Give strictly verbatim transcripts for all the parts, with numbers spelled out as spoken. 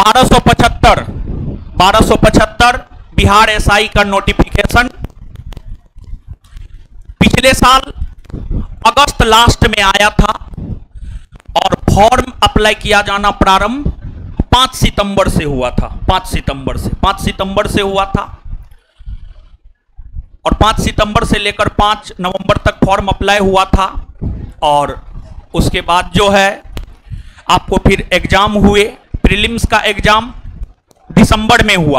बारह सौ पचहत्तर बारह सौ पचहत्तर बिहार एसआई का नोटिफिकेशन पिछले साल अगस्त लास्ट में आया था और फॉर्म अप्लाई किया जाना प्रारंभ पांच सितंबर से हुआ था। पांच सितंबर से पांच सितंबर से हुआ था और पांच सितंबर से लेकर पांच नवंबर तक फॉर्म अप्लाई हुआ था और उसके बाद जो है आपको फिर एग्जाम हुए। प्रीलिम्स का एग्जाम दिसंबर में हुआ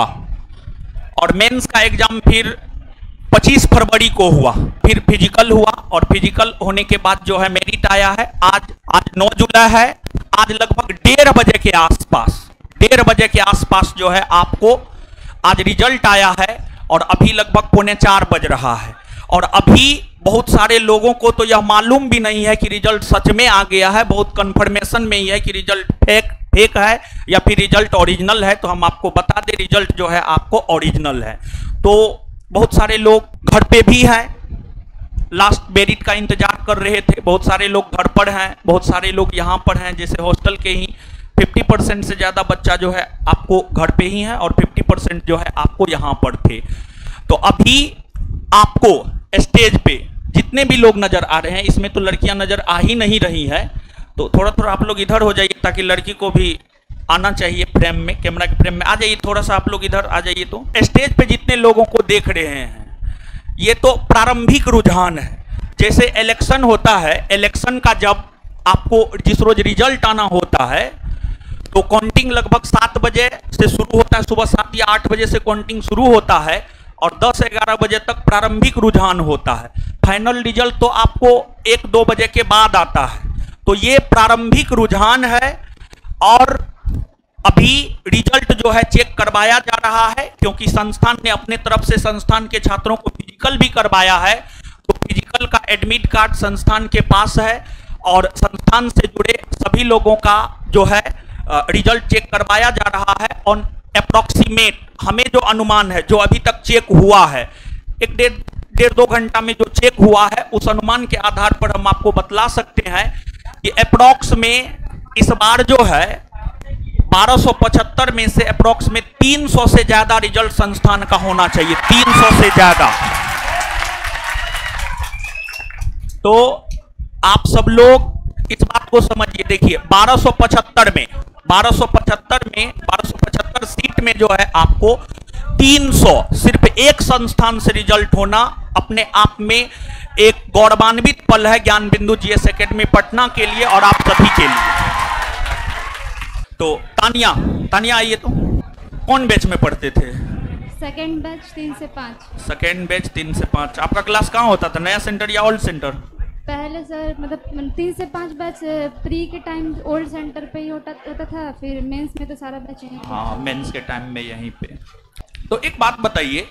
और मेंस का एग्जाम फिर पच्चीस फरवरी को हुआ। फिर फिजिकल हुआ और फिजिकल होने के बाद जो है मेरिट आया है। आज आज नौ जुलाई है। आज लगभग डेढ़ बजे के आसपास डेढ़ बजे के आसपास जो है आपको आज रिजल्ट आया है और अभी लगभग पौने चार बज रहा है और अभी बहुत सारे लोगों को तो यह मालूम भी नहीं है कि रिजल्ट सच में आ गया है। बहुत कंफर्मेशन में ही है कि रिजल्ट फेक फेक है या फिर रिजल्ट ओरिजिनल है। तो हम आपको बता दें रिजल्ट जो है आपको ओरिजिनल है। तो बहुत सारे लोग घर पे भी हैं, लास्ट मेरिट का इंतजार कर रहे थे। बहुत सारे लोग घर पर हैं, बहुत सारे लोग यहाँ पर हैं। जैसे हॉस्टल के ही पचास परसेंट से ज़्यादा बच्चा जो है आपको घर पे ही है और पचास परसेंट जो है आपको यहाँ पर थे। तो अभी आपको स्टेज पे जितने भी लोग नज़र आ रहे हैं, इसमें तो लड़कियां नज़र आ ही नहीं रही है, तो थोड़ा थोड़ा आप लोग इधर हो जाइए ताकि लड़की को भी आना चाहिए फ्रेम में, कैमरा के फ्रेम में आ जाइए। थोड़ा सा आप लोग इधर आ जाइए। तो स्टेज पे जितने लोगों को देख रहे हैं ये तो प्रारंभिक रुझान है। जैसे इलेक्शन होता है, इलेक्शन का जब आपको जिस रोज रिजल्ट आना होता है तो काउंटिंग लगभग सात बजे से शुरू होता है, सुबह सात या आठ बजे से काउंटिंग शुरू होता है और दस ग्यारह बजे तक प्रारंभिक रुझान होता है। फाइनल रिजल्ट तो आपको एक दो बजे के बाद आता है। तो ये प्रारंभिक रुझान है और अभी रिजल्ट जो है चेक करवाया जा रहा है क्योंकि संस्थान ने अपने तरफ से संस्थान के छात्रों को फिजिकल भी करवाया है। तो फिजिकल का एडमिट कार्ड संस्थान के पास है और संस्थान से जुड़े सभी लोगों का जो है रिजल्ट चेक करवाया जा रहा है। और अप्रोक्सीमेट हमें जो अनुमान है, जो अभी तक चेक हुआ है, एक डेढ़ डेढ़ दो घंटा में जो चेक हुआ है, उस अनुमान के आधार पर हम आपको बतला सकते हैं कि अप्रोक्स में इस बार जो है बारह सौ पचहत्तर में से अप्रोक्स में तीन सौ से ज्यादा रिजल्ट संस्थान का होना चाहिए। तीन सौ से ज्यादा। तो आप सब लोग इस बात को समझिए। देखिए बारह सौ पचहत्तर में बारह सौ पचहत्तर में बारह सौ पचहत्तर सीट में जो है आपको तीन सौ सिर्फ एक संस्थान से रिजल्ट होना अपने आप में एक गौरवान्वित पल है ज्ञान बिंदु जीएस एकेडमी पटना के लिए और आप सभी के लिए। तो तानिया तानिया आइए। तो कौन बैच में पढ़ते थे? सेकेंड बैच तीन से पाँच। सेकेंड बैच तीन से पाँच। आपका क्लास कहाँ होता था, नया सेंटर या ओल्ड सेंटर? पहले सर मतलब तीन से पाँच बैच प्री के टाइम ओल्ड सेंटर पे ही होता होता था, फिर मेंस में तो सारा बैच यहीं। हाँ, मेंस के टाइम में यहीं पे। तो एक बात बताइए,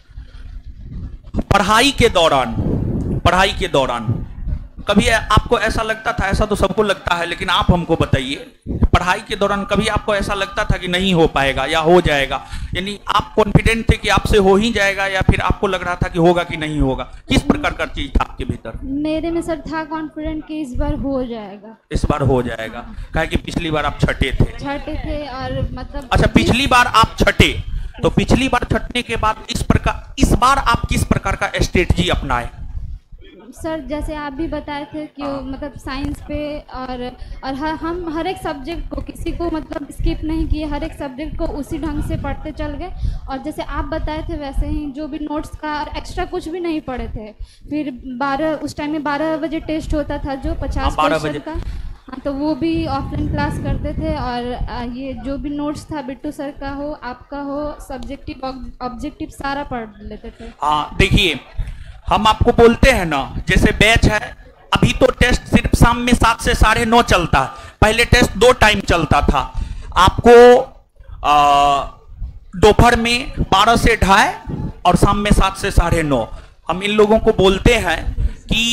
पढ़ाई के दौरान पढ़ाई के दौरान कभी आपको ऐसा लगता था, ऐसा तो सबको लगता है लेकिन आप हमको बताइए, पढ़ाई के दौरान कभी आपको ऐसा लगता था कि नहीं हो पाएगा या हो जाएगा? यानी आप कॉन्फिडेंट थे कि आपसे हो ही जाएगा या फिर आपको लग रहा था कि होगा कि नहीं होगा? किस प्रकार का चीज था आपके भीतर? मेरे में सर था कॉन्फिडेंट कि इस बार हो जाएगा। इस बार हो जाएगा कहा कि पिछली बार आप छठे थे छठे थे और मतलब अच्छा, पिछली बार आप छठे, तो पिछली बार छठने के बाद इस प्रकार इस बार आप किस प्रकार का स्ट्रेटजी अपनाए? सर जैसे आप भी बताए थे कि मतलब साइंस पे और और हर, हम हर एक सब्जेक्ट को किसी को मतलब स्किप नहीं किए, हर एक सब्जेक्ट को उसी ढंग से पढ़ते चल गए और जैसे आप बताए थे वैसे ही जो भी नोट्स का और एक्स्ट्रा कुछ भी नहीं पढ़े थे। फिर बारह उस टाइम में बारह बजे टेस्ट होता था जो पचास क्वेश्चन का, हाँ तो वो भी ऑफलाइन क्लास करते थे और ये जो भी नोट्स था बिट्टू सर का हो आपका हो सब्जेक्टिव ऑब्जेक्टिव सारा पढ़ लेते थे। हाँ देखिए, हम आपको बोलते हैं ना, जैसे बैच है अभी तो टेस्ट सिर्फ शाम में सात से साढ़े नौ चलता है, पहले टेस्ट दो टाइम चलता था। आपको दोपहर में बारह से ढाई और शाम में सात से साढ़े नौ। हम इन लोगों को बोलते हैं कि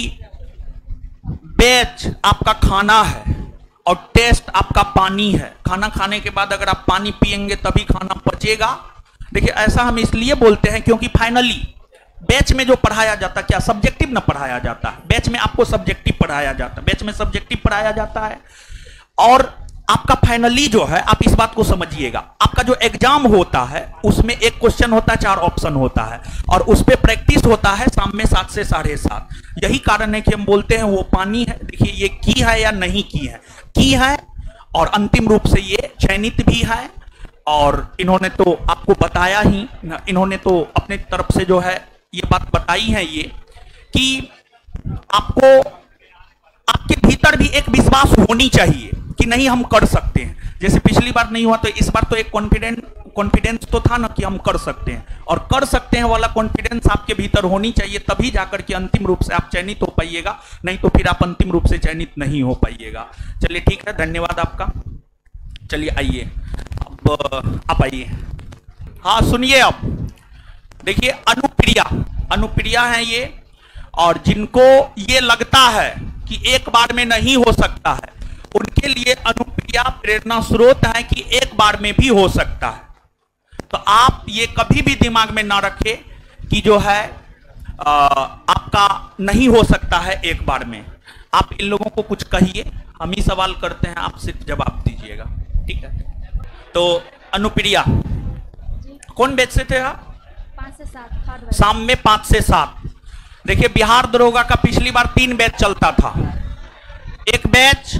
बैच आपका खाना है और टेस्ट आपका पानी है। खाना खाने के बाद अगर आप पानी पिएंगे तभी खाना पचेगा। देखिए ऐसा हम इसलिए बोलते हैं क्योंकि फाइनली बैच में जो पढ़ाया जाता है क्या सब्जेक्टिव ना पढ़ाया जाता है। बैच में आपको सब्जेक्टिव पढ़ाया जाता है, बैच में सब्जेक्टिव पढ़ाया जाता है और आपका फाइनली जो है, आप इस बात को समझिएगा, आपका जो एग्जाम होता है उसमें एक क्वेश्चन होता है, चार ऑप्शन होता है, और उस पर प्रैक्टिस होता है शाम में सात से साढ़े सात। यही कारण है कि हम बोलते हैं वो पानी है। देखिए ये की है या नहीं की है, की है, और अंतिम रूप से ये चयनित भी है। और इन्होंने तो आपको बताया ही, इन्होंने तो अपने तरफ से जो है ये बात बताई है, ये कि आपको आपके भीतर भी एक विश्वास होनी चाहिए कि नहीं हम कर सकते हैं। जैसे पिछली बार नहीं हुआ तो इस बार तो एक कॉन्फिडेंट कॉन्फिडेंस तो था ना कि हम कर सकते हैं, और कर सकते हैं वाला कॉन्फिडेंस आपके भीतर होनी चाहिए, तभी जाकर के अंतिम रूप से आप चयनित हो पाइएगा, नहीं तो फिर आप अंतिम रूप से चयनित नहीं हो पाइएगा। चलिए ठीक है, धन्यवाद आपका। चलिए आइए अब आप आइए। हाँ सुनिए, अब देखिए अनुप्रिया, अनुप्रिया है ये, और जिनको ये लगता है कि एक बार में नहीं हो सकता है, उनके लिए अनुप्रिया प्रेरणा स्रोत है कि एक बार में भी हो सकता है। तो आप ये कभी भी दिमाग में ना रखें कि जो है आ, आपका नहीं हो सकता है एक बार में। आप इन लोगों को कुछ कहिए, हम ही सवाल करते हैं, आप सिर्फ जवाब दीजिएगा, ठीक है। तो अनुप्रिया कौन बैच से थे आप? पाँच से सात, शाम में पांच से सात। देखिए बिहार दरोगा का पिछली बार तीन बैच चलता था, एक बैच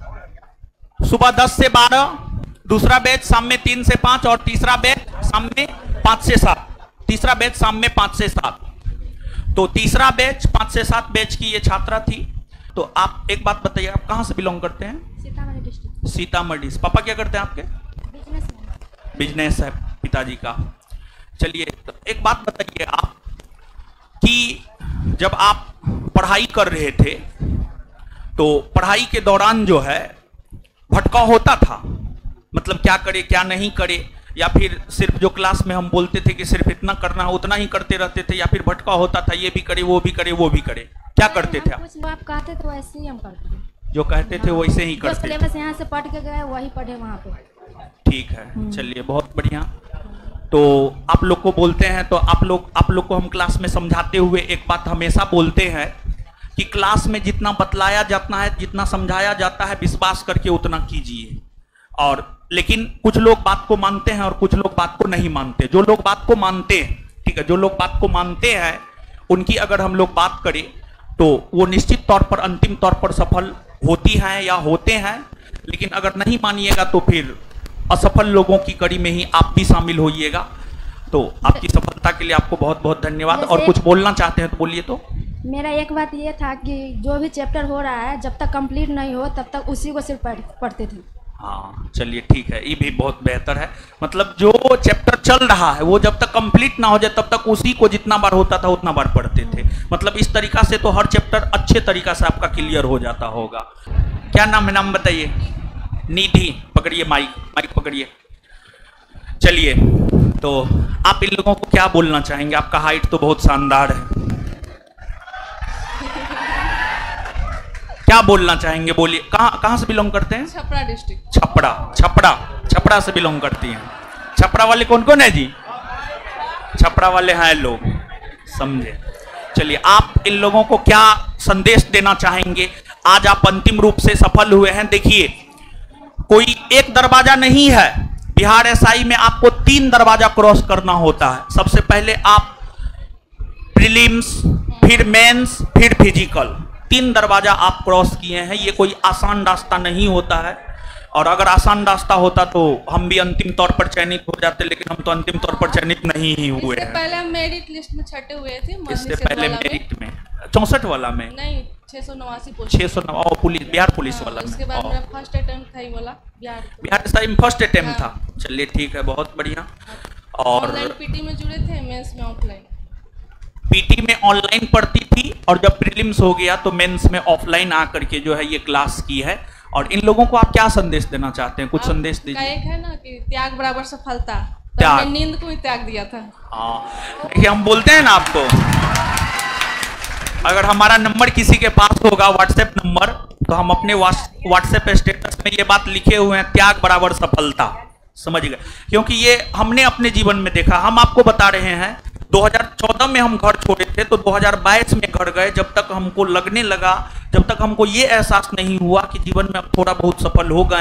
सुबह दस से बारह, दूसरा बैच शाम में तीन से पांच, और तीसरा बैच शाम में पांच से सात। तीसरा बैच शाम में पांच से सात। तो तीसरा बैच पांच से सात बैच की ये छात्रा थी। तो आप एक बात बताइए, आप कहां से बिलोंग करते हैं? सीतामढ़ी डिस्ट्रिक्ट। सीतामढ़ी। पापा क्या करते हैं आपके? बिजनेस बिजनेस है पिताजी का। चलिए तो एक बात बताइए आप कि जब आप पढ़ाई कर रहे थे तो पढ़ाई के दौरान जो है भटकाव होता था, मतलब क्या करे क्या नहीं करे, या फिर सिर्फ जो क्लास में हम बोलते थे कि सिर्फ इतना करना है उतना ही करते रहते थे, या फिर भटकाव होता था ये भी करे वो भी करे वो भी करे, क्या करते थे आप? कुछ आप कहते थे वैसे ही हम करते थे, जो कहते थे वैसे ही जो करते थे। सिलेबस यहाँ से पढ़ के गए वही पढ़े वहाँ पे। ठीक है, चलिए बहुत बढ़िया। तो आप लोग को बोलते हैं, तो आप लोग आप लोग को हम क्लास में समझाते हुए एक बात हमेशा बोलते हैं कि क्लास में जितना बतलाया जाता है, जितना समझाया जाता है, विश्वास करके उतना कीजिए। और लेकिन कुछ लोग बात को मानते हैं और कुछ लोग बात को नहीं मानते। जो लोग बात को मानते हैं, ठीक है, जो लोग बात को मानते हैं उनकी अगर हम लोग बात करें तो वो निश्चित तौर पर अंतिम तौर पर सफल होती हैं या होते हैं। लेकिन अगर नहीं मानिएगा तो फिर असफल लोगों की कड़ी में ही आप भी शामिल होइएगा। तो आपकी सफलता के लिए आपको बहुत बहुत धन्यवाद। और कुछ बोलना चाहते हैं तो बोलिए। तो मेरा एक बात ये था कि जो भी चैप्टर हो रहा है जब तक कंप्लीट नहीं हो तब तक उसी को सिर्फ पढ़, पढ़ते थे। हाँ चलिए ठीक है, ये भी बहुत बेहतर है। मतलब जो चैप्टर चल रहा है वो जब तक कंप्लीट ना हो जाए तब तक उसी को जितना बार होता था उतना बार पढ़ते थे। मतलब इस तरीका से तो हर चैप्टर अच्छे तरीका से आपका क्लियर हो जाता होगा। क्या नाम है? नाम बताइए। निधि। पकड़िए माइक, माइक पकड़िए। चलिए तो आप इन लोगों को क्या बोलना चाहेंगे? आपका हाइट तो बहुत शानदार है, क्या बोलना चाहेंगे? बोलिए। कहाँ कहाँ से बिलोंग करते हैं? छपरा डिस्ट्रिक्ट। छपरा। छपरा छपरा से बिलोंग करती हैं। छपरा वाले कौन कौन है जी? छपरा वाले हैं लोग, समझे। चलिए आप इन लोगों को क्या संदेश देना चाहेंगे? आज आप अंतिम रूप से सफल हुए हैं। देखिए कोई एक दरवाजा नहीं है, बिहार एसआई में आपको तीन दरवाजा क्रॉस करना होता है। सबसे पहले आप प्रीलिम्स, फिर मेंस, फिर फिजिकल, तीन दरवाजा आप क्रॉस किए हैं। ये कोई आसान रास्ता नहीं होता है, और अगर आसान रास्ता होता तो हम भी अंतिम तौर पर चयनित हो जाते, लेकिन हम तो अंतिम तौर पर चयनित नहीं ही हुए हैं। पहले हम मेरिट लिस्ट में छठे हुए थे। इससे पहले मेरिट में चौसठ वाला में नहीं, छह सौ नवासी पोस्ट, छह सौ नौ पुलिस, बिहार पुलिस वाला में। उसके बाद मेरा फर्स्ट अटेम्प्ट था ये वाला बिहार बिहार एसआई में फर्स्ट अटेम्प्ट था। चलिए ठीक है, बहुत बढ़िया। और ऑनलाइन पीटी में जुड़े थे, मेंस में ऑफलाइन। पीटी में ऑनलाइन पढ़ती थी, और जब प्रीलिम्स हो गया तो मेंस में ऑफलाइन आकर के जो है ये क्लास की है। और इन लोगों को आप क्या संदेश देना चाहते हैं? कुछ संदेश दीजिए। एक है ना कि त्याग बराबर सफलता, तो त्याग। हमने नींद को ही त्याग दिया था। हाँ देखिए हम बोलते हैं ना आपको, अगर हमारा नंबर किसी के पास होगा व्हाट्सएप नंबर, तो हम अपने व्हाट्सएप स्टेटस में ये बात लिखे हुए हैं, त्याग बराबर सफलता। समझ गए? क्योंकि ये हमने अपने जीवन में देखा। हम आपको बता रहे हैं दो हज़ार चौदह में हम घर छोड़े थे तो दो हज़ार बाईस में घर गए। जब तक हमको लगने लगा, जब तक हमको ये एहसास नहीं हुआ कि जीवन में अब थोड़ा बहुत सफल हो गए हैं,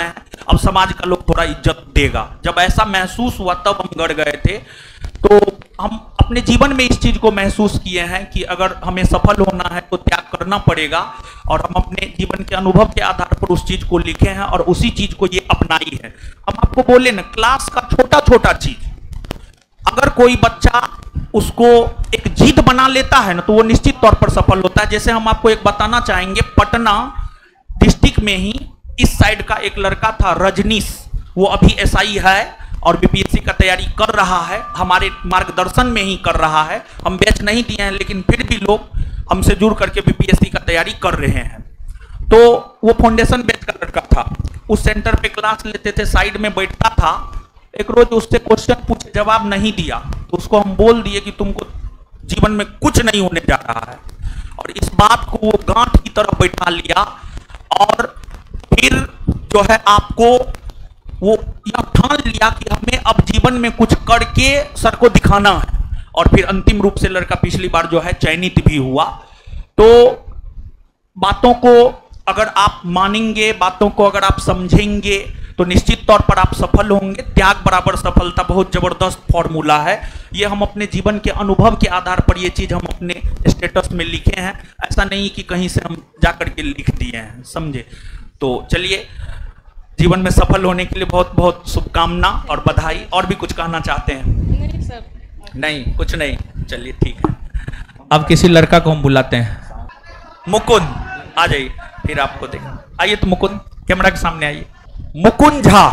अब समाज का लोग थोड़ा इज्जत देगा। जब ऐसा महसूस हुआ तब हम गड़ गए थे। तो हम अपने जीवन में इस चीज को महसूस किए हैं कि अगर हमें सफल होना है तो त्याग करना पड़ेगा, और हम अपने जीवन के अनुभव के आधार पर उस चीज को लिखे हैं और उसी चीज को ये अपनाई है। हम आपको बोले ना, क्लास का छोटा छोटा चीज अगर कोई बच्चा उसको एक जिद बना लेता है ना, तो वो निश्चित तौर पर सफल होता है। जैसे हम आपको एक बताना चाहेंगे, पटना डिस्ट्रिक्ट में ही इस साइड का एक लड़का था रजनीश, वो अभी एसआई है और बीपीएससी का तैयारी कर रहा है, हमारे मार्गदर्शन में ही कर रहा है। हम बैच नहीं दिए हैं, लेकिन फिर भी लोग हमसे जुड़ करके बीपीएससी का तैयारी कर रहे हैं। तो वो फाउंडेशन बैच का लड़का था, उस सेंटर पे क्लास लेते थे, साइड में बैठता था। एक रोज उससे क्वेश्चन पूछे, जवाब नहीं दिया, तो उसको हम बोल दिए कि तुमको जीवन में कुछ नहीं होने जा रहा है, और इस बात को वो गांठ की तरफ बैठा लिया। और फिर जो है आपको वो यह ठान लिया कि हमें अब जीवन में कुछ करके सर को दिखाना है, और फिर अंतिम रूप से लड़का पिछली बार जो है चयनित भी हुआ। तो बातों को अगर आप मानेंगे, बातों को अगर आप समझेंगे, तो निश्चित तौर पर आप सफल होंगे। त्याग बराबर सफलता बहुत जबरदस्त फॉर्मूला है। ये हम अपने जीवन के अनुभव के आधार पर ये चीज हम अपने स्टेटस में लिखे हैं, ऐसा नहीं कि कहीं से हम जाकर के लिख दिए हैं, समझे। तो चलिए, जीवन में सफल होने के लिए बहुत बहुत शुभकामना और बधाई। और भी कुछ कहना चाहते हैं? नहीं सर, नहीं, कुछ नहीं, चलिए ठीक है। अब किसी लड़का को हम बुलाते हैं, मुकुंद आ जाइए, फिर आपको देखें। आइए तो मुकुंद कैमरा के सामने आइए। मुकुंद झा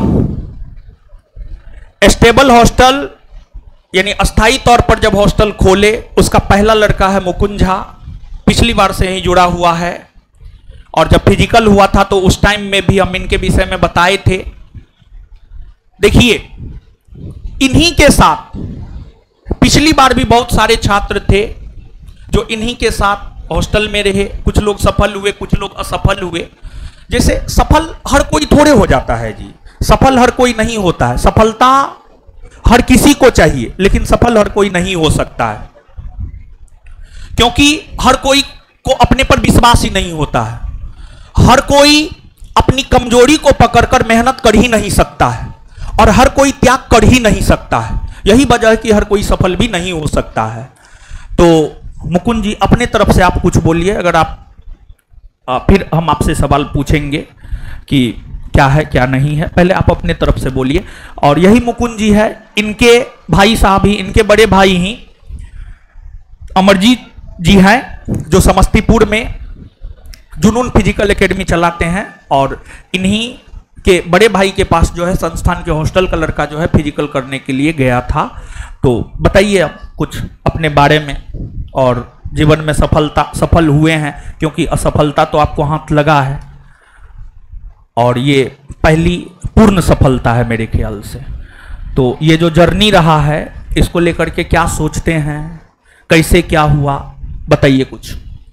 स्टेबल हॉस्टल यानी अस्थाई तौर पर जब हॉस्टल खोले, उसका पहला लड़का है मुकुंद झा, पिछली बार से ही जुड़ा हुआ है। और जब फिजिकल हुआ था तो उस टाइम में भी हम इनके विषय में बताए थे। देखिए, इन्हीं के साथ पिछली बार भी बहुत सारे छात्र थे जो इन्हीं के साथ हॉस्टल में रहे। कुछ लोग सफल हुए, कुछ लोग असफल हुए। जैसे सफल हर कोई थोड़े हो जाता है जी, सफल हर कोई नहीं होता है। सफलता हर किसी को चाहिए, लेकिन सफल हर कोई नहीं हो सकता है, क्योंकि हर कोई को अपने पर विश्वास ही नहीं होता है। हर कोई अपनी कमजोरी को पकड़कर मेहनत कर ही नहीं सकता है, और हर कोई त्याग कर ही नहीं सकता है। यही वजह है कि हर कोई सफल भी नहीं हो सकता है। तो मुकुंद जी, अपने तरफ से आप कुछ बोलिए। अगर आप आ, फिर हम आपसे सवाल पूछेंगे कि क्या है क्या नहीं है, पहले आप अपने तरफ से बोलिए। और यही मुकुंद जी है, इनके भाई साहब ही, इनके बड़े भाई ही अमरजीत जी हैं, जो समस्तीपुर में जुनून फिजिकल एकेडमी चलाते हैं। और इन्हीं के बड़े भाई के पास जो है संस्थान के हॉस्टल का लड़का जो है फिजिकल करने के लिए गया था। तो बताइए आप कुछ अपने बारे में, और जीवन में सफलता सफल हुए हैं, क्योंकि असफलता तो आपको हाथ लगा है, और ये पहली पूर्ण सफलता है मेरे ख्याल से। तो ये जो जर्नी रहा है, इसको लेकर के क्या सोचते हैं, कैसे क्या हुआ, बताइए कुछ।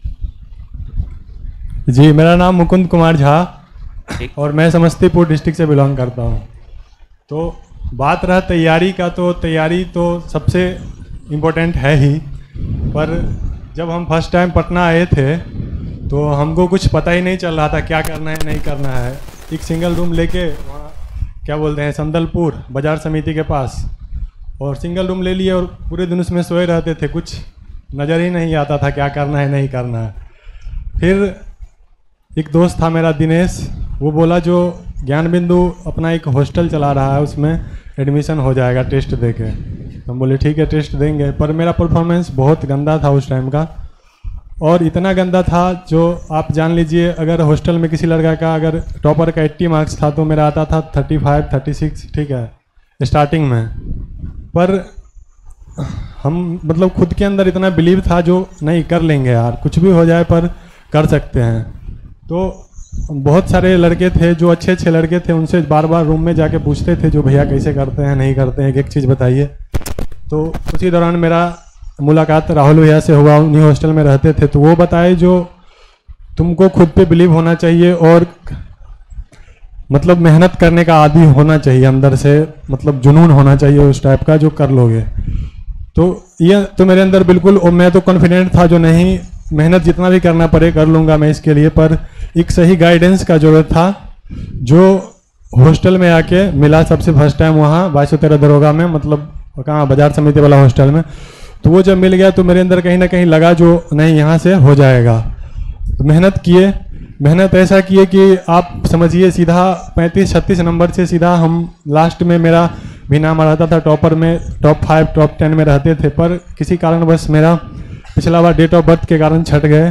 जी, मेरा नाम मुकुंद कुमार झा और मैं समस्तीपुर डिस्ट्रिक्ट से बिलोंग करता हूँ। तो बात रहा तैयारी का, तो तैयारी तो सबसे इम्पोर्टेंट है ही, पर जब हम फर्स्ट टाइम पटना आए थे तो हमको कुछ पता ही नहीं चल रहा था क्या करना है नहीं करना है। एक सिंगल रूम लेके वहाँ क्या बोलते हैं संदलपुर बाजार समिति के पास, और सिंगल रूम ले लिए और पूरे दिन उसमें सोए रहते थे, कुछ नज़र ही नहीं आता था क्या करना है नहीं करना है। फिर एक दोस्त था मेरा दिनेश, वो बोला जो ज्ञान बिंदु अपना एक हॉस्टल चला रहा है उसमें एडमिशन हो जाएगा टेस्ट देके। हम बोले ठीक है टेस्ट देंगे, पर मेरा परफॉर्मेंस बहुत गंदा था उस टाइम का, और इतना गंदा था जो आप जान लीजिए, अगर हॉस्टल में किसी लड़का का अगर टॉपर का अस्सी मार्क्स था तो मेरा आता था पैंतीस, छत्तीस, ठीक है स्टार्टिंग में। पर हम मतलब खुद के अंदर इतना बिलीव था जो नहीं कर लेंगे यार, कुछ भी हो जाए पर कर सकते हैं। तो बहुत सारे लड़के थे जो अच्छे अच्छे लड़के थे, उनसे बार बार रूम में जाके पूछते थे जो भैया कैसे करते हैं नहीं करते हैं, एक एक चीज़ बताइए। तो उसी दौरान मेरा मुलाकात राहुल भैया से हुआ, उन्हीं हॉस्टल में रहते थे। तो वो बताए जो तुमको खुद पे बिलीव होना चाहिए और मतलब मेहनत करने का आदी होना चाहिए अंदर से, मतलब जुनून होना चाहिए उस टाइप का जो कर लोगे। तो ये तो मेरे अंदर बिल्कुल, और मैं तो कॉन्फिडेंट था जो नहीं मेहनत जितना भी करना पड़े कर लूँगा मैं इसके लिए, पर एक सही गाइडेंस का जरूरत था जो हॉस्टल में आके मिला सबसे फर्स्ट टाइम वहाँ बाईस सौ तेरह दरोगा में, मतलब कहाँ बाजार समिति वाला हॉस्टल में। तो वो जब मिल गया तो मेरे अंदर कहीं ना कहीं लगा जो नहीं यहाँ से हो जाएगा। तो मेहनत किए, मेहनत ऐसा किए कि आप समझिए सीधा पैंतीस छत्तीस नंबर से सीधा हम लास्ट में मेरा भी नाम आ रहता था टॉपर में, टॉप फाइव टॉप टेन में रहते थे, पर किसी कारणवश मेरा पिछला बार डेट ऑफ बर्थ के कारण छट गए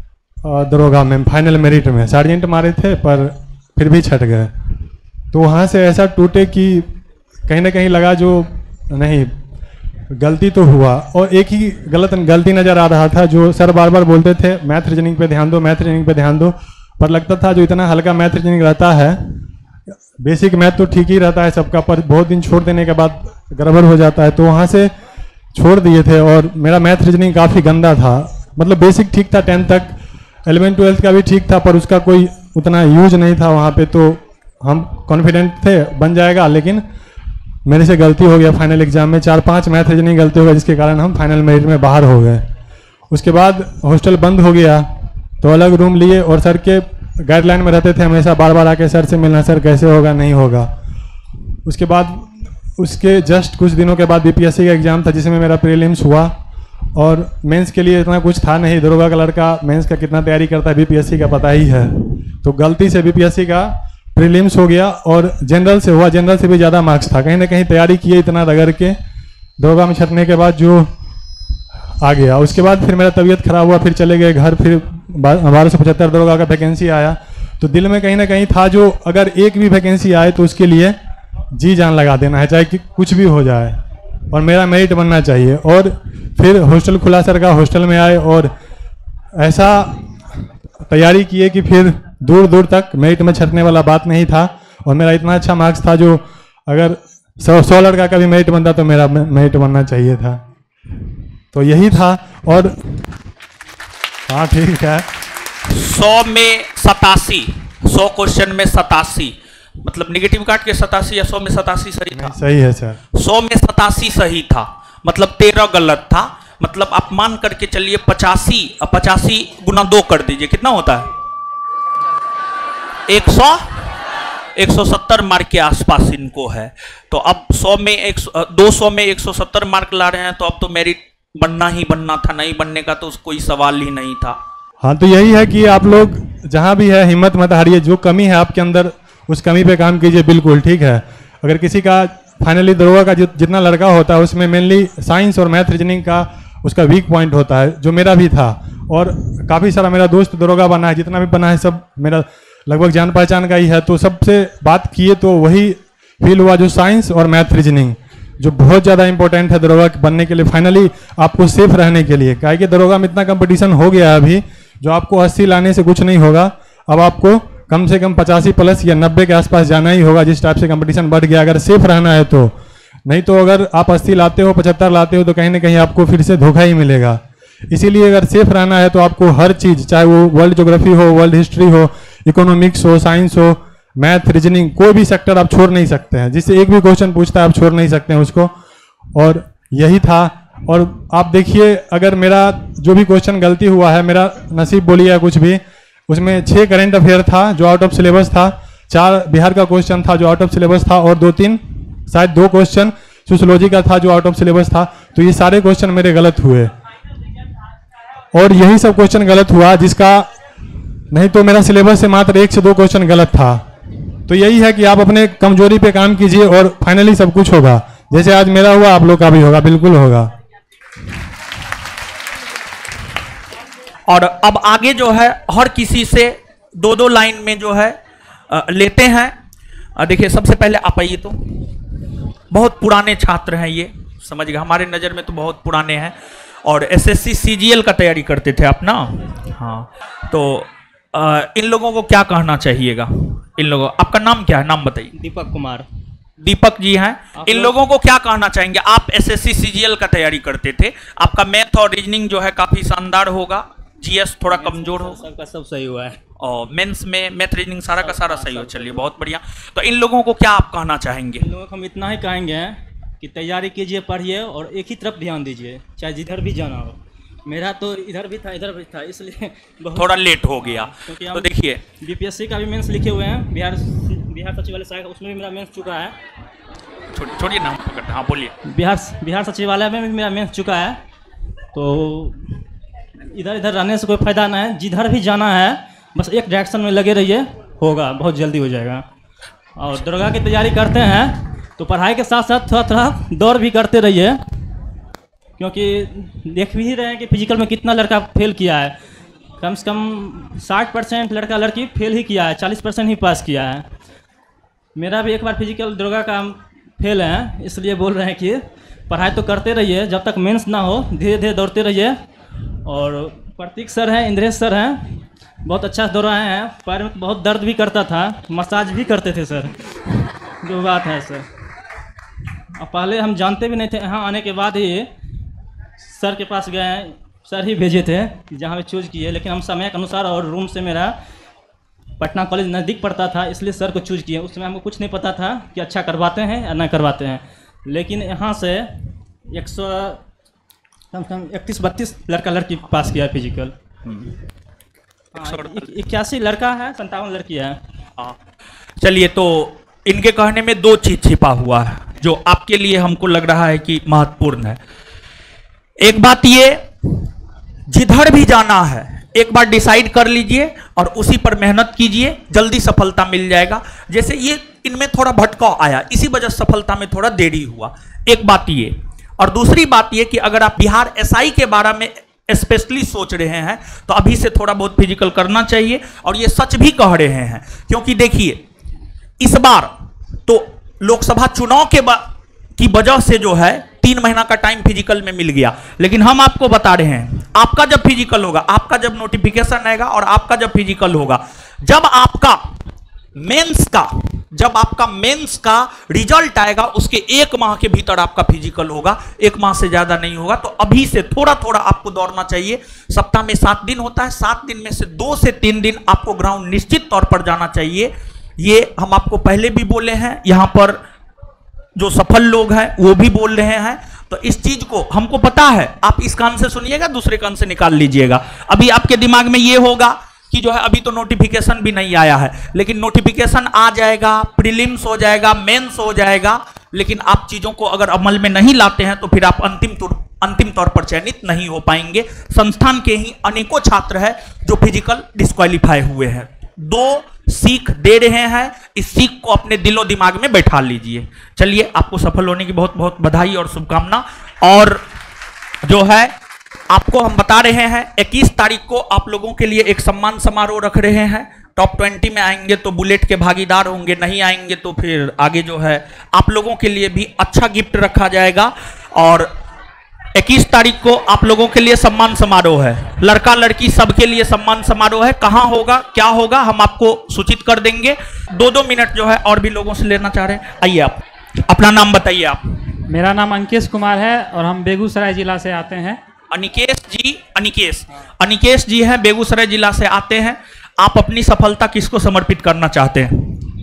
दरोगा में, फाइनल मेरिट में सार्जेंट मारे थे पर फिर भी छट गए। तो वहाँ से ऐसा टूटे कि कहीं ना कहीं लगा जो नहीं गलती तो हुआ, और एक ही गलत गलती नज़र आ रहा था जो सर बार बार बोलते थे मैथ रीजनिंग पे ध्यान दो, मैथ रीजनिंग पे ध्यान दो, पर लगता था जो इतना हल्का मैथ रीजनिंग रहता है, बेसिक मैथ तो ठीक ही रहता है सबका, पर बहुत दिन छोड़ देने के बाद गड़बड़ हो जाता है। तो वहाँ से छोड़ दिए थे और मेरा मैथ रीजनिंग काफ़ी गंदा था, मतलब बेसिक ठीक था टेंथ तक, एलेवेंथ ट्वेल्थ का भी ठीक था, पर उसका कोई उतना यूज नहीं था वहाँ पे। तो हम कॉन्फिडेंट थे बन जाएगा, लेकिन मेरे से गलती हो गया फाइनल एग्जाम में, चार पांच मैथ रीजनिंग गलती हो गई जिसके कारण हम फाइनल मेरिट में बाहर हो गए। उसके बाद हॉस्टल बंद हो गया तो अलग रूम लिए और सर के गाइडलाइन में रहते थे हमेशा, बार बार आके सर से मिलना, सर कैसे होगा नहीं होगा। उसके बाद उसके जस्ट कुछ दिनों के बाद बीपीएससी का एग्ज़ाम था जिसमें मेरा प्रीलिम्स हुआ, और मेंस के लिए इतना कुछ था नहीं, दरोगा का लड़का मेंस का कितना तैयारी करता है बीपीएससी का पता ही है। तो गलती से बीपीएससी का प्रीलिम्स हो गया और जनरल से हुआ, जनरल से भी ज़्यादा मार्क्स था, कहीं ना कहीं तैयारी किए इतना रगड़ के दरोगा में छटने के बाद जो आ गया। उसके बाद फिर मेरा तबीयत खराब हुआ, फिर चले गए घर, फिर बारह सौ पचहत्तर दरोगा का वैकेंसी आया। तो दिल में कहीं ना कहीं था जो अगर एक भी वैकेंसी आए तो उसके लिए जी जान लगा देना है, चाहे कि कुछ भी हो जाए, और मेरा मेरिट बनना चाहिए। और फिर हॉस्टल खुला सर का, हॉस्टल में आए और ऐसा तैयारी किए कि फिर दूर दूर तक मेरिट में छटने वाला बात नहीं था, और मेरा इतना अच्छा मार्क्स था जो अगर सौ सौ लड़का का भी मेरिट बनता तो मेरा मेरिट बनना चाहिए था। तो यही था। और हाँ ठीक है, सौ में सतासी, सौ क्वेश्चन में सतासी, मतलब निगेटिव काट के सतासी या सौ में सतासी सही था? सही है सर, सौ में सतासी सही था, मतलब तेरह गलत था, मतलब आप मान करके चलिए पचासी, पचासी गुना दो कर दीजिए कितना होता है? एक सौ एक सौ सत्तर मार्क के आसपास इनको है। तो अब सौ में एक दो सौ में एक सौ सत्तर मार्क ला रहे हैं, तो अब तो मेरिट बनना ही बनना था, नहीं बनने का तो कोई सवाल ही नहीं था। हाँ तो यही है कि आप लोग जहाँ भी है हिम्मत मत हारिए, जो कमी है आपके अंदर उस कमी पे काम कीजिए, बिल्कुल ठीक है। अगर किसी का फाइनली दरोगा का जितना लड़का होता है उसमें मेनली साइंस और मैथ रीजनिंग का उसका वीक पॉइंट होता है, जो मेरा भी था, और काफ़ी सारा मेरा दोस्त दरोगा बना है, जितना भी बना है सब मेरा लगभग जान पहचान का ही है। तो सबसे बात किए तो वही फील हुआ जो साइंस और मैथ रीजनिंग जो बहुत ज़्यादा इंपॉर्टेंट है दरोगा बनने के लिए, फाइनली आपको सेफ रहने के लिए। क्या कि दरोगा में इतना कंपटीशन हो गया है अभी, जो आपको अस्सी लाने से कुछ नहीं होगा, अब आपको कम से कम पचासी प्लस या नब्बे के आसपास जाना ही होगा, जिस टाइप से कंपटीशन बढ़ गया, अगर सेफ रहना है तो। नहीं तो अगर आप अस्सी लाते हो, पचहत्तर लाते हो, तो कहीं ना कहीं आपको फिर से धोखा ही मिलेगा। इसीलिए अगर सेफ रहना है तो आपको हर चीज़, चाहे वो वर्ल्ड ज्योग्राफी हो, वर्ल्ड हिस्ट्री हो, इकोनॉमिक्स हो, साइंस हो, मैथ रीजनिंग, कोई भी सेक्टर आप छोड़ नहीं सकते हैं, जिससे एक भी क्वेश्चन पूछता है आप छोड़ नहीं सकते हैं उसको। और यही था। और आप देखिए अगर मेरा जो भी क्वेश्चन गलती हुआ है, मेरा नसीब बोलिए या कुछ भी, उसमें छः करेंट अफेयर था जो आउट ऑफ सिलेबस था, चार बिहार का क्वेश्चन था जो आउट ऑफ सिलेबस था, और दो तीन शायद दो क्वेश्चन सोशियोलॉजी का था जो आउट ऑफ सिलेबस था। तो ये सारे क्वेश्चन मेरे गलत हुए, और यही सब क्वेश्चन गलत हुआ, जिसका नहीं तो मेरा सिलेबस से मात्र एक से दो क्वेश्चन गलत था। तो यही है कि आप अपने कमजोरी पे काम कीजिए और फाइनली सब कुछ होगा। जैसे आज मेरा हुआ आप लोग का भी होगा, बिल्कुल होगा। और अब आगे जो है हर किसी से दो दो लाइन में जो है आ, लेते हैं। देखिए सबसे पहले आप आइए, तो बहुत पुराने छात्र हैं ये, समझ गए, हमारे नज़र में तो बहुत पुराने हैं, और एसएससी सीजीएल का तैयारी करते थे आप ना। हाँ तो आ, इन लोगों को क्या कहना चाहिएगा? इन लोगों, आपका नाम क्या है, नाम बताइए। दीपक कुमार। दीपक जी हैं। इन लोगों को क्या कहना चाहेंगे? आप एसएससी सीजीएल का तैयारी करते थे, आपका मैथ और रीजनिंग जो है काफी शानदार होगा, जीएस थोड़ा कमजोर हो, सबका सब सही हुआ है, और मेंस में मैथ रीजनिंग सारा का सारा सही हो। चलिए बहुत बढ़िया। तो इन लोगों को क्या आप कहना चाहेंगे? इन लोगों को हम इतना ही कहेंगे कि तैयारी कीजिए, पढ़िए और एक ही तरफ ध्यान दीजिए, चाहे जिधर भी जाना हो। मेरा तो इधर भी था, इधर भी था, इसलिए बहुत थोड़ा लेट हो गया। क्योंकि तो हम देखिए बीपीएससी का भी मेंस लिखे हुए हैं, बिहार बिहार सचिवालय सहायक, उसमें भी मेरा मेंस चुका है। छोड़िए छोड़िए नाम पकड़, हाँ बोलिए। बिहार बिहार सचिवालय में भी मेरा मेंस चुका है। तो इधर इधर रहने से कोई फ़ायदा ना है, जिधर भी जाना है बस एक डायरेक्शन में लगे रहिए, होगा, बहुत जल्दी हो जाएगा। और दरोगा की तैयारी करते हैं तो पढ़ाई के साथ साथ थोड़ा थोड़ा दौड़ भी करते रहिए, क्योंकि देख भी रहे हैं कि फिजिकल में कितना लड़का फेल किया है। कम से कम साठ परसेंट लड़का लड़की फेल ही किया है, चालीस परसेंट ही पास किया है। मेरा भी एक बार फिजिकल दरोगा का फेल है, इसलिए बोल रहे हैं कि पढ़ाई तो करते रहिए, जब तक मेंस ना हो धीरे धीरे दौड़ते रहिए। और प्रतीक सर हैं, इंद्रेश सर हैं, बहुत अच्छा दौड़ाए हैं। पैर में बहुत दर्द भी करता था, मसाज भी करते थे सर, जो बात है सर। और पहले हम जानते भी नहीं थे, यहाँ आने के बाद ही सर के पास गए, सर ही भेजे थे जहाँ पे चूज किए। लेकिन हम समय के अनुसार और रूम से मेरा पटना कॉलेज नज़दीक पड़ता था, इसलिए सर को चूज किए। उस समय हमको कुछ नहीं पता था कि अच्छा करवाते हैं या ना करवाते हैं। लेकिन यहाँ से एक सौ कम से कम इकतीस बत्तीस लड़का लड़की पास किया फिजिकल। इक्यासी लड़का है, संतावन लड़की है। हाँ चलिए, तो इनके कहने में दो चीज छिपा हुआ है जो आपके लिए हमको लग रहा है कि महत्वपूर्ण है। एक बात ये, जिधर भी जाना है एक बार डिसाइड कर लीजिए और उसी पर मेहनत कीजिए, जल्दी सफलता मिल जाएगा। जैसे ये इनमें थोड़ा भटकाव आया, इसी वजह से सफलता में थोड़ा देरी हुआ, एक बात ये। और दूसरी बात ये कि अगर आप बिहार एसआई के बारे में स्पेशली सोच रहे हैं तो अभी से थोड़ा बहुत फिजिकल करना चाहिए। और ये सच भी कह रहे हैं, क्योंकि देखिए इस बार तो लोकसभा चुनाव के की वजह से जो है तीन महीना का टाइम फिजिकल में मिल गया। लेकिन हम आपको बता रहे हैं, आपका जब फिजिकल होगा, आपका जब नोटिफिकेशन आएगा और आपका जब फिजिकल होगा, जब आपका मेंस का जब आपका मेंस का रिजल्ट आएगा, उसके एक माह के भीतर आपका फिजिकल होगा, एक माह से ज्यादा नहीं होगा। तो अभी से थोड़ा थोड़ा आपको दौड़ना चाहिए। सप्ताह में सात दिन होता है, सात दिन में से दो से तीन दिन आपको ग्राउंड निश्चित तौर पर जाना चाहिए। ये हम आपको पहले भी बोले हैं, यहां पर जो सफल लोग हैं वो भी बोल रहे हैं। तो इस चीज को हमको पता है, आप इस कान से सुनिएगा, दूसरे कान से निकाल लीजिएगा। अभी आपके दिमाग में ये होगा कि जो है अभी तो नोटिफिकेशन भी नहीं आया है, लेकिन नोटिफिकेशन आ जाएगा, प्रीलिम्स हो जाएगा, मेंस हो जाएगा। लेकिन आप चीजों को अगर अमल में नहीं लाते हैं तो फिर आप अंतिम तौर अंतिम तौर पर चयनित नहीं हो पाएंगे। संस्थान के ही अनेकों छात्र हैं जो फिजिकल डिस्क्वालीफाई हुए हैं। दो सीख दे रहे हैं, इस सीख को अपने दिलो दिमाग में बैठा लीजिए। चलिए, आपको सफल होने की बहुत बहुत बधाई और शुभकामना। और जो है आपको हम बता रहे हैं, इक्कीस तारीख को आप लोगों के लिए एक सम्मान समारोह रख रहे हैं। टॉप ट्वेंटी में आएंगे तो बुलेट के भागीदार होंगे, नहीं आएंगे तो फिर आगे जो है आप लोगों के लिए भी अच्छा गिफ्ट रखा जाएगा। और इक्कीस तारीख को आप लोगों के लिए सम्मान समारोह है, लड़का लड़की सबके लिए सम्मान समारोह है। कहाँ होगा, क्या होगा, हम आपको सूचित कर देंगे। दो दो मिनट जो है और भी लोगों से लेना चाह रहे हैं। आइए, आप अपना नाम बताइए। आप? मेरा नाम अंकेश कुमार है और हम बेगूसराय जिला से आते हैं। अनिकेश जी, अनिकेश अनिकेश जी हैं, बेगूसराय जिला से आते हैं। आप अपनी सफलता किसको समर्पित करना चाहते हैं?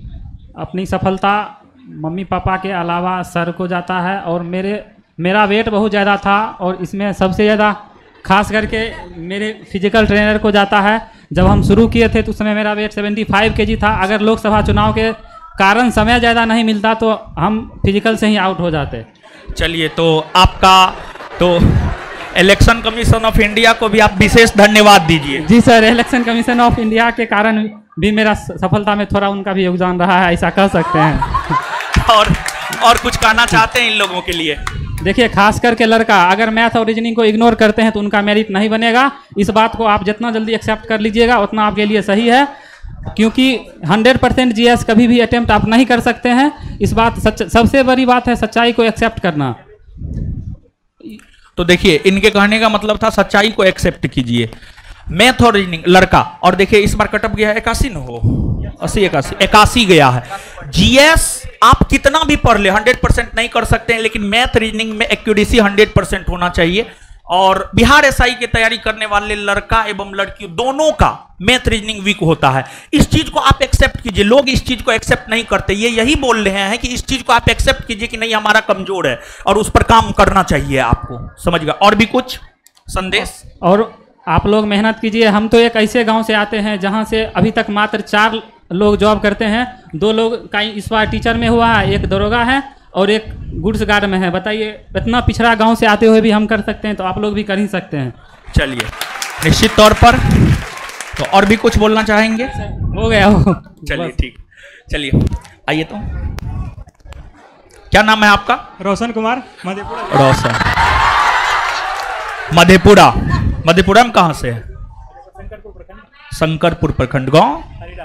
अपनी सफलता मम्मी पापा के अलावा सर को जाता है। और मेरे मेरा वेट बहुत ज़्यादा था और इसमें सबसे ज़्यादा खास करके मेरे फिजिकल ट्रेनर को जाता है। जब हम शुरू किए थे तो उस समय मेरा वेट पचहत्तर केजी था। अगर लोकसभा चुनाव के कारण समय ज़्यादा नहीं मिलता तो हम फिजिकल से ही आउट हो जाते। चलिए, तो आपका तो इलेक्शन कमीशन ऑफ इंडिया को भी आप विशेष धन्यवाद दीजिए। जी sir, election commission of India के कारण भी मेरा सफलता में थोड़ा उनका भी योगदान रहा है, ऐसा कह सकते हैं। और और कुछ कहना चाहते हैं इन लोगों के लिए? देखिए, खास करके लड़का अगर मैथ और रीजनिंग को इग्नोर करते हैं तो उनका मेरिट नहीं बनेगा। इस बात को आप जितना जल्दी एक्सेप्ट कर लीजिएगा उतना आपके लिए सही है, क्योंकि हंड्रेड परसेंट जी एस कभी भी अटेम्प्ट आप नहीं कर सकते हैं। इस बात सच, सबसे बड़ी बात है सच्चाई को एक्सेप्ट करना। तो देखिए, इनके कहने का मतलब था सच्चाई को एक्सेप्ट कीजिए। मैथ और रीजनिंग लड़का, और देखिए इस बार कटअप गया है इक्यासी न हो अस्सी इक्यासी इक्यासी गया है। जीएस आप कितना भी पढ़ ले हंड्रेड परसेंट नहीं कर सकते हैं, लेकिन मैथ रीजनिंग में एक्यूरेसी हंड्रेड परसेंट होना चाहिए। और बिहार एसआई की तैयारी करने वाले लड़का एवं लड़की दोनों का मैथ रीजनिंग वीक होता है। इस चीज को आप एक्सेप्ट कीजिए। लोग इस चीज को एक्सेप्ट नहीं करते, ये यही बोल रहे हैं कि इस चीज को आप एक्सेप्ट कीजिए कि नहीं, हमारा कमजोर है और उस पर काम करना चाहिए आपको। समझ गए? और भी कुछ संदेश। और आप लोग मेहनत कीजिए। हम तो एक ऐसे गांव से आते हैं जहां से अभी तक मात्र चार लोग जॉब करते हैं। दो लोग का इस बार टीचर में हुआ है, एक दरोगा है और एक गुड्स गार्ड में है। बताइए, इतना पिछड़ा गांव से आते हुए भी हम कर सकते हैं तो आप लोग भी कर ही सकते हैं। चलिए, निश्चित तौर पर। तो और भी कुछ बोलना चाहेंगे? हो गया हो। चलिए ठीक, चलिए आइए। तो क्या नाम है आपका? रोशन कुमार, मधेपुरा। रोशन, मधेपुरा। मधेपुरा में कहाँ से है? शंकरपुर प्रखंड, गाँव।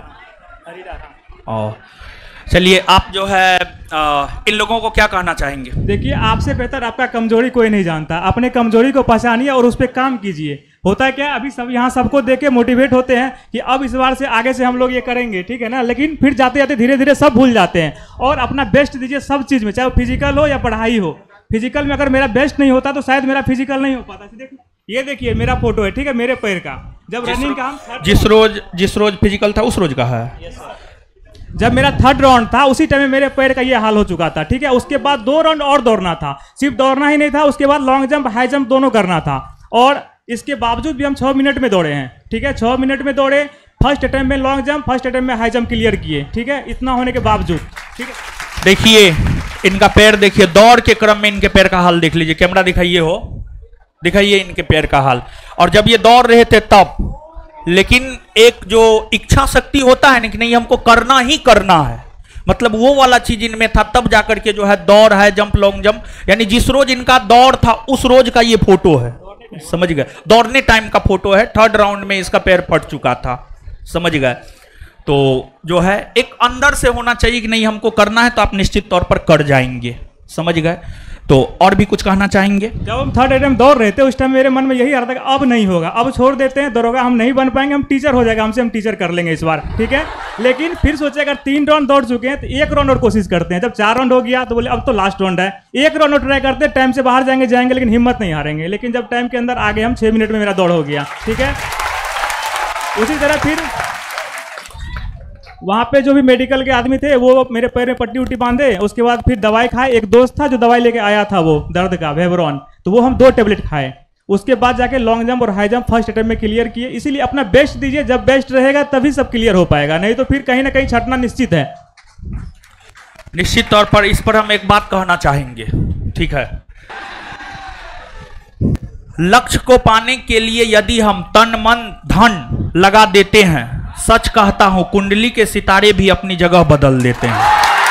और चलिए, आप जो है आ, इन लोगों को क्या कहना चाहेंगे? देखिए, आपसे बेहतर आपका कमजोरी कोई नहीं जानता। अपने कमजोरी को पहचानिए और उस पर काम कीजिए। होता है क्या, अभी सब यहाँ सबको देख के मोटिवेट होते हैं कि अब इस बार से आगे से हम लोग ये करेंगे, ठीक है ना। लेकिन फिर जाते जाते धीरे धीरे सब भूल जाते हैं। और अपना बेस्ट दीजिए सब चीज़ में, चाहे वो फिजिकल हो या पढ़ाई हो। फिजिकल में अगर मेरा बेस्ट नहीं होता तो शायद मेरा फिजिकल नहीं हो पाता। देखिए, ये देखिए मेरा फोटो है, ठीक है, मेरे पैर का। जब रनिंग का हम जिस रोज जिस रोज फिजिकल था उस रोज का है। जब मेरा थर्ड राउंड था उसी टाइम में मेरे पैर का ये हाल हो चुका था, ठीक है। उसके बाद दो राउंड और दौड़ना था। सिर्फ दौड़ना ही नहीं था, उसके बाद लॉन्ग जंप हाई जंप दोनों करना था। और इसके बावजूद भी हम छः मिनट में दौड़े हैं, ठीक है। छः मिनट में दौड़े, फर्स्ट अटेम्प्ट में लॉन्ग जंप, फर्स्ट अटेम्प्ट में हाई जंप क्लियर किए, ठीक है। इतना होने के बावजूद, ठीक है। देखिए इनका पैर, देखिए दौड़ के क्रम में इनके पैर का हाल देख लीजिए। कैमरा दिखाइए, हो दिखाइए इनके पैर का हाल। और जब ये दौड़ रहे थे तब, लेकिन एक जो इच्छा शक्ति होता है ना कि नहीं हमको करना ही करना है, मतलब वो वाला चीज इनमें था, तब जाकर के जो है दौड़ है, जंप, लॉन्ग जंप। यानी जिस रोज इनका दौड़ था उस रोज का ये फोटो है, समझ गए। दौड़ने टाइम का फोटो है। थर्ड राउंड में इसका पैर फट चुका था, समझ गए। तो जो है एक अंदर से होना चाहिए कि नहीं हमको करना है, तो आप निश्चित तौर पर कर जाएंगे, समझ गए। तो और भी कुछ कहना चाहेंगे? जब हम थर्ड अटेम्प्ट दौड़ रहे थे उस टाइम मेरे मन में यही आ रहा था कि अब नहीं होगा, अब छोड़ देते हैं, दरोगा हम नहीं बन पाएंगे, हम टीचर हो जाएगा, हमसे हम टीचर कर लेंगे इस बार, ठीक है। लेकिन फिर सोचे अगर तीन राउंड दौड़ चुके हैं तो एक राउंड और कोशिश करते हैं। जब चार राउंड हो गया तो बोले अब तो लास्ट राउंड है, एक राउंड और ट्राई करते हैं। टाइम से बाहर जाएंगे जाएंगे लेकिन हिम्मत नहीं हारेंगे। लेकिन जब टाइम के अंदर आगे हम छः मिनट में मेरा दौड़ हो गया, ठीक है। उसी तरह फिर वहाँ पे जो भी मेडिकल के आदमी थे वो मेरे पैर में पट्टी उट्टी बांधे। उसके बाद फिर दवाई खाए। एक दोस्त था जो दवाई लेके आया था वो दर्द का, वेवरॉन, तो वो हम दो टेबलेट खाए। उसके बाद जाके लॉन्ग जंप और हाई जंप फर्स्ट अटेम्प्ट में क्लियर किए। इसीलिए अपना बेस्ट दीजिए, जब बेस्ट रहेगा तभी सब क्लियर हो पाएगा, नहीं तो फिर कहीं ना कहीं छटना निश्चित है। निश्चित तौर पर इस पर हम एक बात कहना चाहेंगे, ठीक है। लक्ष्य को पाने के लिए यदि हम तन मन धन लगा देते हैं, सच कहता हूं कुंडली के सितारे भी अपनी जगह बदल देते हैं।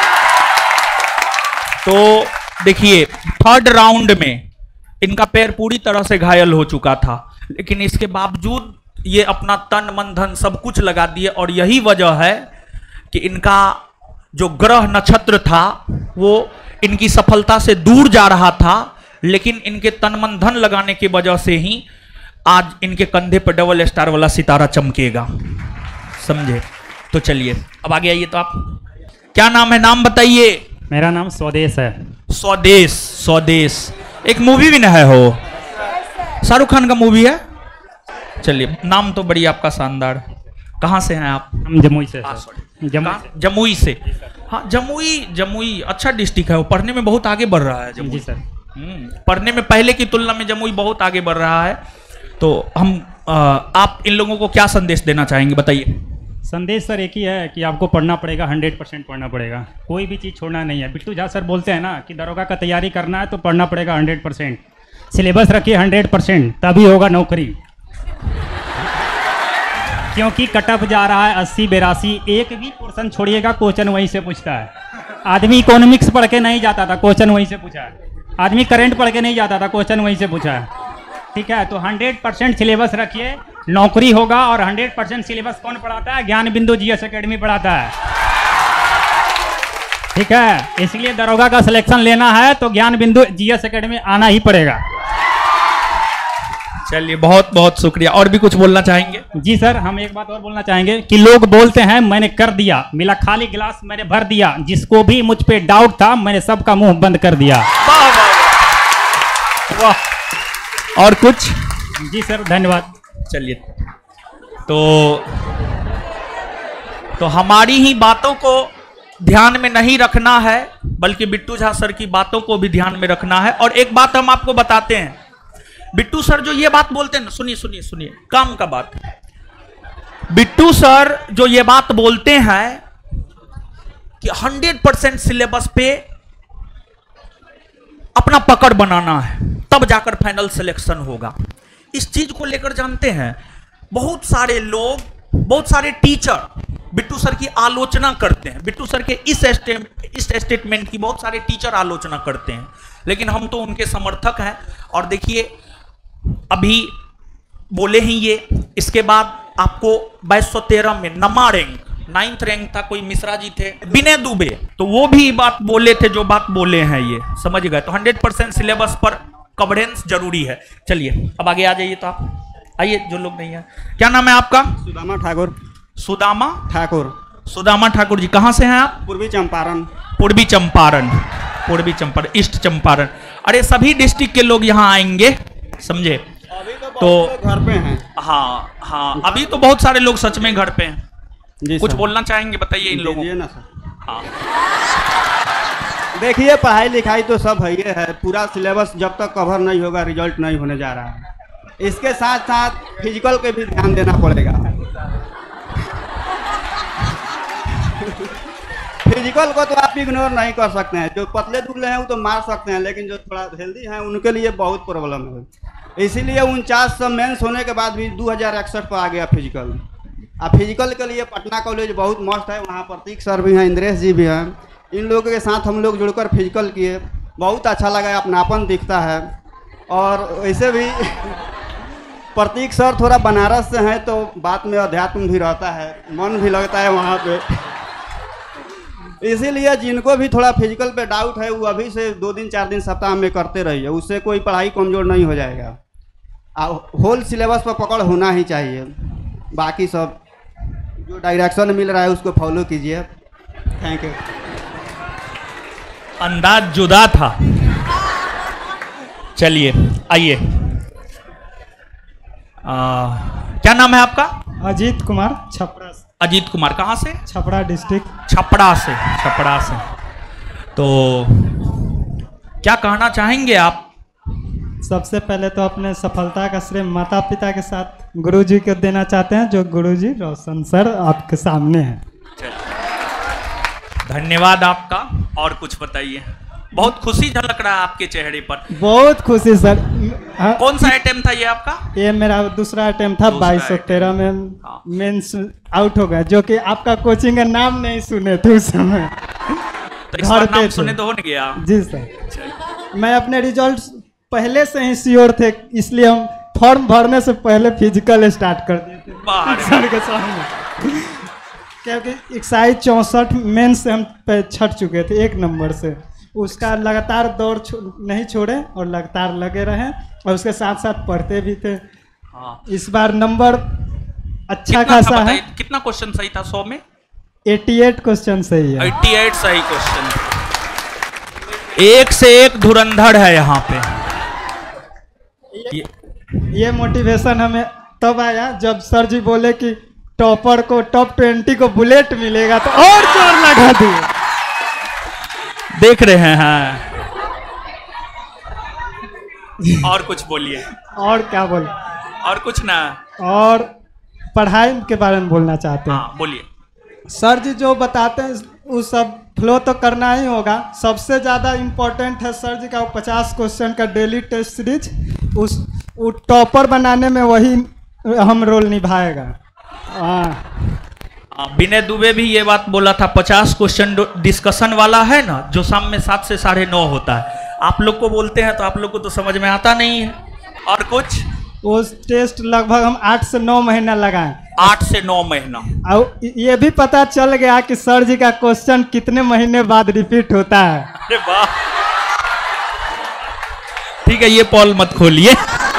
तो देखिए थर्ड राउंड में इनका पैर पूरी तरह से घायल हो चुका था, लेकिन इसके बावजूद ये अपना तन मन धन सब कुछ लगा दिए। और यही वजह है कि इनका जो ग्रह नक्षत्र था वो इनकी सफलता से दूर जा रहा था, लेकिन इनके तन मन धन लगाने की वजह से ही आज इनके कंधे पर डबल स्टार वाला सितारा चमकेगा, समझे। तो चलिए अब आगे आइए। तो आप क्या नाम है, नाम बताइए। मेरा नाम स्वदेश है। स्वदेश, स्वदेश एक मूवी भी न है, हो शाहरुख खान का मूवी है। चलिए, नाम तो बड़ी आपका शानदार। कहाँ से हैं आप? हम जमुई से। जमुई से, जमुई से। हाँ, जमुई, जमुई अच्छा डिस्ट्रिक्ट है। वो पढ़ने में बहुत आगे बढ़ रहा है जमुई। जी सर। पढ़ने में पहले की तुलना में जमुई बहुत आगे बढ़ रहा है। तो हम आ, आप इन लोगों को क्या संदेश देना चाहेंगे, बताइए। संदेश सर एक ही है कि आपको पढ़ना पड़ेगा, हंड्रेड परसेंट पढ़ना पड़ेगा, कोई भी चीज़ छोड़ना नहीं है। बिट्टू झा सर बोलते हैं ना कि दरोगा का तैयारी करना है तो पढ़ना पड़ेगा हंड्रेड परसेंट, सिलेबस रखिए हंड्रेड परसेंट, तभी होगा नौकरी। क्योंकि कटअप जा रहा है अस्सी बेरासी, एक भी पोर्सन छोड़िएगा क्वेश्चन वहीं से पूछता है। आदमी इकोनॉमिक्स पढ़ के नहीं जाता था, क्वेश्चन वहीं से पूछा है। आदमी करंट पढ़ के नहीं जाता था, क्वेश्चन वहीं से पूछा है, ठीक है। तो हंड्रेड परसेंट सिलेबस रखिए, नौकरी होगा। और हंड्रेड परसेंट सिलेबस कौन पढ़ाता है? ज्ञान बिंदु जीएस एकेडमी पढ़ाता है, ठीक है। इसलिए दरोगा का सिलेक्शन लेना है तो ज्ञान बिंदु जीएस एकेडमी आना ही पड़ेगा। चलिए, बहुत बहुत शुक्रिया। और भी कुछ बोलना चाहेंगे? जी सर, हम एक बात और बोलना चाहेंगे कि लोग बोलते हैं मैंने कर दिया, मिला खाली गिलास मैंने भर दिया, जिसको भी मुझ पे डाउट था मैंने सबका मुंह बंद कर दिया। वाह वाह वाह। और कुछ? जी सर, धन्यवाद। चलिए, तो तो हमारी ही बातों को ध्यान में नहीं रखना है, बल्कि बिट्टू झा सर की बातों को भी ध्यान में रखना है। और एक बात हम आपको बताते हैं, बिट्टू सर जो ये बात बोलते हैं ना, सुनिए सुनिए सुनिए, काम का बात। बिट्टू सर जो ये बात बोलते हैं कि हंड्रेड परसेंट सिलेबस पे अपना पकड़ बनाना है, तब जाकर फाइनल सिलेक्शन होगा। इस चीज को लेकर जानते हैं बहुत सारे लोग, बहुत सारे टीचर बिट्टू सर की आलोचना करते हैं। बिट्टू सर के इस इस स्टेटमेंट की बहुत सारे टीचर आलोचना करते हैं, लेकिन हम तो उनके समर्थक हैं। और देखिए अभी बोले ही ये, इसके बाद आपको बाईस सौ तेरह में नमा रैंक, नाइन्थ रैंक था, कोई मिश्रा जी थे, विनय दुबे, तो वो भी बात बोले थे जो बात बोले हैं, ये समझ गए। तो हंड्रेड परसेंट सिलेबस पर कवरेंस जरूरी है। चलिए अब आगे आ जाइए, तो आप आइए जो लोग नहीं है। क्या नाम है आपका? सुदामा ठाकुर। सुदामा ठाकुर। सुदामा ठाकुर जी, कहां से हैं आप? पूर्वी चंपारण। पूर्वी चंपारण, पूर्वी चंपारण, ईस्ट चंपारण। अरे सभी डिस्ट्रिक्ट के लोग यहाँ आएंगे, समझे? तो, तो घर पे हैं। हाँ हाँ, अभी तो बहुत सारे लोग सच में घर पे हैं। जी कुछ सर। बोलना चाहेंगे, बताइए इन लोगों ना सर। हाँ देखिए पढ़ाई लिखाई तो सब है ये है, पूरा सिलेबस जब तक कवर नहीं होगा रिजल्ट नहीं होने जा रहा है। इसके साथ साथ फिजिकल पे भी ध्यान देना पड़ेगा। फिजिकल को तो आप इग्नोर नहीं कर सकते हैं, जो पतले दुबले हैं वो तो मार सकते हैं, लेकिन जो थोड़ा हेल्दी हैं उनके लिए बहुत प्रॉब्लम है। इसीलिए उनचास सौ मेंस होने के बाद भी दो हज़ार इकसठ पर आ गया फिजिकल। अब फिजिकल के लिए पटना कॉलेज बहुत मस्त है, वहाँ प्रतीक सर भी हैं, इंद्रेश जी भी हैं, इन लोगों के साथ हम लोग जुड़कर फिजिकल किए, बहुत अच्छा लगा, अपनापन दिखता है। और वैसे भी प्रतीक सर थोड़ा बनारस से हैं तो बात में अध्यात्म भी रहता है, मन भी लगता है वहाँ पे। इसीलिए जिनको भी थोड़ा फिजिकल पे डाउट है वो अभी से दो दिन चार दिन सप्ताह में करते रहिए, उससे कोई पढ़ाई कमज़ोर नहीं हो जाएगा। होल सिलेबस पर पकड़ होना ही चाहिए, बाकी सब जो डायरेक्शन मिल रहा है उसको फॉलो कीजिए। Thank you. अंदाज जुदा था। चलिए आइए, क्या नाम है आपका? अजीत कुमार, छपरा से। अजीत कुमार, कहाँ से? छपरा डिस्ट्रिक्ट। छपरा से, छपरा से। तो क्या कहना चाहेंगे आप? सबसे पहले तो अपने सफलता का श्रेय माता पिता के साथ गुरुजी को देना चाहते हैं, जो गुरुजी रोशन सर आपके सामने हैं। धन्यवाद आपका। और कुछ बताइए, बहुत खुशी झलक रहा है आपके चेहरे पर। बहुत खुशी सर। कौन सा अटेम्प्ट था ये आपका? ये मेरा दूसरा अटेम्प्ट था, बाईस सौ तेरह में मेंस आउट हो गया, जो कि आपका कोचिंग का नाम नहीं सुने थे उस समय। तो इस बार नाम सुने तो हो नहीं गया? जी सर। मैं अपने रिजल्ट पहले से ही श्योर थे, इसलिए हम फॉर्म भरने से पहले फिजिकल स्टार्ट कर दिए थे सर के सामने, क्योंकि इकसाईस चौंसठ मेंस से हम छट चुके थे एक नंबर से। उसका लगातार दौड़ छो, नहीं छोड़े और लगातार लगे रहे, और उसके साथ साथ पढ़ते भी थे। हाँ। इस बार नंबर अच्छा खासा है। कितना क्वेश्चन सही था सौ में? अठासी क्वेश्चन सही है। अठासी सही क्वेश्चन, एक से एक धुरंधर है यहाँ पे। ये, ये मोटिवेशन हमें तब आया जब सर जी बोले कि टॉपर को टॉप ट्वेंटी को बुलेट मिलेगा, तो और जोर लगा दिए। देख रहे हैं। और कुछ बोलिए। और क्या बोले? और कुछ ना। और पढ़ाई के बारे में बोलना चाहते हैं। हाँ बोलिए। सर जी जो बताते हैं वो सब फ्लो तो करना ही होगा। सबसे ज़्यादा इम्पोर्टेंट है सर जी का वो पचास क्वेश्चन का डेली टेस्ट सीरीज, उस वो टॉपर बनाने में वही हम रोल निभाएगा। हाँ, विनय दुबे भी ये बात बोला था, पचास क्वेश्चन डिस्कशन वाला है ना, जो शाम में सात से साढ़े नौ होता है। आप लोग को बोलते हैं तो आप लोग को तो समझ में आता नहीं है। और कुछ वो टेस्ट लगभग हम आठ से नौ महीना लगाए। आठ से नौ महीना। और ये भी पता चल गया कि सर जी का क्वेश्चन कितने महीने बाद रिपीट होता है। अरे वाह, ठीक है, ये पॉल मत खोलिए।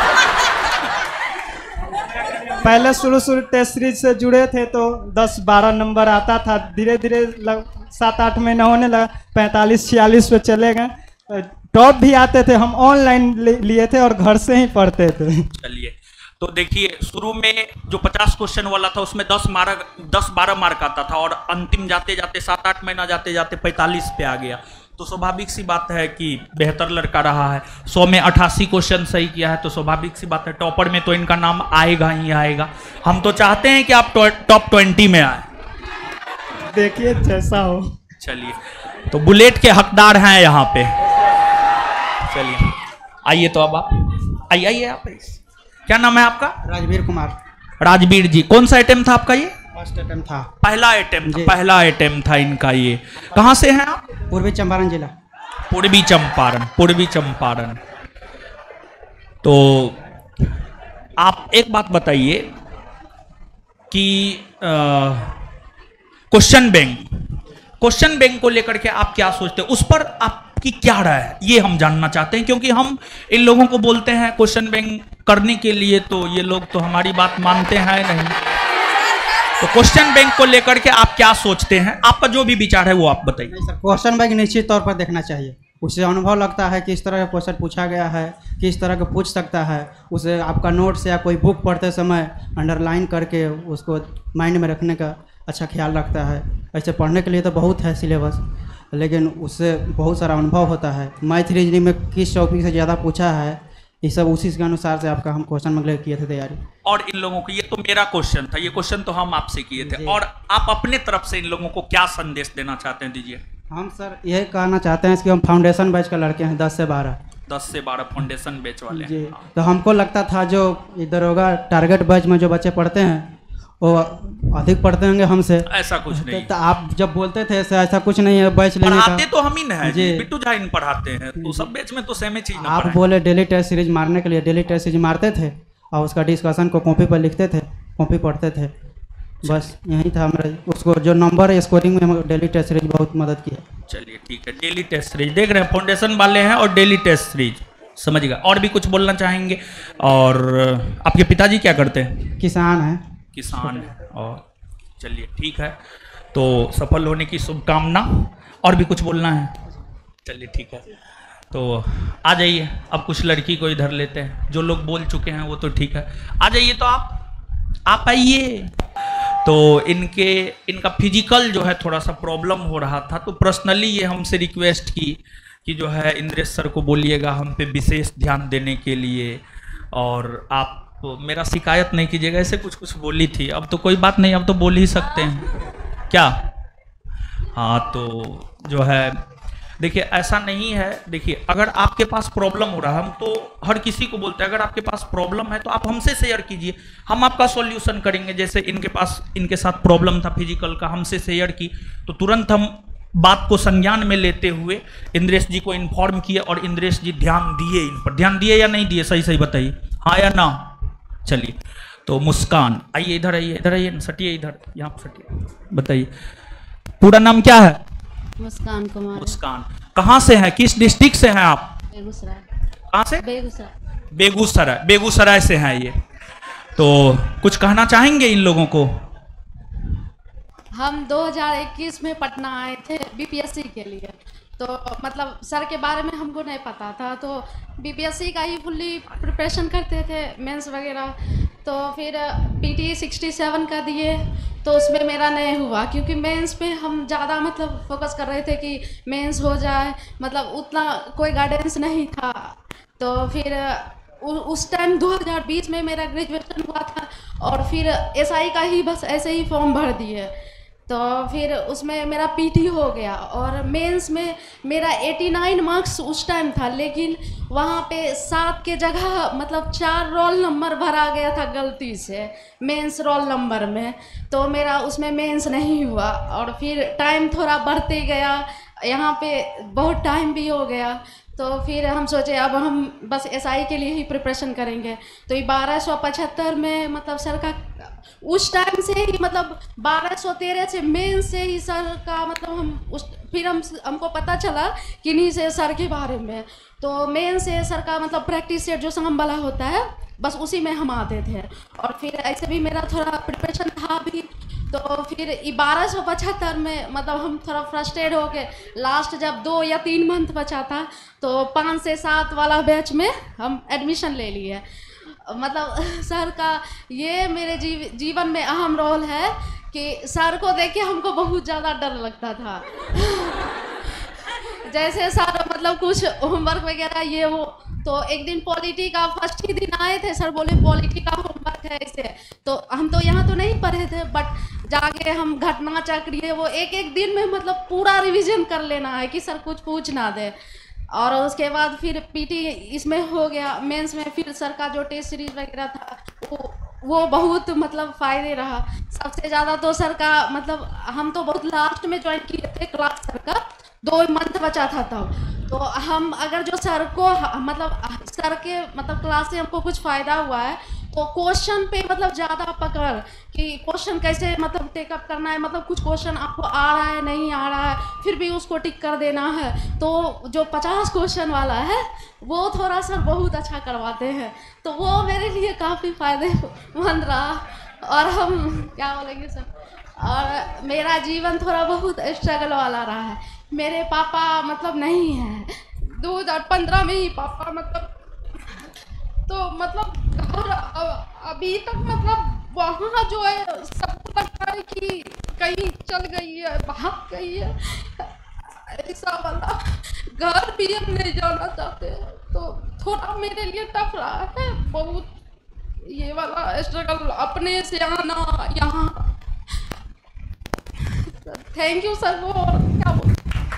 पहले शुरू शुरू टेस्ट सीरीज से जुड़े थे तो दस बारह नंबर आता था, धीरे धीरे सात आठ महीना होने लगा, पैंतालीस छियालीस पे चले गए। टॉप भी आते थे, हम ऑनलाइन लिए थे और घर से ही पढ़ते थे। चलिए, तो देखिए शुरू में जो पचास क्वेश्चन वाला था उसमें दस मार्क दस बारह मार्क आता था, और अंतिम जाते जाते सात आठ महीना जाते जाते पैंतालीस पे आ गया। तो स्वाभाविक सी बात है कि बेहतर लड़का रहा है। सौ में अट्ठासी क्वेश्चन सही किया है, तो स्वाभाविक सी बात है टॉपर में तो इनका नाम आएगा ही आएगा। हम तो चाहते हैं कि आप टॉप ट्वेंटी में आए। देखिए जैसा हो। चलिए, तो बुलेट के हकदार हैं यहाँ पे। चलिए आइए, तो अब आप आइए आइए आप। क्या नाम है आपका? राजवीर कुमार। राजवीर जी, कौन सा आइटम था आपका? ये फर्स्ट अटेम्प्ट था। पहला आइटम था, पहला आइटम था इनका। ये कहाँ से हैं आप? पूर्वी चंपारण जिला। पूर्वी चंपारण, पूर्वी चंपारण। तो आप एक बात बताइए कि क्वेश्चन बैंक, क्वेश्चन बैंक को लेकर के आप क्या सोचते हैं, उस पर आपकी क्या राय है, ये हम जानना चाहते हैं। क्योंकि हम इन लोगों को बोलते हैं क्वेश्चन बैंक करने के लिए, तो ये लोग तो हमारी बात मानते हैं नहीं। तो क्वेश्चन बैंक को लेकर के आप क्या सोचते हैं? आपका जो भी विचार है वो आप बताइए। नहीं सर, क्वेश्चन बैंक निश्चित तौर पर देखना चाहिए। उससे अनुभव लगता है कि इस तरह का क्वेश्चन पूछा गया है, किस तरह का पूछ सकता है। उसे आपका नोट्स या कोई बुक पढ़ते समय अंडरलाइन करके उसको माइंड में रखने का अच्छा ख्याल रखता है। ऐसे पढ़ने के लिए तो बहुत है सिलेबस, लेकिन उससे बहुत सारा अनुभव होता है। मैथ रीजनिंग में किस टॉपिक से ज़्यादा पूछा है, ये सब उसी के अनुसार से आपका हम क्वेश्चन वगैरह किए थे तैयारी। और इन लोगों को, ये तो मेरा क्वेश्चन था, ये क्वेश्चन तो हम आपसे किए थे, और आप अपने तरफ से इन लोगों को क्या संदेश देना चाहते हैं, दीजिए। हम सर यही कहना चाहते हैं कि हम फाउंडेशन बैच का लड़के हैं, दस से बारह दस से बारह फाउंडेशन बैच वाले जी। हैं। तो हमको लगता था जो इधर होगा टारगेट बैच में जो बच्चे पढ़ते हैं वो अधिक पढ़ते होंगे हमसे। ऐसा कुछ नहीं। तो आप जब बोलते थे ऐसा ऐसा कुछ नहीं है बैच लेने का। पढ़ाते तो हम ही ना है जी, जी। बिट्टू झा इन पढ़ाते हैं, तो सब बैच में तो सेम ही चीज ना आप पढ़ाएं। बोले डेली टेस्ट सीरीज मारने के लिए, डेली टेस्ट सीरीज मारते थे और उसका डिस्कशन को कॉपी पर लिखते थे, कॉपी पढ़ते थे, बस यही था हमारा। उसको जो नंबर है स्कोरिंग में हम डेली टेस्ट सीरीज बहुत मदद की है। चलिए ठीक है, डेली टेस्ट सीरीज देख रहे हैं, फाउंडेशन वाले हैं और डेली टेस्ट सीरीज, समझिएगा। और भी कुछ बोलना चाहेंगे? और आपके पिताजी क्या करते हैं? किसान है। किसान है। और चलिए ठीक है, तो सफल होने की शुभकामना। और भी कुछ बोलना है? चलिए ठीक है, तो आ जाइए। अब कुछ लड़की को इधर लेते हैं, जो लोग बोल चुके हैं वो तो ठीक है। आ जाइए, तो आप आप आइए। तो इनके इनका फिजिकल जो है थोड़ा सा प्रॉब्लम हो रहा था, तो पर्सनली ये हमसे रिक्वेस्ट की कि जो है इंद्रेश सर को बोलिएगा हम पे विशेष ध्यान देने के लिए, और आप तो मेरा शिकायत नहीं कीजिएगा। ऐसे कुछ कुछ बोली थी, अब तो कोई बात नहीं, अब तो बोल ही सकते हैं क्या। हाँ, तो जो है देखिए ऐसा नहीं है। देखिए अगर आपके पास प्रॉब्लम हो रहा है, हम तो हर किसी को बोलते हैं अगर आपके पास प्रॉब्लम है तो आप हमसे शेयर कीजिए, हम आपका सॉल्यूशन करेंगे। जैसे इनके पास इनके साथ प्रॉब्लम था फिजिकल का, हमसे शेयर की तो तुरंत हम बात को संज्ञान में लेते हुए इंद्रेश जी को इन्फॉर्म किए, और इंद्रेश जी ध्यान दिए, इन पर ध्यान दिए या नहीं दिए, सही सही बताइए, हाँ या ना। चलिए, तो मुस्कान आइए, इधर आइए, इधर आइए, सटिए इधर, यहाँ पर सटिए, बताइए पूरा नाम क्या है? मुस्कान कुमार। मुस्कान कहाँ से हैं, किस डिस्ट्रिक्ट से हैं आप? बेगूसराय। कहाँ से? बेगूसराय। बेगूसराय, बेगूसराय से हैं ये। तो कुछ कहना चाहेंगे इन लोगों को? हम दो हज़ार इक्कीस में पटना आए थे बीपीएससी के लिए, तो मतलब सर के बारे में हमको नहीं पता था, तो बीपीएससी का ही फुल्ली प्रिपरेशन करते थे, मेंस वगैरह। तो फिर पीटी सिक्सटी सेवन का दिए, तो उसमें मेरा नहीं हुआ, क्योंकि मेंस पे हम ज़्यादा मतलब फोकस कर रहे थे कि मेंस हो जाए, मतलब उतना कोई गाइडेंस नहीं था। तो फिर उस टाइम दो हज़ार बीस में मेरा ग्रेजुएशन हुआ था, और फिर एसआई का ही बस ऐसे ही फॉर्म भर दिए, तो फिर उसमें मेरा पीटी हो गया। और मेंस में मेरा नवासी मार्क्स उस टाइम था, लेकिन वहाँ पे सात के जगह मतलब चार रोल नंबर भरा गया था गलती से मेंस रोल नंबर में, तो मेरा उसमें मेंस नहीं हुआ। और फिर टाइम थोड़ा बढ़ते गया, यहाँ पे बहुत टाइम भी हो गया, तो फिर हम सोचे अब हम बस एसआई के लिए ही प्रिपरेशन करेंगे। तो ये बारह सौ पचहत्तर में मतलब सर का उस टाइम से ही मतलब बारह सौ तेरह से मेन से ही सर का मतलब हम उस फिर हम हमको पता चला किन्हीं से सर के बारे में, तो मेन से सर का मतलब प्रैक्टिस सेट जो संगम वाला होता है बस उसी में हम आते थे। और फिर ऐसे भी मेरा थोड़ा प्रिपरेशन था भी, तो फिर बारह सौ पचहत्तर में मतलब हम थोड़ा फ्रस्ट्रेट हो गए। लास्ट जब दो या तीन मंथ बचा था तो पाँच से सात वाला बैच में हम एडमिशन ले लिए। मतलब सर का ये मेरे जीव, जीवन में अहम रोल है कि सर को देख के हमको बहुत ज़्यादा डर लगता था। जैसे सर मतलब कुछ होमवर्क वगैरह ये वो, तो एक दिन पॉलिटी का फर्स्ट ही दिन आए थे, सर बोले पॉलिटी का होमवर्क है ऐसे, तो हम तो यहाँ तो नहीं पढ़े थे, बट जाके हम घटना चक्र ये वो एक एक दिन में मतलब पूरा रिवीजन कर लेना है कि सर कुछ पूछ ना दे। और उसके बाद फिर पीटी इसमें हो गया, मेंस में फिर सर का जो टेस्ट सीरीज वगैरह था वो वो बहुत मतलब फ़ायदे रहा। सबसे ज़्यादा तो सर का मतलब हम तो बहुत लास्ट में ज्वाइन किए थे क्लास, सर का दो मंथ बचा था तब, तो हम अगर जो सर को मतलब सर के मतलब क्लास से हमको कुछ फ़ायदा हुआ है, तो क्वेश्चन पे मतलब ज़्यादा पकड़ कि क्वेश्चन कैसे मतलब टेकअप करना है, मतलब कुछ क्वेश्चन आपको आ रहा है नहीं आ रहा है फिर भी उसको टिक कर देना है, तो जो पचास क्वेश्चन वाला है वो थोड़ा सर बहुत अच्छा करवाते हैं, तो वो मेरे लिए काफ़ी फ़ायदेमंद रहा। और हम क्या बोलेंगे सर, और मेरा जीवन थोड़ा बहुत स्ट्रगल वाला रहा है। मेरे पापा मतलब नहीं है, दो हज़ार पंद्रह में ही पापा मतलब, तो मतलब घर अभी तक मतलब वहाँ जो है सबको लगता है कि कहीं चल गई है, भाग गई है, ऐसा वाला घर भी हम नहीं जाना चाहते हैं, तो थोड़ा मेरे लिए टफ रहा है बहुत ये वाला स्ट्रगल अपने से आना यहाँ। Thank you sir. वो क्या बोल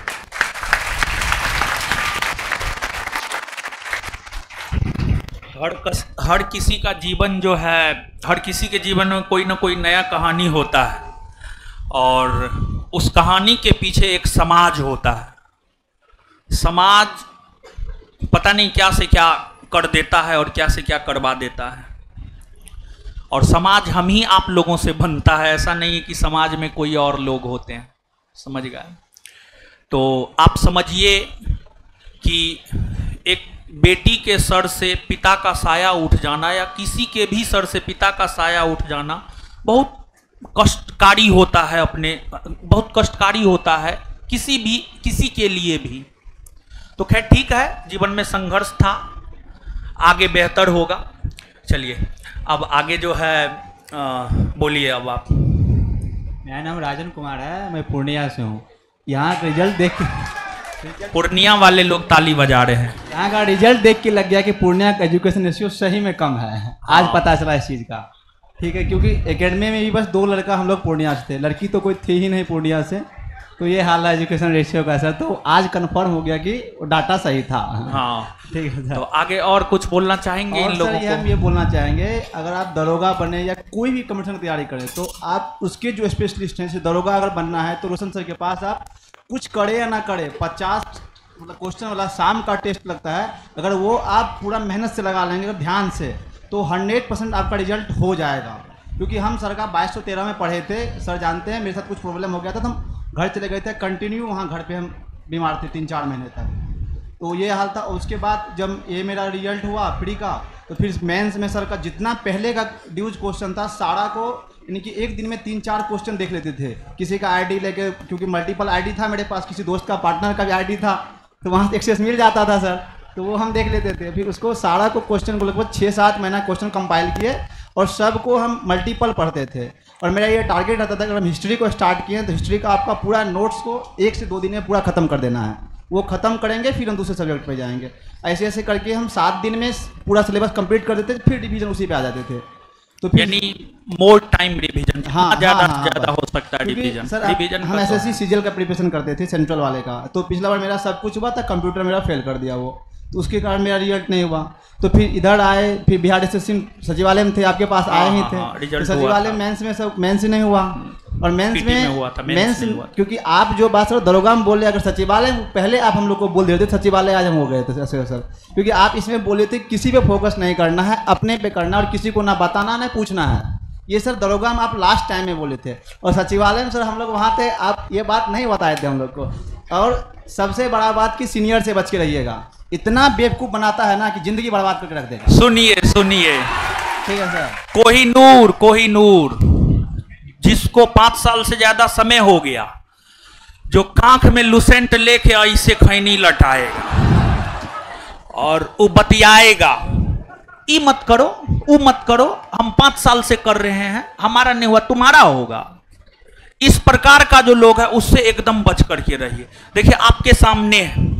हर कस, हर किसी का जीवन जो है, हर किसी के जीवन में कोई ना कोई नया कहानी होता है, और उस कहानी के पीछे एक समाज होता है। समाज पता नहीं क्या से क्या कर देता है और क्या से क्या करवा देता है, और समाज हम ही आप लोगों से बनता है। ऐसा नहीं है कि समाज में कोई और लोग होते हैं, समझ गए? तो आप समझिए कि एक बेटी के सर से पिता का साया उठ जाना, या किसी के भी सर से पिता का साया उठ जाना बहुत कष्टकारी होता है, अपने बहुत कष्टकारी होता है किसी भी किसी के लिए भी। तो खैर ठीक है, जीवन में संघर्ष था, आगे बेहतर होगा। चलिए अब आगे जो है बोलिए अब आप। मेरा नाम राजन कुमार है, मैं पूर्णिया से हूँ। यहाँ का रिजल्ट देख के पूर्णिया वाले लोग ताली बजा रहे हैं। यहाँ का रिजल्ट देख के लग गया कि पूर्णिया का एजुकेशन रेशियो सही में कम है। आज पता चला इस चीज़ का, ठीक है, क्योंकि एकेडमी में भी बस दो लड़का हम लोग पूर्णिया से थे, लड़की तो कोई थी ही नहीं पूर्णिया से। तो ये हाल है एजुकेशन रेशियो का सर। तो आज कंफर्म हो गया कि डाटा सही था। हाँ ठीक है सर। तो आगे और कुछ बोलना चाहेंगे इन लोगों को? हम ये बोलना चाहेंगे, अगर आप दरोगा बने या कोई भी कमीशन की तैयारी करें, तो आप उसके जो स्पेशलिस्ट हैं, जैसे दरोगा अगर बनना है तो रोशन सर के पास आप कुछ करे या ना करे, पचास मतलब क्वेश्चन वाला शाम का टेस्ट लगता है, अगर वो आप पूरा मेहनत से लगा लेंगे अगर ध्यान से, तो हंड्रेड परसेंट आपका रिजल्ट हो जाएगा। क्योंकि हम सर का बाईस सौ तेरह में पढ़े थे, सर जानते हैं मेरे साथ कुछ प्रॉब्लम हो गया था तो हम घर चले गए थे, कंटिन्यू वहाँ घर पे हम बीमार थे तीन चार महीने तक। तो ये हाल था। उसके बाद जब ये मेरा रिजल्ट हुआ प्री का, तो फिर मेंस में सर का जितना पहले का ड्यूज क्वेश्चन था सारा को, यानी कि एक दिन में तीन चार क्वेश्चन देख लेते थे। किसी का आईडी लेके, क्योंकि मल्टीपल आईडी था मेरे पास, किसी दोस्त का पार्टनर का भी आईडी था, तो वहाँ से एक्सेस मिल जाता था सर, तो वो हम देख लेते थे। फिर उसको सारा को क्वेश्चन को लगभग छः सात महीना क्वेश्चन कंपाइल किए, और सबको हम मल्टीपल पढ़ते थे। और मेरा ये टारगेट रहता था कि अगर हम हिस्ट्री को स्टार्ट किए तो हिस्ट्री का आपका पूरा नोट्स को एक से दो दिन में पूरा खत्म कर देना है। वो खत्म करेंगे फिर हम दूसरे सब्जेक्ट पे जाएंगे। ऐसे ऐसे करके हम सात दिन में पूरा सिलेबस कंप्लीट कर देते थे, फिर डिवीजन उसी पे आ जाते थे। तो फिर यानी मोर टाइम रिवीजन, हाँ ज़्यादा हाँ, ज़्यादा हो सकता है डिवीजन। सर डिवीजन हम एसएससी सीजीएल का प्रिपरेशन करते थे सेंट्रल वाले का, तो पिछला बार मेरा सब कुछ हुआ था, कंप्यूटर मेरा फेल कर दिया वो, तो उसके कारण मेरा रिजल्ट नहीं हुआ। तो फिर इधर आए, फिर बिहार एसएससी सचिवालय में थे, आपके पास आए ही थे, तो सचिवालय मेंस में सब मेंस ही नहीं हुआ, और मेंस में हुआ था, मेंस क्योंकि आप जो बात सर दरोगा में बोल रहे, अगर सचिवालय पहले आप हम लोग को बोल देते सचिवालय आज हम हो गए थे ऐसे सर, क्योंकि आप इसमें बोले थे किसी पे फोकस नहीं करना है, अपने पे करना, और किसी को ना बताना ना पूछना है। ये सर दरोगा में आप लास्ट टाइम में बोले थे, और सचिवालय में सर हम लोग वहाँ थे, आप ये बात नहीं बताए थे हम लोग को। और सबसे बड़ा बात कि सीनियर से बच के रहिएगा, इतना बेवकूफ़ बनाता है ना कि जिंदगी बर्बाद करके रख देगा। सुनिए सुनिए, ठीक है सर। कोहिनूर कोहिनूर जिसको पाँच साल से ज़्यादा समय हो गया, जो कांख में लुसेंट लेके ऐसे खैनी लटाएगा और वो बतियाएगा, ई मत करो वो मत करो, हम पाँच साल से कर रहे हैं, हमारा नहीं हुआ तुम्हारा होगा। इस प्रकार का जो लोग है उससे एकदम बच करके रहिए। देखिए आपके सामने है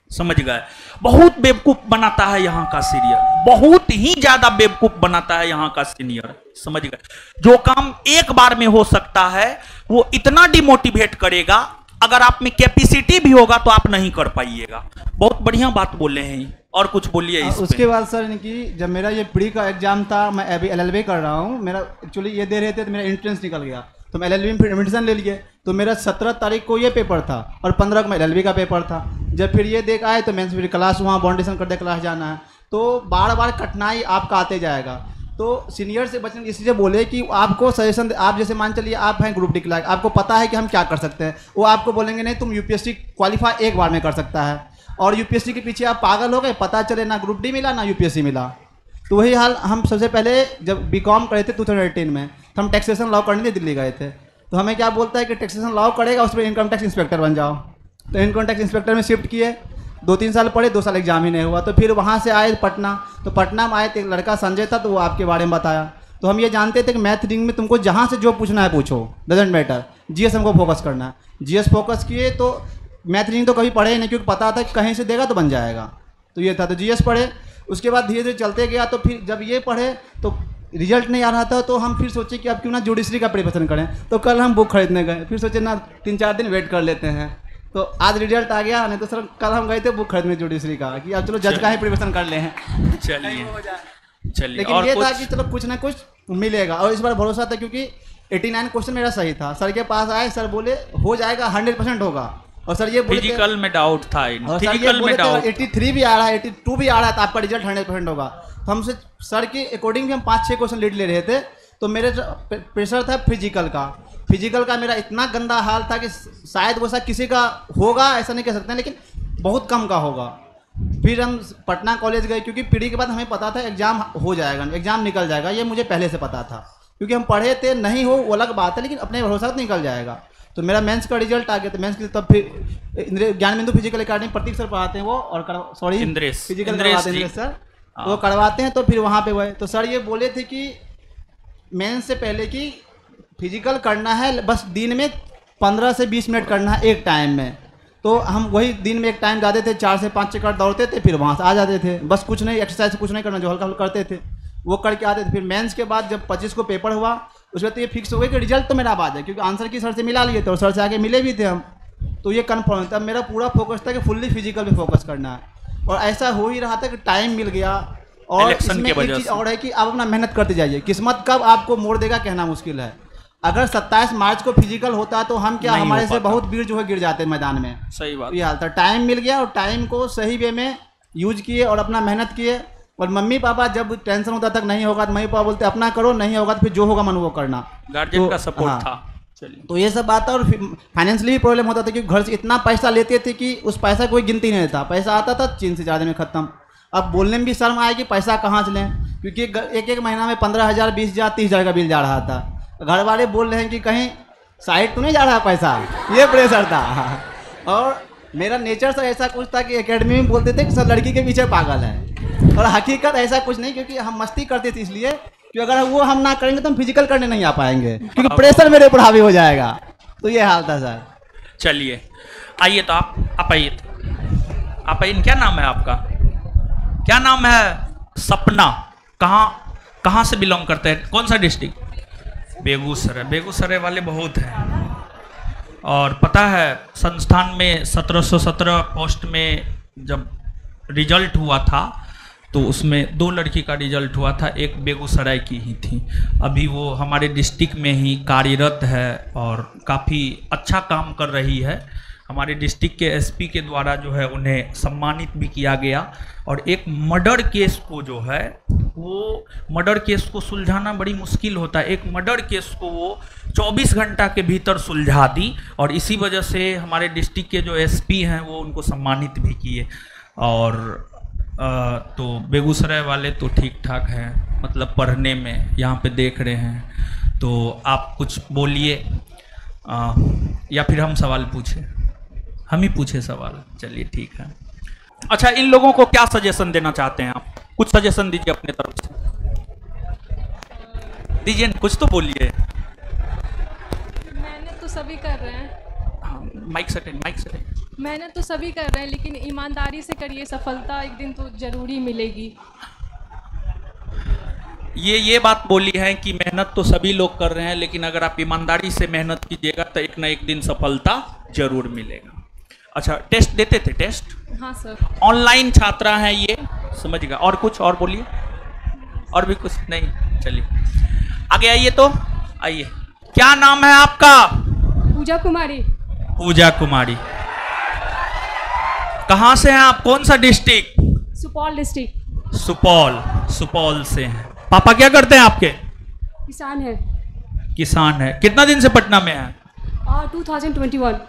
समझ गए। बहुत बेवकूफ बनाता है यहाँ का सीनियर, बहुत ही ज्यादा बेवकूफ बनाता है यहाँ का सीनियर, समझ गए। जो काम एक बार में हो सकता है वो इतना डिमोटिवेट करेगा, अगर आप में कैपेसिटी भी होगा तो आप नहीं कर पाइएगा। बहुत बढ़िया बात बोले हैं। और कुछ बोलिए इस उसके बाद सर इनकी जब मेरा ये प्री का एग्जाम था, मैं अभी एल एल बी कर रहा हूँ, मेरा एक्चुअली ये दे रहे थे तो मेरा एंट्रेंस निकल गया, तो मैं एल एल बी में फिर एडमिशन ले लिए। तो मेरा सत्रह तारीख को ये पेपर था और पंद्रह को एल एल बी का पेपर था। जब फिर ये देख आए तो मैं फिर क्लास वहाँ बाउंडेशन कर दे क्लास जाना है, तो बार बार कठिनाई आपका आते जाएगा। तो सीनियर से बचने इसलिए बोले कि आपको सजेशन, आप जैसे मान चलिए आप हैं ग्रुप डी क्लर्क, आपको पता है कि हम क्या कर सकते हैं, वो आपको बोलेंगे नहीं तुम यूपीएससी क्वालिफाई एक बार में कर सकता है, और यूपीएससी के पीछे आप पागल हो गए, पता चले ना ग्रुप डी मिला ना यूपीएससी मिला। तो वही हाल हम सबसे पहले जब बी कॉम करे थे टू थाउजेंड एटीन में, तो हम टैक्सेशन लॉ करने दिल्ली गए थे। तो हमें क्या बोलता है कि टैक्सेशन लॉ करेगा उसमें इनकम टैक्स इंस्पेक्टर बन जाओ। तो इनकम टैक्स इंस्पेक्टर में शिफ्ट किए, दो तीन साल पढ़े, दो साल एग्जाम ही नहीं हुआ। तो फिर वहाँ से आए पटना, तो पटना में आए तो एक लड़का संजय था, तो वो आपके बारे में बताया। तो हम ये जानते थे कि मैथ रीडिंग में तुमको जहाँ से जो पूछना है पूछो, डजेंट मैटर, जीएस हमको फोकस करना है। जीएस फोकस किए तो मैथ रीडिंग तो कभी पढ़े ही नहीं, क्योंकि पता था कि कहीं से देगा तो बन जाएगा। तो ये था, तो जीएस पढ़े। उसके बाद धीरे धीरे चलते गया, तो फिर जब ये पढ़े तो रिजल्ट नहीं आ रहा था, तो हम फिर सोचे कि अब क्यों ना जुडिशरी का प्रिपरेशन करें। तो कल हम बुक खरीदने गए, फिर सोचे ना तीन चार दिन वेट कर लेते हैं, तो आज रिजल्ट आ गया। नहीं तो सर कल हम गए थे बुक खरीदने जुडिशरी का कि अब चलो जज का ही प्रिपरेशन कर ले हैं। चलिए चलिए। लेकिन और ये कुछ? था कि चलो कुछ ना कुछ मिलेगा, और इस बार भरोसा था क्योंकि नवासी क्वेश्चन मेरा सही था। सर के पास आए, सर बोले हो जाएगा, हंड्रेड परसेंट होगा। और सर ये बोले फिजिकल में डाउट था, और फिजिकल में डाउट, तिरासी भी आ रहा है, बयासी भी आ रहा है, तो आपका रिजल्ट हंड्रेड परसेंट होगा। तो हमसे सर के अकॉर्डिंग भी हम पाँच छः क्वेश्चन लीड ले रहे थे। तो मेरे प्रेशर था फिजिकल का, फिजिकल का मेरा इतना गंदा हाल था कि शायद वैसा किसी का होगा ऐसा नहीं कह सकते हैं, लेकिन बहुत कम का होगा। फिर हम पटना कॉलेज गए, क्योंकि पीढ़ी के बाद हमें पता था एग्जाम हो जाएगा, एग्जाम निकल जाएगा, ये मुझे पहले से पता था, क्योंकि हम पढ़े थे। नहीं हो वो अलग बात है, लेकिन अपने भरोसा तो निकल जाएगा। तो मेरा मेंस का रिजल्ट आ गया, तो मेंस के तब फिर ज्ञान बिंदु फिजिकल अकेडमी प्रतीक सर पढ़ाते हैं वो, और सॉरी फिजिकल करवाते हैं सर, वो करवाते हैं। तो फिर वहाँ पे गए, तो सर ये बोले थे कि मेंस से पहले कि फिजिकल करना है, बस दिन में पंद्रह से बीस मिनट करना है एक टाइम में। तो हम वही दिन में एक टाइम जाते थे, चार से पाँच चक्कर दौड़ते थे, फिर वहाँ से आ जाते थे। बस कुछ नहीं, एक्सरसाइज कुछ नहीं करना, जो हल्का हल्का करते थे वो करके आते थे। फिर मेंस के बाद जब पच्चीस को पेपर हुआ, उसके बाद तो ये फिक्स हो गया कि रिजल्ट तो मेरा आ जाए, क्योंकि आंसर की सर से मिला लिए थे और सर से आगे मिले भी थे हम। तो ये कन्फर्म था, मेरा पूरा फोकस था कि फुल्ली फिजिकल पे फोकस करना है। और ऐसा हो ही रहा था कि टाइम मिल गया। और इसमें एक चीज़ और है कि आप अपना मेहनत करते जाइए, किस्मत कब आपको मोड़ देगा कहना मुश्किल है। अगर सत्ताईस मार्च को फिजिकल होता तो हम क्या, हमारे से बहुत वीर जो है गिर जाते मैदान में। सही बात, ये हाल था। टाइम मिल गया और टाइम को सही वे में यूज किए और अपना मेहनत किए। और मम्मी पापा जब टेंशन होता तक नहीं होगा तो मम्मी पापा बोलते अपना करो, नहीं होगा तो फिर जो होगा मन वो करना, गार्जियन तो, का सपोर्ट हाँ। था। चलिए, तो ये सब बात था। और फाइनेंशियली भी प्रॉब्लम होता था, क्योंकि घर से इतना पैसा लेते थे कि उस पैसा कोई गिनती नहीं था। पैसा आता था तीन से चार दिन में खत्म। अब बोलने में भी शर्म आए कि पैसा कहाँ से लें, क्योंकि एक एक महीना में पंद्रह हज़ार बीस हज़ार तीस हज़ार का बिल जा रहा था। घर वाले बोल रहे हैं कि कहीं साइड तो नहीं जा रहा पैसा, ये प्रेशर था। और मेरा नेचर सर ऐसा कुछ था कि एकेडमी में बोलते थे कि सर लड़की के पीछे पागल है, और हकीकत ऐसा कुछ नहीं, क्योंकि हम मस्ती करते थे इसलिए कि अगर वो हम ना करेंगे तो हम फिजिकल करने नहीं आ पाएंगे, क्योंकि प्रेशर मेरे ऊपर हावी हो जाएगा। तो ये हाल था सर। चलिए आइए, तो आप आप आइए, आप आइए। क्या नाम है आपका? क्या नाम है? सपना। कहाँ कहाँ से बिलोंग करते हैं? कौन सा डिस्ट्रिक्ट? बेगूसराय। बेगूसराय वाले बहुत हैं। और पता है संस्थान में सत्रह सौ सत्रह पोस्ट में जब रिजल्ट हुआ था तो उसमें दो लड़की का रिजल्ट हुआ था, एक बेगूसराय की ही थी। अभी वो हमारे डिस्ट्रिक्ट में ही कार्यरत है और काफ़ी अच्छा काम कर रही है। हमारे डिस्ट्रिक्ट के एसपी के द्वारा जो है उन्हें सम्मानित भी किया गया। और एक मर्डर केस को जो है वो मर्डर केस को सुलझाना बड़ी मुश्किल होता है, एक मर्डर केस को वो चौबीस घंटा के भीतर सुलझा दी। और इसी वजह से हमारे डिस्ट्रिक्ट के जो एसपी हैं वो उनको सम्मानित भी किए। और आ, तो बेगूसराय वाले तो ठीक ठाक हैं, मतलब पढ़ने में यहाँ पे देख रहे हैं। तो आप कुछ बोलिए या फिर हम सवाल पूछें? हम ही पूछे सवाल, चलिए ठीक है। अच्छा, इन लोगों को क्या सजेशन देना चाहते हैं आप? कुछ सजेशन दीजिए अपने तरफ से, दीजिए, कुछ तो बोलिए। मैंने तो सभी कर रहे हैं। हाँ, माइक सेटिंग माइक सेटिंग मेहनत तो सभी कर रहे हैं, लेकिन ईमानदारी से करिए, सफलता एक दिन तो जरूरी मिलेगी। ये ये बात बोली है कि मेहनत तो सभी लोग कर रहे हैं, लेकिन अगर आप ईमानदारी से मेहनत कीजिएगा तो एक ना एक दिन सफलता जरूर मिलेगा। अच्छा, टेस्ट देते थे? टेस्ट हाँ सर। ऑनलाइन छात्रा हैं ये, समझिएगा। और कुछ और बोलिए, और भी कुछ नहीं? चलिए आगे आइए। तो आइए, क्या नाम है आपका? पूजा कुमारी। पूजा कुमारी, कहाँ से हैं आप? कौन सा डिस्ट्रिक्ट? सुपौल डिस्ट्रिक्ट। सुपौल, सुपौल से हैं। पापा क्या करते हैं आपके? किसान है। किसान है। कितना दिन से पटना में है? Two thousand twenty one.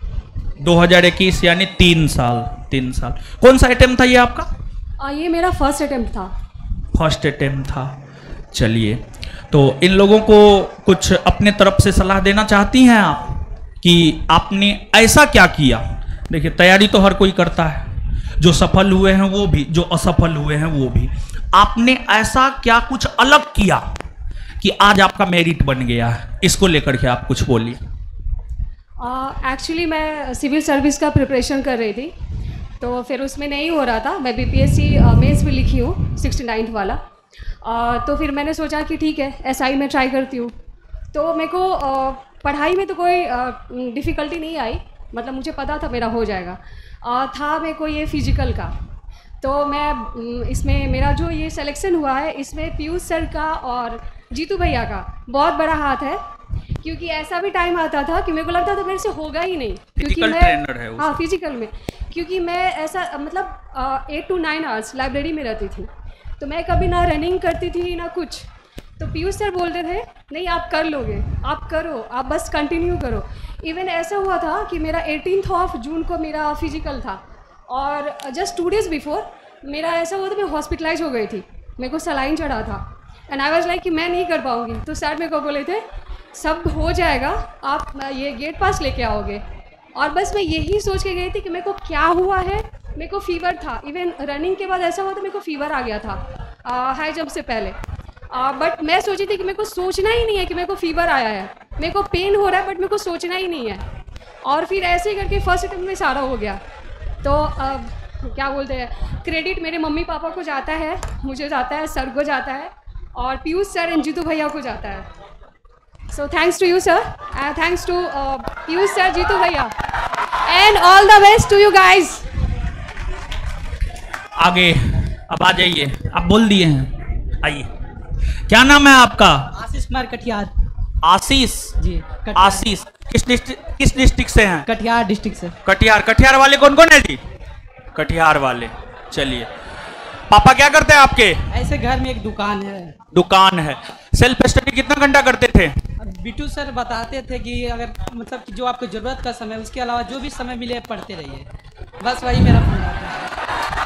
दो हज़ार इक्कीस, यानी तीन साल। तीन साल। कौन सा अटेम्प्ट था ये आपका? आ, ये मेरा फर्स्ट अटेम्प्ट था। फर्स्ट अटेम्प्ट था। चलिए, तो इन लोगों को कुछ अपने तरफ से सलाह देना चाहती हैं आप कि आपने ऐसा क्या किया? देखिए, तैयारी तो हर कोई करता है, जो सफल हुए हैं वो भी, जो असफल हुए हैं वो भी। आपने ऐसा क्या कुछ अलग किया कि आज आपका मेरिट बन गया है? इसको लेकर के आप कुछ बोलिए। एक्चुअली uh, मैं सिविल सर्विस का प्रिपरेशन कर रही थी, तो फिर उसमें नहीं हो रहा था। मैं बीपीएससी मेंस भी लिखी हूँ सिक्सटी नाइन्थ वाला। uh, तो फिर मैंने सोचा कि ठीक है, एसआई में ट्राई करती हूँ। तो मेरे को uh, पढ़ाई में तो कोई डिफ़िकल्टी uh, नहीं आई, मतलब मुझे पता था मेरा हो जाएगा। uh, था मेरे को ये फिजिकल का, तो मैं इसमें मेरा जो ये सिलेक्शन हुआ है, इसमें पीयूष सर का और जीतू भैया का बहुत बड़ा हाथ है, क्योंकि ऐसा भी टाइम आता था कि मेरे को लगता था मेरे से होगा ही नहीं, क्योंकि मैं हाँ फिजिकल में, क्योंकि मैं ऐसा मतलब eight to nine hours library में रहती थी, तो मैं कभी ना रनिंग करती थी ना कुछ। तो पीयूष सर बोलते थे नहीं आप कर लोगे, आप करो, आप बस कंटिन्यू करो। इवन ऐसा हुआ था कि मेरा एटीनथ ऑफ जून को मेरा फिजिकल था, और जस्ट टू डेज़ बिफोर मेरा ऐसा हुआ था, मैं हॉस्पिटलाइज हो गई थी, मेरे को सलाइन चढ़ा था। एंड आई वाज लाइक कि मैं नहीं कर पाऊँगी। तो सर मेरे को बोले थे सब हो जाएगा, आप ये गेट पास लेके आओगे। और बस मैं यही सोच के गई थी कि मेरे को क्या हुआ है। मेरे को फीवर था, इवन रनिंग के बाद ऐसा हुआ था मेरे को फीवर आ गया था हाई जंप से पहले। बट uh, मैं सोची थी कि मेरे को सोचना ही नहीं है कि मेरे को फीवर आया है, मेरे को पेन हो रहा है, बट मेरे को सोचना ही नहीं है। और फिर ऐसे ही करके फर्स्ट अटेम्प्ट में सारा हो गया। तो uh, क्या बोलते हैं, क्रेडिट मेरे मम्मी पापा को जाता है, मुझे जाता है, सर को जाता है, और पीयूष सर एंड जीतू भैया को जाता है। So thanks to you sir, thanks to Piyush sir, Jitu भैया, and all the best to you guys. आगे अब आ जाइए, आप बोल दिए हैं, आइए। क्या नाम है आपका? आशीष कुमार कटिहार। आशीष जी, आशीष किस डिस्ट्रिक्ट किस डिस्ट्रिक्ट से हैं? कटिहार डिस्ट्रिक्ट से। कटिहार। कटिहार वाले कौन कौन है जी? कटिहार वाले। चलिए, पापा क्या करते हैं आपके? ऐसे घर में एक दुकान है। दुकान है। सेल्फ स्टडी कितना घंटा करते थे? बिट्टू सर बताते थे कि अगर मतलब कि जो आपको जरूरत का समय, उसके अलावा जो भी समय मिले पढ़ते रहिए, बस वही मेरा फंडा था।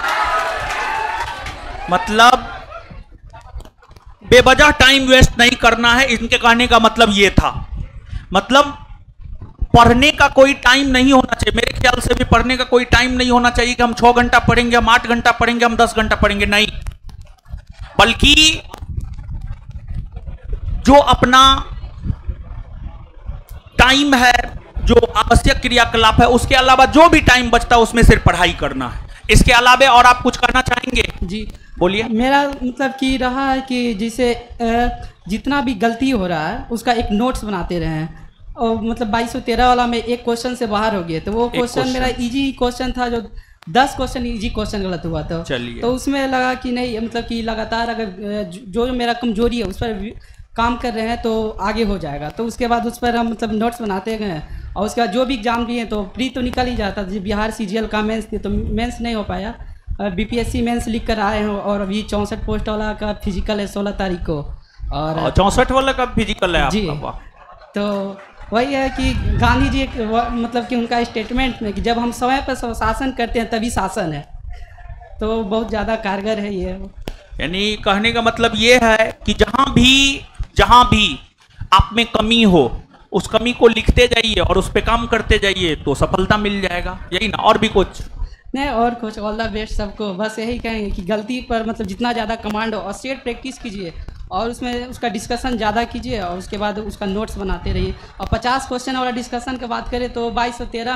मतलब बेवजह टाइम वेस्ट नहीं करना है, इनके कहने का मतलब ये था। मतलब पढ़ने का कोई टाइम नहीं होना चाहिए, मेरे ख्याल से भी पढ़ने का कोई टाइम नहीं होना चाहिए कि हम छह घंटा पढ़ेंगे, हम आठ घंटा पढ़ेंगे, हम दस घंटा पढ़ेंगे, नहीं। बल्कि जो अपना टाइम है, जो आवश्यक क्रियाकलाप है, उसके अलावा जो भी टाइम बचता है उसमें सिर्फ पढ़ाई करना है। इसके अलावा और आप कुछ करना चाहेंगे? जी बोलिए। मेरा मतलब कि रहा है कि जैसे जितना भी गलती हो रहा है उसका एक नोट्स बनाते रहे हैं। और मतलब बाईस सौ तेरह वाला में एक क्वेश्चन से बाहर हो गया, तो वो क्वेश्चन मेरा इजी क्वेश्चन था, जो दस क्वेश्चन इजी क्वेश्चन गलत हुआ था। तो उसमें लगा कि नहीं, मतलब कि लगातार अगर जो मेरा कमजोरी है उस पर काम कर रहे हैं तो आगे हो जाएगा। तो उसके बाद उस पर हम मतलब नोट्स बनाते गए, और उसके बाद जो भी एग्जाम दिए तो प्री तो निकल ही जाता। जब बिहार सीजीएल का मेंस थी तो मेंस नहीं हो पाया, बीपीएससी मेंस लिख कर आए हैं, और अभी चौंसठ पोस्ट वाला का फिजिकल है सोलह तारीख को। और चौंसठ वाला का फिजिकल है जी। तो वही है कि गांधी जी एक मतलब कि उनका स्टेटमेंट में कि जब हम समय पर शासन करते हैं तभी शासन है, तो बहुत ज़्यादा कारगर है ये। यानी कहने का मतलब ये है कि जहाँ भी जहाँ भी आप में कमी हो, उस कमी को लिखते जाइए और उस पर काम करते जाइए, तो सफलता मिल जाएगा, यही ना? और भी कुछ नहीं, और कुछ। ऑल द बेस्ट सबको। बस यही कहेंगे कि गलती पर मतलब जितना ज़्यादा कमांड हो, और स्टेट प्रैक्टिस कीजिए, और उसमें उसका डिस्कशन ज़्यादा कीजिए, और उसके बाद उसका नोट्स बनाते रहिए। और पचास क्वेश्चन वाला डिस्कशन की बात करें तो बाईस सौ तेरह में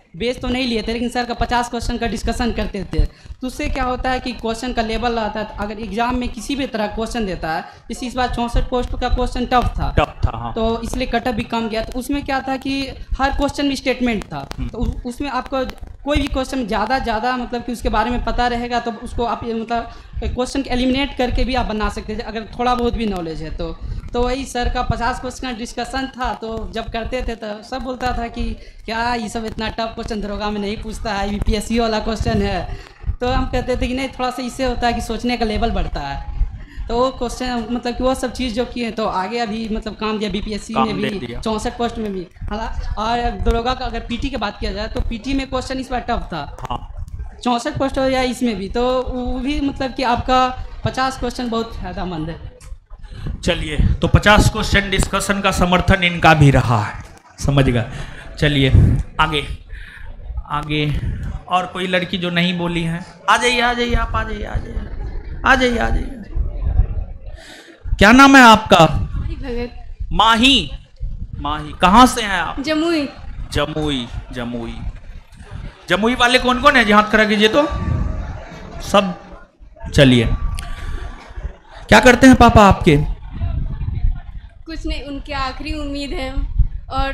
बेस तो नहीं लिए थे, लेकिन सर का पचास क्वेश्चन का डिस्कशन करते थे। तो उससे क्या होता है कि क्वेश्चन का लेवल रहता है। अगर एग्जाम में किसी भी तरह क्वेश्चन देता है, जैसे इस बार चौंसठ पोस्ट का क्वेश्चन टफ था टफ था हाँ। तो इसलिए कटअप भी कम गया। तो उसमें क्या था कि हर क्वेश्चन में स्टेटमेंट था, तो उ, उसमें आपको कोई भी क्वेश्चन ज़्यादा ज़्यादा मतलब कि उसके बारे में पता रहेगा तो उसको आप मतलब क्वेश्चन के एलिमिनेट करके भी आप बना सकते थे, अगर थोड़ा बहुत भी नॉलेज है तो। तो वही सर का पचास क्वेश्चन का डिस्कशन था, तो जब करते थे तो सब बोलता था कि क्या ये सब इतना टफ क्वेश्चन दरोगा में नहीं पूछता है, यूपीएससी वाला क्वेश्चन है। तो हम कहते थे कि नहीं, थोड़ा सा इससे होता है कि सोचने का लेवल बढ़ता है। तो वो क्वेश्चन मतलब कि वो सब चीज़ जो किए तो आगे अभी मतलब काम दिया बीपीएससी में भी, चौंसठ पोस्ट में भी। और दरोगा का अगर पीटी की बात किया जाए तो पीटी में क्वेश्चन इस बार टफ था, चौंसठ पोस्ट हो या इसमें भी, तो वो भी मतलब कि आपका पचास क्वेश्चन बहुत फायदेमंद है। चलिए, तो पचास क्वेश्चन डिस्कशन का समर्थन इनका भी रहा है, समझ गए। चलिए आगे आगे और कोई लड़की जो नहीं बोली है, आ जाइए आ जाइए आप, आ जाइए आ जाइए आ जाइए आ जाइए। क्या नाम है आपका? भगत। माही। माही कहाँ से हैं आप? जमुई। जमुई जमुई जमुई वाले कौन कौन है जी? हाथ खड़ा कीजिए तो सब। चलिए, क्या करते हैं पापा आपके? कुछ नहीं, उनकी आखिरी उम्मीद है। और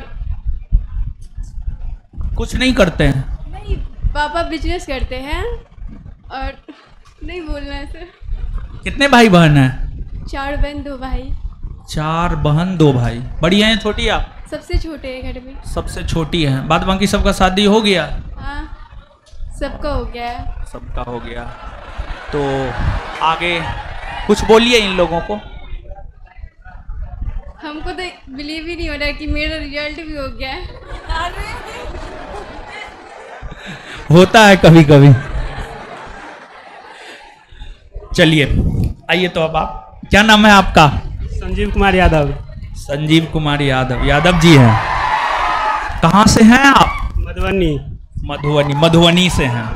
कुछ नहीं करते हैं? नहीं, पापा बिजनेस करते हैं। और नहीं बोलना है सर। कितने भाई बहन हैं? चार बहन दो भाई। चार बहन दो भाई। बड़ी हैं छोटी आप? सबसे छोटे हैं घर में। सबसे छोटी है। बाद बाकी सबका शादी हो गया? हाँ, सबका हो गया है। सबका हो गया। तो आगे कुछ बोलिए इन लोगों को। हमको तो बिलीव ही नहीं हो रहा है कि मेरा रिजल्ट भी हो गया है। होता है कभी कभी। चलिए आइए, तो अब आप, क्या नाम है आपका? संजीव कुमार यादव। संजीव कुमार यादव। यादव जी हैं। कहाँ से हैं आप? मधुबनी। मधुबनी मधुबनी से हैं।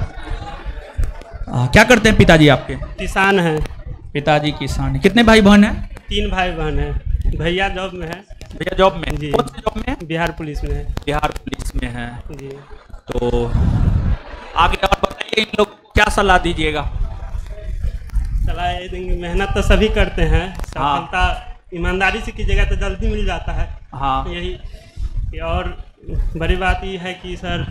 आ, क्या करते हैं पिताजी आपके? किसान हैं। पिताजी किसान। कितने भाई बहन हैं? तीन भाई बहन हैं। भैया जॉब में है। भैया जॉब में? जी। कौन सी जॉब में? बिहार पुलिस में है। बिहार पुलिस में है जी। तो आगे और बताइए, इन लोग क्या सलाह दीजिएगा? सलाह ये देंगे, मेहनत तो सभी करते हैं, सफलता ईमानदारी से कीजिएगा तो जल्दी मिल जाता है। हाँ। यही। और बड़ी बात ये है कि सर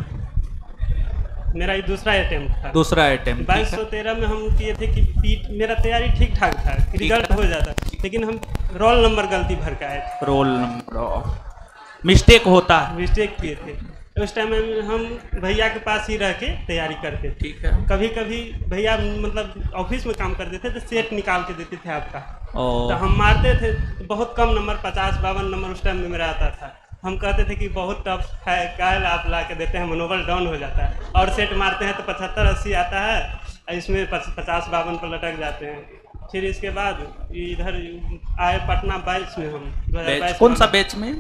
मेरा ये दूसरा अटेम्प्ट था। दूसरा अटेम्प्ट। बाईस सौ तेरह में हम किए थे कि पीट मेरा तैयारी ठीक ठाक था, रिजल्ट हो जाता, लेकिन हम रोल नंबर गलती भर के आए थे। रोल नंबर मिस्टेक होता है। मिस्टेक किए थे। उस टाइम में हम भैया के पास ही रह के तैयारी करते थे। ठीक है। कभी कभी भैया मतलब ऑफिस में काम करते थे तो सेट निकाल के देते थे आपका, तो हम मारते थे। बहुत कम नंबर, पचास बावन नंबर उस टाइम में मेरा आता था। हम कहते थे कि बहुत टफ है, काहे आप ला के देते हैं, मनोबल डाउन हो जाता है। और सेट मारते हैं तो पचहत्तर अस्सी आता है, इसमें पचास बावन पर लटक जाते हैं। फिर इसके बाद इधर आए पटना बाईस में। हम दो हज़ार बाईस। कौन सा बैच में?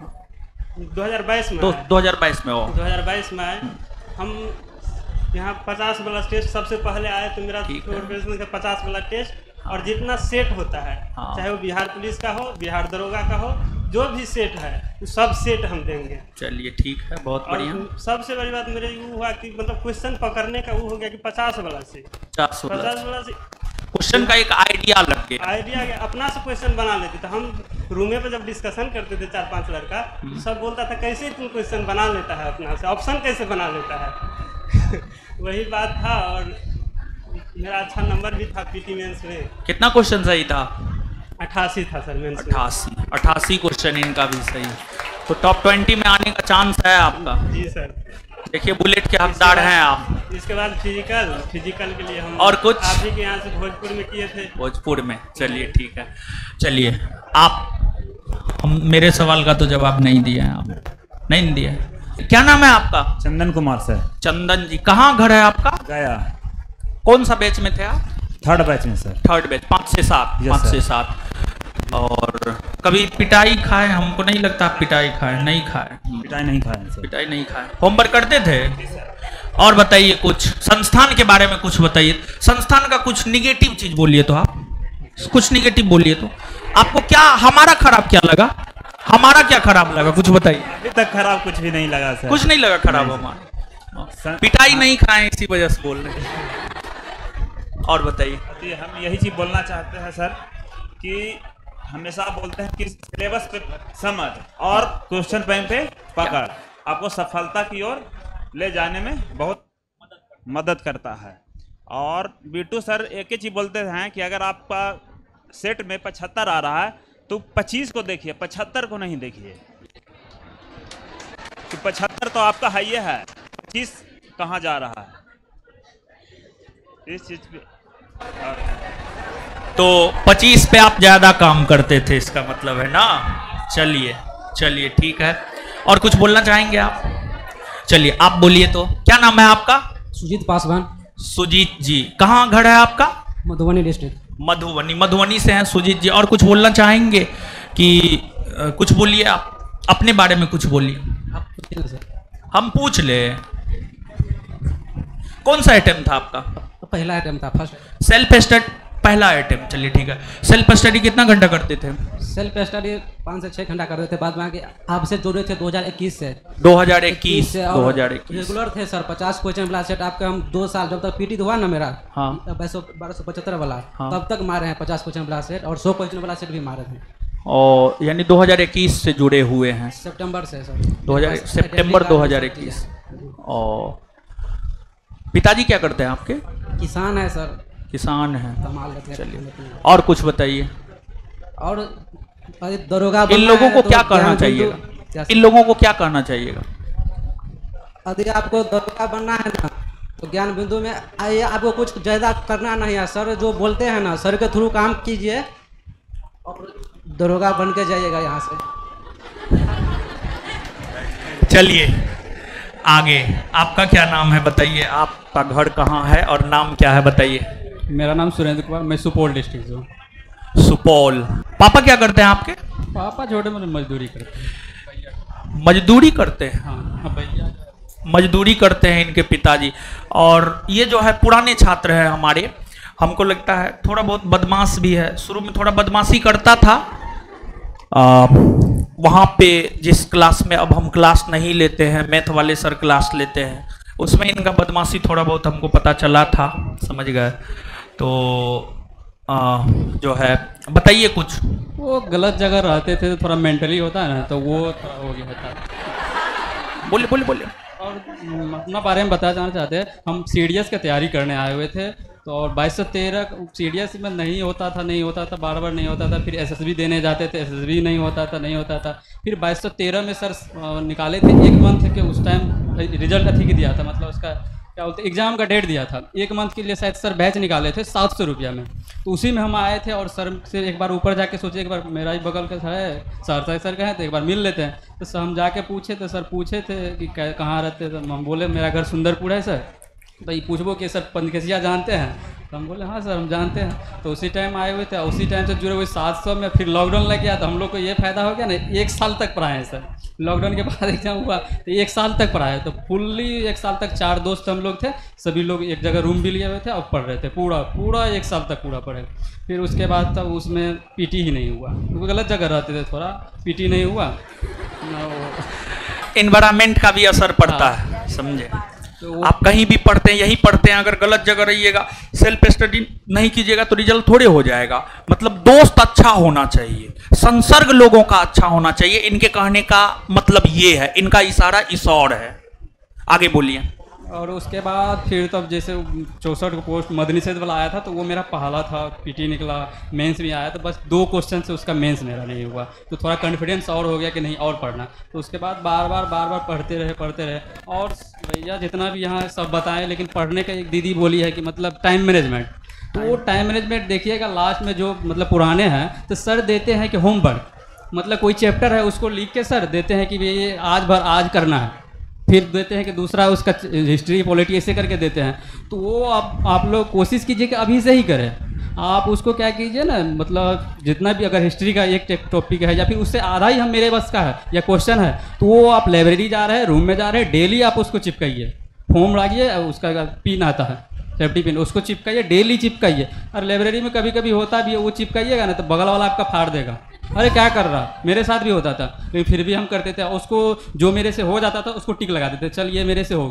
दो हज़ार बाईस में। दो हज़ार बाईस में हो? दो हज़ार बाईस में आए हम। यहाँ पचास वाला टेस्ट सबसे पहले आए तो मेरा पचास वाला टेस्ट, और जितना सेट होता है, हाँ। चाहे वो बिहार पुलिस का हो, बिहार दरोगा का हो, जो भी सेट है वो सब सेट हम देंगे। चलिए ठीक है, बहुत बढ़िया। सबसे बड़ी बात मेरे ये हुआ कि मतलब क्वेश्चन पकड़ने का वो हो गया कि पचास वाला से पचास वाला से क्वेश्चन का एक आइडिया लग गया। आइडिया अपना से क्वेश्चन बना लेते थे हम। रूमे पे जब डिस्कशन करते थे चार पांच लड़का, सब बोलता था कैसे तुम क्वेश्चन बना लेता है अपना से, ऑप्शन कैसे बना लेता है। वही बात था। और मेरा अच्छा नंबर भी था पीटी मेंस में। कितना क्वेश्चन सही था? अट्ठासी था सर मेंस में। अट्ठासी अट्ठासी क्वेश्चन इनका भी सही। तो टॉप ट्वेंटी में आने का चांस है आपका? जी सर। देखिए बुलेट के हकदार हैं आप। इसके बाद फिजिकल फिजिकल के लिए हम और कुछ आप ही के यहाँ से भोजपुर में किए थे। भोजपुर में। चलिए ठीक है। चलिए आप, हम मेरे सवाल का तो जवाब नहीं दिया है आप, नहीं दिया। क्या नाम है आपका? चंदन कुमार सर। चंदन जी, कहाँ घर है आपका? गया। कौन सा बैच में थे आप? थर्ड बैच में सर। Third batch. पाँच से सात। पाँच से सात। और कभी पिटाई खाए? हमको नहीं लगता आप पिटाई खाए। नहीं खाए? पिटाई नहीं खाए सर। पिटाई नहीं खाए। होमवर्क करते थे? और बताइए कुछ संस्थान के बारे में कुछ बताइए। संस्थान का कुछ निगेटिव चीज बोलिए तो आप, कुछ निगेटिव बोलिए तो। आपको क्या हमारा खराब क्या लगा? हमारा क्या खराब लगा कुछ बताइए। अभी तक खराब कुछ भी नहीं लगा सर। कुछ नहीं लगा खराब हमारा। पिटाई नहीं खाए इसी वजह से बोल रहे हैं। और बताइए। हम यही चीज़ बोलना चाहते हैं सर कि हमेशा बोलते हैं कि सिलेबस पे समझ और क्वेश्चन बैंक पे पकड़ आपको सफलता की ओर ले जाने में बहुत मदद करता है। और बीटू सर एक ही चीज़ बोलते हैं कि अगर आपका सेट में पचहत्तर आ रहा है तो पच्चीस को देखिए, पचहत्तर को नहीं देखिए। तो पचहत्तर तो आपका हाई है, पच्चीस कहाँ जा रहा है इस चीज पे। तो पच्चीस पे आप ज्यादा काम करते थे इसका मतलब है ना। चलिए चलिए ठीक है। और कुछ बोलना चाहेंगे आप? चलिए आप बोलिए। तो क्या नाम है आपका? सुजीत पासवान। सुजीत जी, कहाँ घर है आपका? मधुबनी डिस्ट्रिक्ट। मधुबनी, मधुबनी से हैं सुजीत जी। और कुछ बोलना चाहेंगे कि आ, कुछ बोलिए आप अपने बारे में, कुछ बोलिए। हम पूछ ले। कौन सा आइटम था आपका? पहला आइटम था, फर्स्ट सेल्फ स्टडी पहला आइटम। चलिए ठीक है। सेल्फ स्टडी कितना घंटा करते थे? सेल्फ स्टडी पाँच से छः घंटा करते थे। बाद में आके आपसे जुड़े थे दो हज़ार इक्कीस से। दो हज़ार इक्कीस से दो हज़ार इक्कीस रेगुलर थे सर। पचास क्वेश्चन वाला सेट आपका हम दो साल जब तक पीटी हुआ ना मेरा, हाँ, बारह सौ पचहत्तर वाला, हाँ, तब तक मारे हैं पचास क्वेश्चन वाला सेट और सौ क्वेश्चन वाला सेट भी मारे थे। और यानी दो हज़ार इक्कीस से जुड़े हुए हैं। सितंबर से सर। दो हज़ार सितंबर दो हज़ार इक्कीस। और पिताजी क्या करते हैं आपके? किसान है सर। किसान है। कमाल लेते हैं। चलिए और कुछ बताइए। और दरोगा इन लोगों को क्या करना चाहिएगा? इन लोगों को क्या करना चाहिएगा? यदि आपको दरोगा बनना है ना तो ज्ञान बिंदु में आइए। आपको कुछ ज़्यादा करना नहीं है सर। जो बोलते हैं ना सर के थ्रू काम कीजिए और दरोगा बन के जाइएगा यहाँ से। चलिए आगे। आपका क्या नाम है बताइए? आपका घर कहाँ है और नाम क्या है बताइए? मेरा नाम सुरेंद्र कुमार, मैं सुपौल डिस्ट्रिक्ट से हूँ। सुपौल। पापा क्या करते हैं आपके? पापा छोटे मोटे मजदूरी करते हैं। मजदूरी करते हैं? हाँ भैया मजदूरी करते हैं इनके पिताजी। और ये जो है पुराने छात्र हैं हमारे, हमको लगता है थोड़ा बहुत बदमाश भी है। शुरू में थोड़ा बदमाशी करता था आ, वहाँ पे जिस क्लास में अब हम क्लास नहीं लेते हैं, मैथ वाले सर क्लास लेते हैं, उसमें इनका बदमाशी थोड़ा बहुत हमको पता चला था, समझ गए। तो आ, जो है बताइए कुछ। वो गलत जगह रहते थे तो थोड़ा मेंटली होता है ना, तो वो थोड़ा हो गया था। बोलिए बोलिए बोलिए। और अपना बारे में बताना चाहते हैं, हम सी डी एस की तैयारी करने आए हुए थे। तो और बाईस सौ तेरह सी डी एस में नहीं होता था नहीं होता था बार बार नहीं होता था। फिर एस एस बी देने जाते थे, एस एस बी नहीं होता था नहीं होता था। फिर बाईस सौ तेरह में सर निकाले थे एक मंथ के, उस टाइम रिजल्ट अधिक दिया था, मतलब उसका क्या बोलते एग्जाम का डेट दिया था। एक मंथ के लिए शायद सर बैच निकाले थे सात सौ रुपया में। तो उसी में हम आए थे और सर से एक बार ऊपर जाके सोचे एक बार मेरा ही बगल का है सर सर का है तो एक बार मिल लेते हैं। तो सर हम जाके पूछे तो सर पूछे थे कि कहाँ रहते, तो हम बोले मेरा घर सुंदरपुर है सर। तो ये पूछबो कि सर पंदकेसिया जानते हैं? तो हम बोले हाँ सर हम जानते हैं। तो उसी टाइम आए हुए थे, उसी टाइम से जुड़े हुए सात सौ में। फिर लॉकडाउन लग गया तो हम लोग को ये फ़ायदा हो गया ना, एक साल तक पढ़ाए हैं सर। लॉकडाउन के बाद एग्जाम हुआ तो एक साल तक पढ़ाए, तो फुल्ली एक साल तक चार दोस्त हम लोग थे, सभी लोग एक जगह रूम भी लिए हुए थे और पढ़ रहे थे पूरा पूरा एक साल तक पूरा पढ़े। फिर उसके बाद तब उसमें पीटी ही नहीं हुआ, क्योंकि गलत जगह रहते थे, थोड़ा पीटी नहीं हुआ। एनवायरमेंट का भी असर पड़ता है, समझे। तो आप कहीं भी पढ़ते हैं, यहीं पढ़ते हैं, अगर गलत जगह रहिएगा, सेल्फ स्टडी नहीं कीजिएगा तो रिजल्ट थोड़े हो जाएगा। मतलब दोस्त अच्छा होना चाहिए, संसर्ग लोगों का अच्छा होना चाहिए। इनके कहने का मतलब ये है, इनका इशारा इस और है। आगे बोलिए। और उसके बाद फिर तब जैसे चौंसठ को पोस्ट मदनी सैयद वाला आया था तो वो मेरा पहला था, पीटी निकला, मेंस भी आया, तो बस दो क्वेश्चन से उसका मेंस मेरा नहीं हुआ। तो थोड़ा कॉन्फिडेंस और हो गया कि नहीं और पढ़ना। तो उसके बाद बार बार बार बार पढ़ते रहे पढ़ते रहे और भैया जितना भी यहाँ सब बताएं, लेकिन पढ़ने का एक दीदी बोली है कि मतलब टाइम मैनेजमेंट। तो वो टाइम मैनेजमेंट देखिएगा लास्ट में जो मतलब पुराने हैं तो सर देते हैं कि होमवर्क, मतलब कोई चैप्टर है उसको लिख के सर देते हैं कि ये आज भर आज करना है। फिर देते हैं कि दूसरा उसका हिस्ट्री पॉलिटी ऐसे करके देते हैं। तो वो आप आप लोग कोशिश कीजिए कि अभी से ही करें। आप उसको क्या कीजिए ना, मतलब जितना भी अगर हिस्ट्री का एक टॉपिक है या फिर उससे आधा ही हम मेरे बस का है या क्वेश्चन है, तो वो आप लाइब्रेरी जा रहे हैं, रूम में जा रहे हैं, डेली आप उसको चिपकाइए, फॉर्म लाइए, उसका पिन आता है सेफ्टी पिन, उसको चिपकाइए, डेली चिपकाइए। और लाइब्रेरी में कभी कभी होता भी है, वो चिपकाइएगा ना तो बगल वाला आपका फाड़ देगा, अरे क्या कर रहा। मेरे साथ भी होता था, लेकिन फिर भी हम करते थे। उसको जो मेरे से हो जाता था उसको टिक लगा देते, चल ये मेरे से हो गया,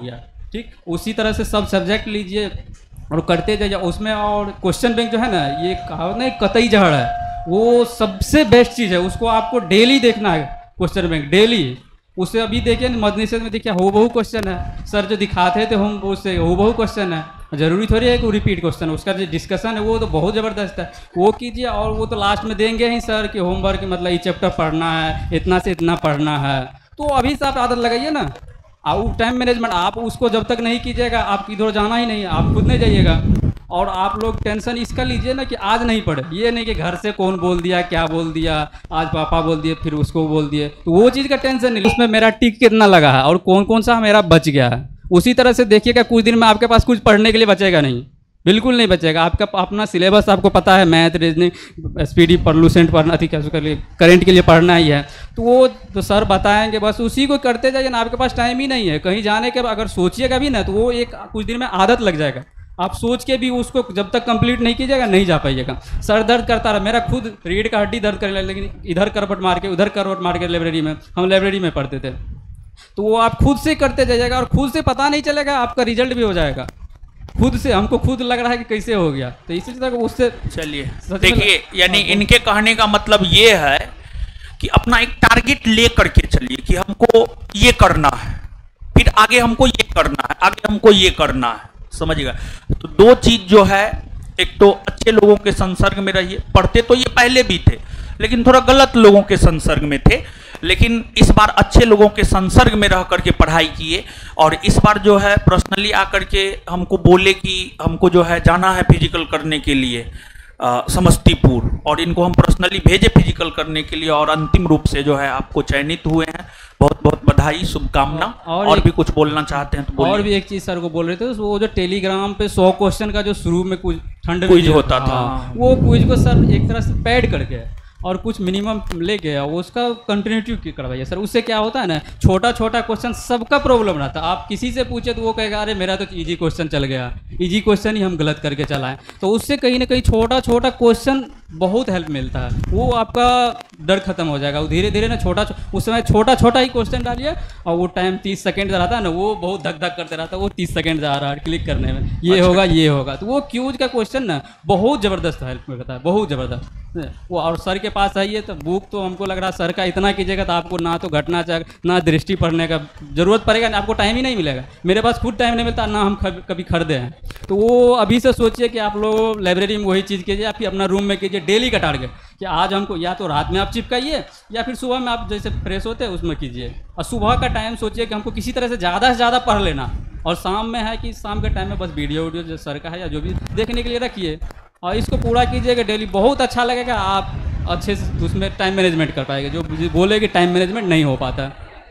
ठीक उसी तरह से सब सब्जेक्ट लीजिए और करते जाइए उसमें। और क्वेश्चन बैंक जो है ना, ये कहावत ना कतई जहर है, वो सबसे बेस्ट चीज़ है, उसको आपको डेली देखना है क्वेश्चन बैंक, डेली। उसे अभी देखिए मदनी सर में देखिए हो बहु क्वेश्चन है, सर जो दिखाते थे हम उससे हो बहु क्वेश्चन है, जरूरी थोड़ी है कि वो रिपीट क्वेश्चन, उसका जो डिस्कशन है वो तो बहुत ज़बरदस्त है, वो कीजिए। और वो तो लास्ट में देंगे ही सर कि होमवर्क मतलब ये चैप्टर पढ़ना है, इतना से इतना पढ़ना है, तो अभी से आप आदत लगाइए ना। और टाइम मैनेजमेंट आप उसको जब तक नहीं कीजिएगा आप किधर जाना ही नहीं है, आप खुद नहीं जाइएगा। और आप लोग टेंशन इसका लीजिए ना कि आज नहीं पढ़े, ये नहीं कि घर से कौन बोल दिया क्या बोल दिया, आज पापा बोल दिए फिर उसको बोल दिए, तो वो चीज़ का टेंशन नहीं, उसमें मेरा टिक कितना लगा है और कौन कौन सा मेरा बच गया है। उसी तरह से देखिएगा कुछ दिन में आपके पास कुछ पढ़ने के लिए बचेगा नहीं, बिल्कुल नहीं बचेगा। आपका अपना सिलेबस आपको पता है, मैथ, रीजनिंग, स्पीडी, परलूसेंट पढ़ना थी, क्या कर लिए करेंट के लिए पढ़ना ही है, तो वो तो सर बताएंगे, बस उसी को करते जाइए ना। आपके पास टाइम ही नहीं है कहीं जाने के, अगर सोचिएगा भी ना तो वो एक कुछ दिन में आदत लग जाएगा। आप सोच के भी उसको जब तक कंप्लीट नहीं कीजिएगा नहीं जा पाइएगा। सर दर्द करता रहा, मेरा खुद रीढ़ का हड्डी दर्द करने लगा, लेकिन इधर करवट मार के उधर करवट मार के लाइब्रेरी में, हम लाइब्रेरी में पढ़ते थे, तो वो आप खुद से करते जाइएगा और खुद से पता नहीं चलेगा, आपका रिजल्ट भी हो जाएगा खुद से। हमको खुद लग रहा है कि कैसे हो गया, तो इसी तरह उससे चलिए देखिए, यानी इनके कहने का मतलब ये है कि अपना एक टारगेट ले करके चलिए कि हमको ये करना है, फिर आगे हमको ये करना है, आगे हमको ये करना है, समझिएगा। तो दो चीज जो है, एक तो अच्छे लोगों के संसर्ग में रहिए, पढ़ते तो ये पहले भी थे लेकिन थोड़ा गलत लोगों के संसर्ग में थे, लेकिन इस बार अच्छे लोगों के संसर्ग में रह करके पढ़ाई किए। और इस बार जो है पर्सनली आकर के हमको बोले कि हमको जो है जाना है फिजिकल करने के लिए आ, समस्तीपुर, और इनको हम पर्सनली भेजे फिजिकल करने के लिए, और अंतिम रूप से जो है आपको चयनित हुए हैं। बहुत बहुत बधाई, शुभकामना। और, और भी कुछ बोलना चाहते हैं तो बोलिए। और भी एक चीज़ सर को बोल रहे थे, वो जो टेलीग्राम पे सौ क्वेश्चन का जो शुरू में कुछ ठंड क्विज होता था, वो क्विज को सर एक तरह से पैड करके और कुछ मिनिमम लेके उसका कंटिन्यूटी करवाइए सर। उससे क्या होता है ना, छोटा छोटा क्वेश्चन सबका प्रॉब्लम रहता है, आप किसी से पूछे तो वो कहेगा अरे मेरा तो इजी क्वेश्चन चल गया, इजी क्वेश्चन ही हम गलत करके चलाएं। तो उससे कहीं ना कहीं छोटा छोटा क्वेश्चन बहुत हेल्प मिलता है, वो आपका डर खत्म हो जाएगा। वो धीरे धीरे ना छोटा उस समय छोटा छोटा ही क्वेश्चन डालिए, और वो टाइम तीस सेकंड रहता है ना, वो बहुत धक धक करते रहता है, वो तीस सेकंड जा रहा है क्लिक करने में, ये होगा ये होगा। तो वो क्यूज का क्वेश्चन ना बहुत ज़बरदस्त हेल्प करता है, बहुत ज़बरदस्त वो। और सर के पास आइए तो बुक तो हमको लग रहा है सर का इतना कीजिएगा तो आपको ना तो घटना चाहिए, ना दृष्टि पढ़ने का जरूरत पड़ेगा, आपको टाइम ही नहीं मिलेगा। मेरे पास खुद टाइम नहीं मिलता, ना हम कभी खरीदे हैं। तो वो अभी से सोचिए कि आप लोग लाइब्रेरी में वही चीज़ कीजिए, आप अपना रूम में कीजिए, डेली का टारगेट कि आज हमको या तो रात में आप चिपकाइए या फिर सुबह में आप जैसे फ्रेश होते हैं उसमें कीजिए। और सुबह का टाइम सोचिए कि हमको किसी तरह से ज़्यादा से ज़्यादा पढ़ लेना, और शाम में है कि शाम के टाइम में बस वीडियो वीडियो जो सर का है या जो भी देखने के लिए रखिए, और इसको पूरा कीजिएगा डेली, बहुत अच्छा लगेगा। आप अच्छे से उसमें टाइम मैनेजमेंट कर पाएंगे, जो बोले कि टाइम मैनेजमेंट नहीं हो पाता।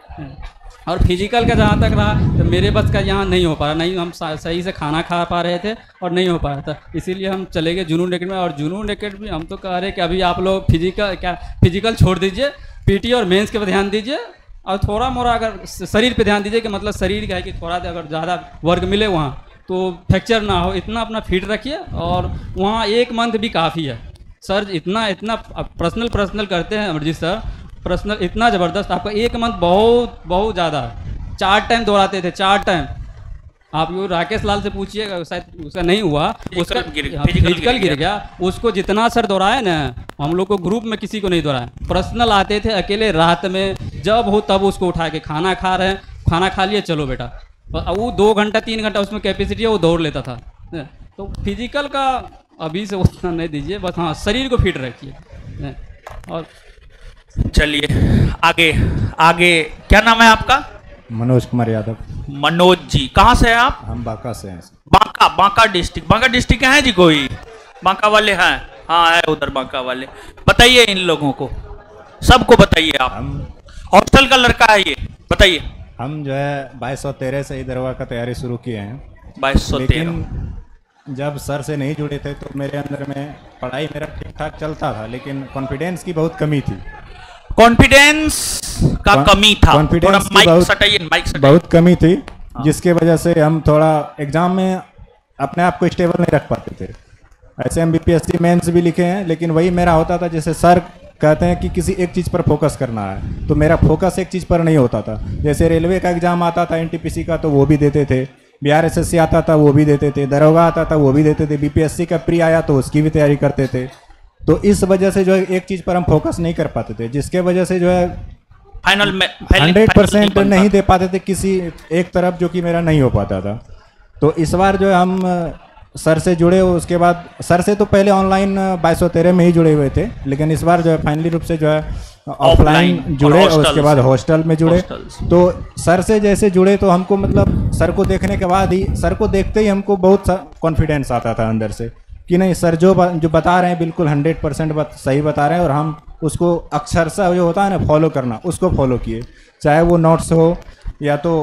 और फिजिकल का जहाँ तक रहा तो मेरे बस का यहाँ नहीं हो पा रहा, नहीं हम सही से खाना खा पा रहे थे और नहीं हो पा रहा था, इसीलिए हम चले गए जुनून एकेडमी। और जुनून एकेडमी हम तो कह रहे कि अभी आप लोग फिजिकल क्या फिजिकल छोड़ दीजिए, पीटी और मेंस के पर ध्यान दीजिए, और थोड़ा मोड़ा अगर शरीर पे ध्यान दीजिए कि मतलब शरीर का है कि थोड़ा अगर ज़्यादा वर्क मिले वहाँ तो फ्रैक्चर ना हो, इतना अपना फिट रखिए। और वहाँ एक मंथ भी काफ़ी है सर, इतना इतना पर्सनल पर्सनल करते हैं अमरजीत सर, पर्सनल इतना ज़बरदस्त, आपका एक मंथ बहुत बहुत ज़्यादा, चार टाइम दोहराते थे, चार टाइम। आप यो राकेश लाल से पूछिएगा, शायद उसका नहीं हुआ, उसका फिजिकल गिर गया, उसको जितना सर दोहराया ना, हम लोग को ग्रुप में किसी को नहीं दोहराया, पर्सनल आते थे अकेले, रात में जब हो तब उसको उठा के खाना खा रहे हैं, खाना खा लिए चलो बेटा, वो दो घंटा तीन घंटा उसमें कैपेसिटी है, वो दौड़ लेता था। तो फिजिकल का अभी से उतना नहीं दीजिए, बस हाँ शरीर को फिट रखिए। और चलिए आगे आगे, क्या नाम है आपका? मनोज कुमार यादव। मनोज जी, कहाँ से हैं आप? हम बांका से हैं। बांका, बांका डिस्ट्रिक्ट, बांका डिस्ट्रिक्ट हैं जी कोई? बांका वाले हैं? हाँ है उधर बांका वाले। बताइए इन लोगों को, सबको बताइए आप। हम हॉस्टल का लड़का है ये, बताइए। हम जो है बाईस सौ तेरह से ही दरवा का तैयारी शुरू किए हैं। बाईस सौ तेरह जब सर से नहीं जुड़े थे तो मेरे अंदर में पढ़ाई मेरा ठीक ठाक चलता था, लेकिन कॉन्फिडेंस की बहुत कमी थी। कॉन्फिडेंस का कमी था, कॉन्फिडेंस माइक सटाइए, माइक सटाइए। बहुत कमी थी, जिसके वजह से हम थोड़ा एग्जाम में अपने आप को स्टेबल नहीं रख पाते थे। ऐसे हम बीपीएससी मेंस भी लिखे हैं, लेकिन वही मेरा होता था, जैसे सर कहते हैं कि किसी एक चीज़ पर फोकस करना है, तो मेरा फोकस एक चीज़ पर नहीं होता था। जैसे रेलवे का एग्जाम आता था एनटीपीसी का, तो वो भी देते थे, बिहार एसएससी आता था वो भी देते थे, दरोगा आता था वो भी देते थे, बीपीएससी का प्री आया तो उसकी भी तैयारी करते थे। तो इस वजह से जो है एक चीज़ पर हम फोकस नहीं कर पाते थे, जिसके वजह से जो है फाइनल में हंड्रेड परसेंट नहीं दे पाते थे किसी एक तरफ, जो कि मेरा नहीं हो पाता था। तो इस बार जो है हम सर से जुड़े, उसके बाद सर से तो पहले ऑनलाइन बाईस सौ तेरह में ही जुड़े हुए थे, लेकिन इस बार जो है फाइनली रूप से जो है ऑफलाइन जुड़े और उसके बाद हॉस्टल में जुड़े। तो सर से जैसे जुड़े तो हमको मतलब सर को देखने के बाद ही, सर को देखते ही हमको बहुत कॉन्फिडेंस आता था अंदर से कि नहीं सर जो जो बता रहे हैं बिल्कुल हंड्रेड परसेंट सही बता रहे हैं, और हम उसको अक्षरशः जो होता है ना फॉलो करना, उसको फॉलो किए, चाहे वो नोट्स हो या तो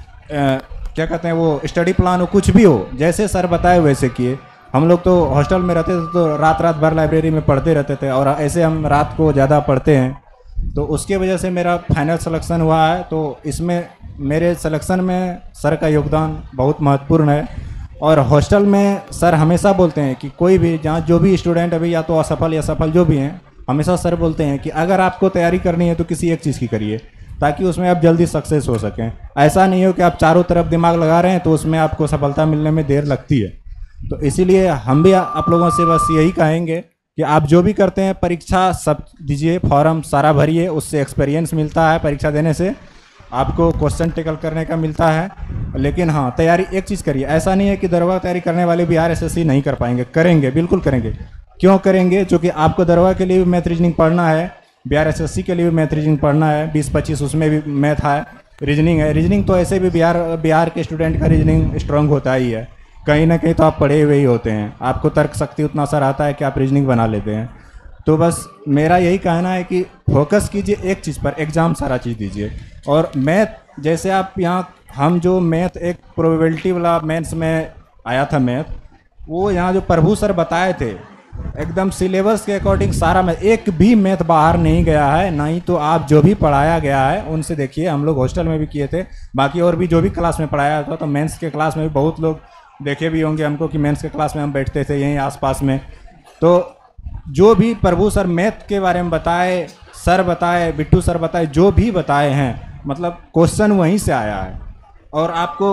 आ, क्या कहते हैं वो स्टडी प्लान हो, कुछ भी हो, जैसे सर बताए वैसे किए। हम लोग तो हॉस्टल में रहते थे तो रात रात भर लाइब्रेरी में पढ़ते रहते थे, और ऐसे हम रात को ज़्यादा पढ़ते हैं, तो उसके वजह से मेरा फाइनल सिलेक्शन हुआ है। तो इसमें मेरे सिलेक्शन में सर का योगदान बहुत महत्वपूर्ण है। और हॉस्टल में सर हमेशा बोलते हैं कि कोई भी जहाँ जो भी स्टूडेंट अभी या तो असफल या सफल जो भी हैं, हमेशा सर बोलते हैं कि अगर आपको तैयारी करनी है तो किसी एक चीज़ की करिए, ताकि उसमें आप जल्दी सक्सेस हो सकें। ऐसा नहीं हो कि आप चारों तरफ दिमाग लगा रहे हैं तो उसमें आपको सफलता मिलने में देर लगती है। तो इसीलिए हम भी आप लोगों से बस यही कहेंगे कि आप जो भी करते हैं परीक्षा सब दीजिए, फॉर्म सारा भरिए, उससे एक्सपीरियंस मिलता है, परीक्षा देने से आपको क्वेश्चन टेकल करने का मिलता है। लेकिन हाँ, तैयारी एक चीज़ करिए, ऐसा नहीं है कि दरोगा तैयारी करने वाले बिहार एसएससी नहीं कर पाएंगे, करेंगे, बिल्कुल करेंगे। क्यों करेंगे? क्योंकि आपको दरोगा के लिए भी मैथ रीजनिंग पढ़ना है, बिहार एसएससी के लिए भी मैथ रीजनिंग पढ़ना है, बीस पच्चीस उसमें भी मैथ है, रीजनिंग है। रीजनिंग तो ऐसे भी बिहार बिहार के स्टूडेंट का रीजनिंग स्ट्रांग होता ही है, कहीं ना कहीं तो आप पढ़े हुए ही होते हैं, आपको तर्क शक्ति उतना सा आता है कि आप रीजनिंग बना लेते हैं। तो बस मेरा यही कहना है कि फोकस कीजिए एक चीज़ पर, एग्ज़ाम सारा चीज़ दीजिए। और मैथ जैसे आप यहाँ, हम जो मैथ एक प्रोबेबिलिटी वाला मैथ्स में आया था मैथ, वो यहाँ जो प्रभु सर बताए थे एकदम सिलेबस के अकॉर्डिंग सारा मैथ, एक भी मैथ बाहर नहीं गया है, ना ही तो आप जो भी पढ़ाया गया है उनसे देखिए, हम लोग हॉस्टल में भी किए थे, बाकी और भी जो भी क्लास में पढ़ाया था, तो मेंस के क्लास में भी बहुत लोग देखे भी होंगे हमको कि मेंस के क्लास में हम बैठते थे यहीं आसपास में। तो जो भी प्रभु सर मैथ के बारे में बताए, सर बताए, बिट्टू सर बताए, जो भी बताए हैं, मतलब क्वेश्चन वहीं से आया है। और आपको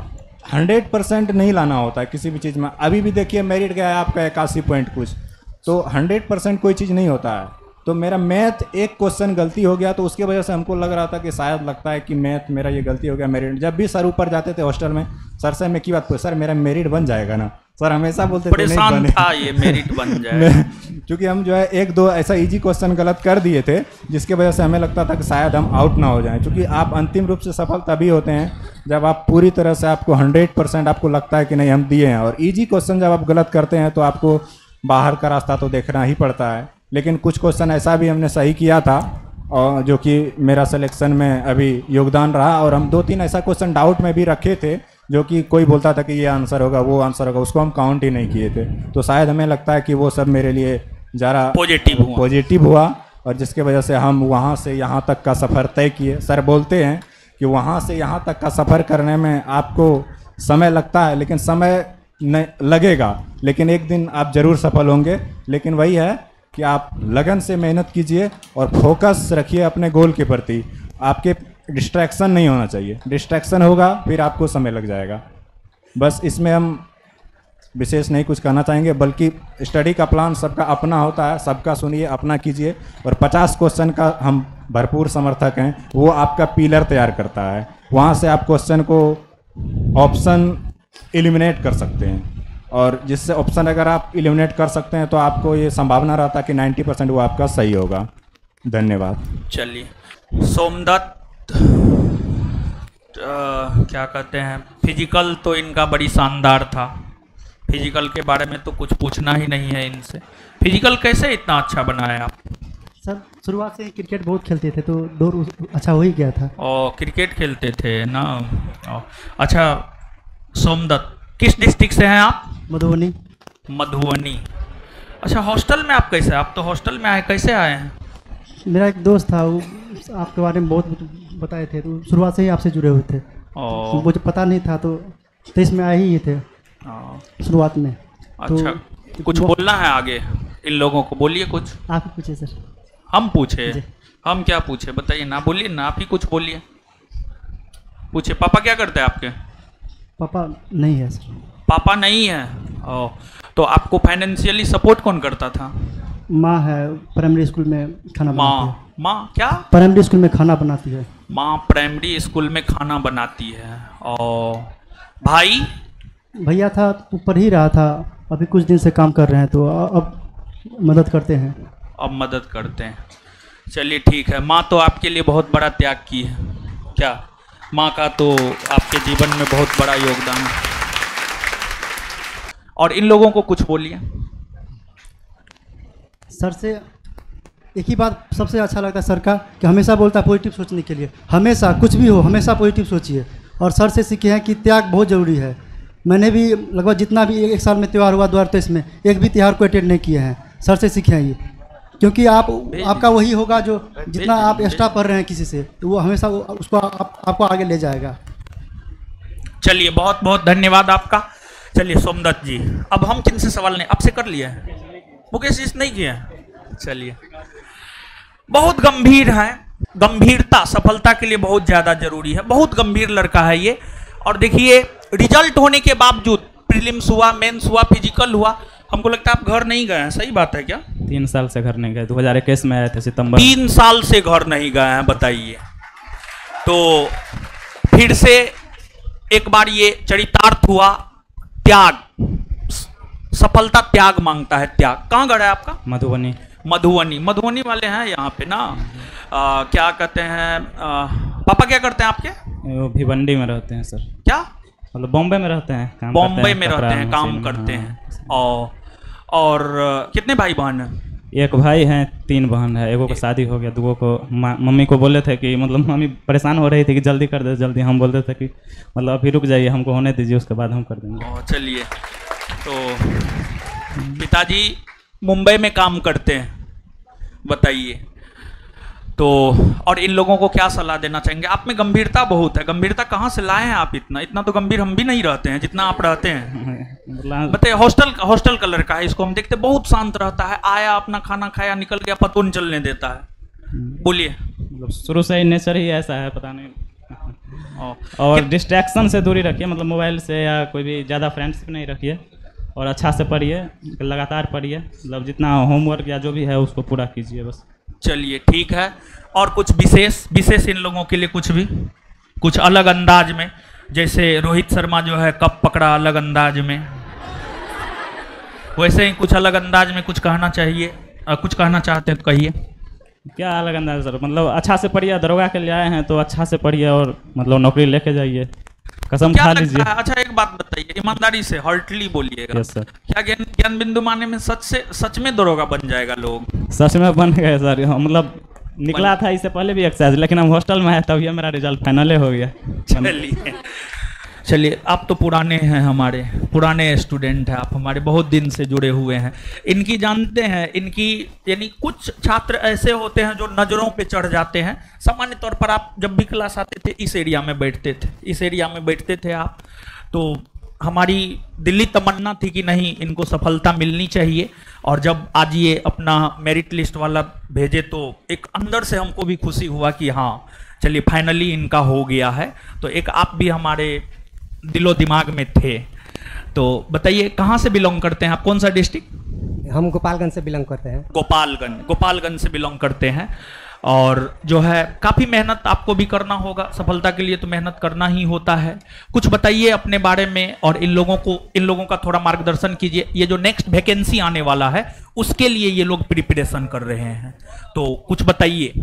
हंड्रेड परसेंट नहीं लाना होता है किसी भी चीज़ में। अभी भी देखिए मेरिट गया है आपका इक्यासी पॉइंट कुछ, तो हंड्रेड परसेंट कोई चीज़ नहीं होता है। तो मेरा मैथ एक क्वेश्चन गलती हो गया तो उसके वजह से हमको लग रहा था कि शायद लगता है कि मैथ मेरा ये गलती हो गया मेरिट। जब भी सर ऊपर जाते थे हॉस्टल में, सर से मैं की बात पूछ, सर मेरा मेरिट बन जाएगा ना? सर हमेशा बोलते थे परेशान था ये मेरिट बन जाए, क्योंकि हम जो है एक दो ऐसा इजी क्वेश्चन गलत कर दिए थे जिसके वजह से हमें लगता था कि शायद हम आउट ना हो जाएं। क्योंकि आप अंतिम रूप से सफल तभी होते हैं जब आप पूरी तरह से, आपको हंड्रेड परसेंट आपको लगता है कि नहीं हम दिए हैं। और इजी क्वेश्चन जब आप गलत करते हैं तो आपको बाहर का रास्ता तो देखना ही पड़ता है। लेकिन कुछ क्वेश्चन ऐसा भी हमने सही किया था और जो कि मेरा सिलेक्शन में अभी योगदान रहा। और हम दो तीन ऐसा क्वेश्चन डाउट में भी रखे थे जो कि कोई बोलता था कि ये आंसर होगा, वो आंसर होगा, उसको हम काउंट ही नहीं किए थे। तो शायद हमें लगता है कि वो सब मेरे लिए ज़रा पॉजिटिव हुआ पॉजिटिव हुआ और जिसके वजह से हम वहाँ से यहाँ तक का सफ़र तय किए। सर बोलते हैं कि वहाँ से यहाँ तक का सफ़र करने में आपको समय लगता है, लेकिन समय नहीं लगेगा, लेकिन एक दिन आप ज़रूर सफल होंगे। लेकिन वही है कि आप लगन से मेहनत कीजिए और फोकस रखिए अपने गोल के प्रति। आपके डिस्ट्रैक्शन नहीं होना चाहिए, डिस्ट्रैक्शन होगा फिर आपको समय लग जाएगा। बस इसमें हम विशेष नहीं कुछ कहना चाहेंगे, बल्कि स्टडी का प्लान सबका अपना होता है, सबका सुनिए, अपना कीजिए। और पचास क्वेश्चन का हम भरपूर समर्थक हैं, वो आपका पिलर तैयार करता है। वहाँ से आप क्वेश्चन को ऑप्शन एलिमिनेट कर सकते हैं और जिससे ऑप्शन अगर आप एलिमिनेट कर सकते हैं तो आपको ये संभावना रहता है कि नब्बे परसेंट वो आपका सही होगा। धन्यवाद। चलिए सोमदत्त, क्या कहते हैं, फिजिकल तो इनका बड़ी शानदार था, फिजिकल के बारे में तो कुछ पूछना ही नहीं है इनसे। फिजिकल कैसे इतना अच्छा बनाया आप? सर शुरुआत से क्रिकेट बहुत खेलते थे तो दौड़ अच्छा हो ही गया था। और क्रिकेट खेलते थे ना? ओ, अच्छा सोमदत्त, किस डिस्ट्रिक्ट से हैं आप? मधुबनी। मधुबनी। अच्छा, हॉस्टल में आप कैसे, आप तो हॉस्टल में आए, कैसे आए हैं? मेरा एक दोस्त था, वो आपके बारे में बहुत बताए थे, तो शुरुआत से ही आपसे जुड़े हुए थे। तो मुझे पता नहीं था तो तेईस में आए ही थे शुरुआत में। अच्छा, तो कुछ बोलना है आगे इन लोगों को? बोलिए कुछ। आप ही पूछिए सर। हम पूछे? हम क्या पूछे बताइए ना, बोलिए ना, आप ही कुछ बोलिए। पूछे। पापा क्या करते हैं आपके? पापा नहीं है सर। पापा नहीं है। ओ, तो आपको फाइनेंशियली सपोर्ट कौन करता था? माँ है, प्राइमरी स्कूल में खाना बनाती है। माँ माँ क्या? प्राइमरी स्कूल में खाना बनाती है। माँ प्राइमरी स्कूल में खाना बनाती है। और भाई? भैया था तो पढ़ ही रहा था, अभी कुछ दिन से काम कर रहे हैं तो अब मदद करते हैं। अब मदद करते हैं, चलिए ठीक है। माँ तो आपके लिए बहुत बड़ा त्याग की है क्या? माँ का तो आपके जीवन में बहुत बड़ा योगदान है। और इन लोगों को कुछ बोलिए। सर से एक ही बात सबसे अच्छा लगता है सर का, कि हमेशा बोलता है पॉजिटिव सोचने के लिए। हमेशा कुछ भी हो हमेशा पॉजिटिव सोचिए। और सर से सीखे हैं कि त्याग बहुत ज़रूरी है। मैंने भी लगभग जितना भी एक साल में त्यौहार हुआ दो हज़ार तेईस में, एक भी त्यौहार को अटेंड नहीं किए हैं। सर से सीखे हैं ये, क्योंकि आप आपका वही होगा जो जितना आप एक्स्ट्रा पढ़ रहे हैं किसी से, तो वो हमेशा वो उसको आप, आपको आगे ले जाएगा। चलिए बहुत बहुत धन्यवाद आपका। चलिए सोमदत्त जी, अब हम किन से सवाल नहीं आपसे कर लिए हैं? मुकेश जी नहीं किए हैं? चलिए, बहुत गंभीर है। गंभीरता सफलता के लिए बहुत ज़्यादा जरूरी है। बहुत गंभीर लड़का है ये। और देखिए, रिजल्ट होने के बावजूद, प्रीलिम्स हुआ, मेंस हुआ, फिजिकल हुआ, हमको लगता है आप घर नहीं गए हैं। सही बात है क्या? तीन साल से घर नहीं गए, दो हज़ार इक्कीस में आए थे सितंबर। तीन साल से घर नहीं गए हैं, बताइए। तो फिर से एक बार ये चरितार्थ हुआ। त्याग, सफलता त्याग मांगता है। त्याग कहाँ घर है आपका? मधुबनी। मधुबनी, मधुबनी वाले हैं यहाँ पे ना। आ, क्या कहते हैं, आ, पापा क्या करते हैं आपके? वो भिवंडी में रहते हैं सर। क्या मतलब बॉम्बे में रहते हैं, काम बॉम्बे में रहते हैं, काम करते हैं। और और कितने भाई बहन हैं? एक भाई हैं, तीन बहन है। एगो को शादी हो गया, दुगो को मम्मी को बोले थे कि मतलब मम्मी परेशान हो रही थी कि जल्दी कर दे जल्दी। हम बोलते थे कि मतलब अभी रुक जाइए, हमको होने दीजिए, उसके बाद हम कर देंगे। चलिए, तो पिताजी मुंबई में काम करते हैं, बताइए। तो और इन लोगों को क्या सलाह देना चाहेंगे? आप में गंभीरता बहुत है। गंभीरता कहाँ से लाए हैं आप? इतना इतना तो गंभीर हम भी नहीं रहते हैं जितना आप रहते हैं। बताइए, हॉस्टल हॉस्टल का लड़का है, इसको हम देखते बहुत शांत रहता है। आया, अपना खाना खाया, निकल गया, पता नहीं चलने देता है। बोलिए। मतलब शुरू से ही नेचर ही ऐसा है, पता नहीं। और डिस्ट्रैक्शन से दूरी रखिए, मतलब मोबाइल से या कोई भी ज़्यादा फ्रेंडशिप नहीं रखिए। और अच्छा से पढ़िए, लगातार पढ़िए, मतलब जितना होमवर्क या जो भी है उसको पूरा कीजिए बस। चलिए ठीक है। और कुछ विशेष विशेष इन लोगों के लिए कुछ भी, कुछ अलग अंदाज में, जैसे रोहित शर्मा जो है कप पकड़ा अलग अंदाज में, वैसे ही कुछ अलग अंदाज में कुछ कहना चाहिए। आ, कुछ कहना चाहते हैं तो कहिए। क्या अलग अंदाज सर? मतलब अच्छा से पढ़िए, दरोगा के लिए आए हैं तो अच्छा से पढ़िए और मतलब नौकरी लेके जाइए, कसम खा लीजिए। अच्छा एक बात बताइए, ईमानदारी से हर्टली बोलिएगा। Yes sir. क्या ज्ञान ज्ञान बिंदु माने में सच से सच में दरोगा बन जाएगा लोग? सच में बन गए सर। मतलब निकला था इससे पहले भी एक्सरसाइज, लेकिन हम हॉस्टल में आए तभी मेरा रिजल्ट फाइनल हो गया। चलिए चलिए, आप तो पुराने हैं, हमारे पुराने स्टूडेंट हैं आप, हमारे बहुत दिन से जुड़े हुए हैं। इनकी जानते हैं, इनकी यानी कुछ छात्र ऐसे होते हैं जो नज़रों पे चढ़ जाते हैं। सामान्य तौर पर आप जब भी क्लास आते थे इस एरिया में बैठते थे, इस एरिया में बैठते थे आप। तो हमारी दिल्ली तमन्ना थी कि नहीं, इनको सफलता मिलनी चाहिए। और जब आज ये अपना मेरिट लिस्ट वाला भेजे तो एक अंदर से हमको भी खुशी हुआ कि हाँ चलिए फाइनली इनका हो गया है। तो एक आप भी हमारे दिलो दिमाग में थे। तो बताइए कहाँ से बिलोंग करते हैं आप? कौन सा डिस्ट्रिक्ट? हम गोपालगंज से बिलोंग करते हैं। गोपालगंज गोपालगंज से बिलोंग करते हैं। और जो है काफ़ी मेहनत आपको भी करना होगा, सफलता के लिए तो मेहनत करना ही होता है। कुछ बताइए अपने बारे में और इन लोगों को इन लोगों का थोड़ा मार्गदर्शन कीजिए। ये जो नेक्स्ट वैकेंसी आने वाला है उसके लिए ये लोग प्रिपरेशन कर रहे हैं, तो कुछ बताइए।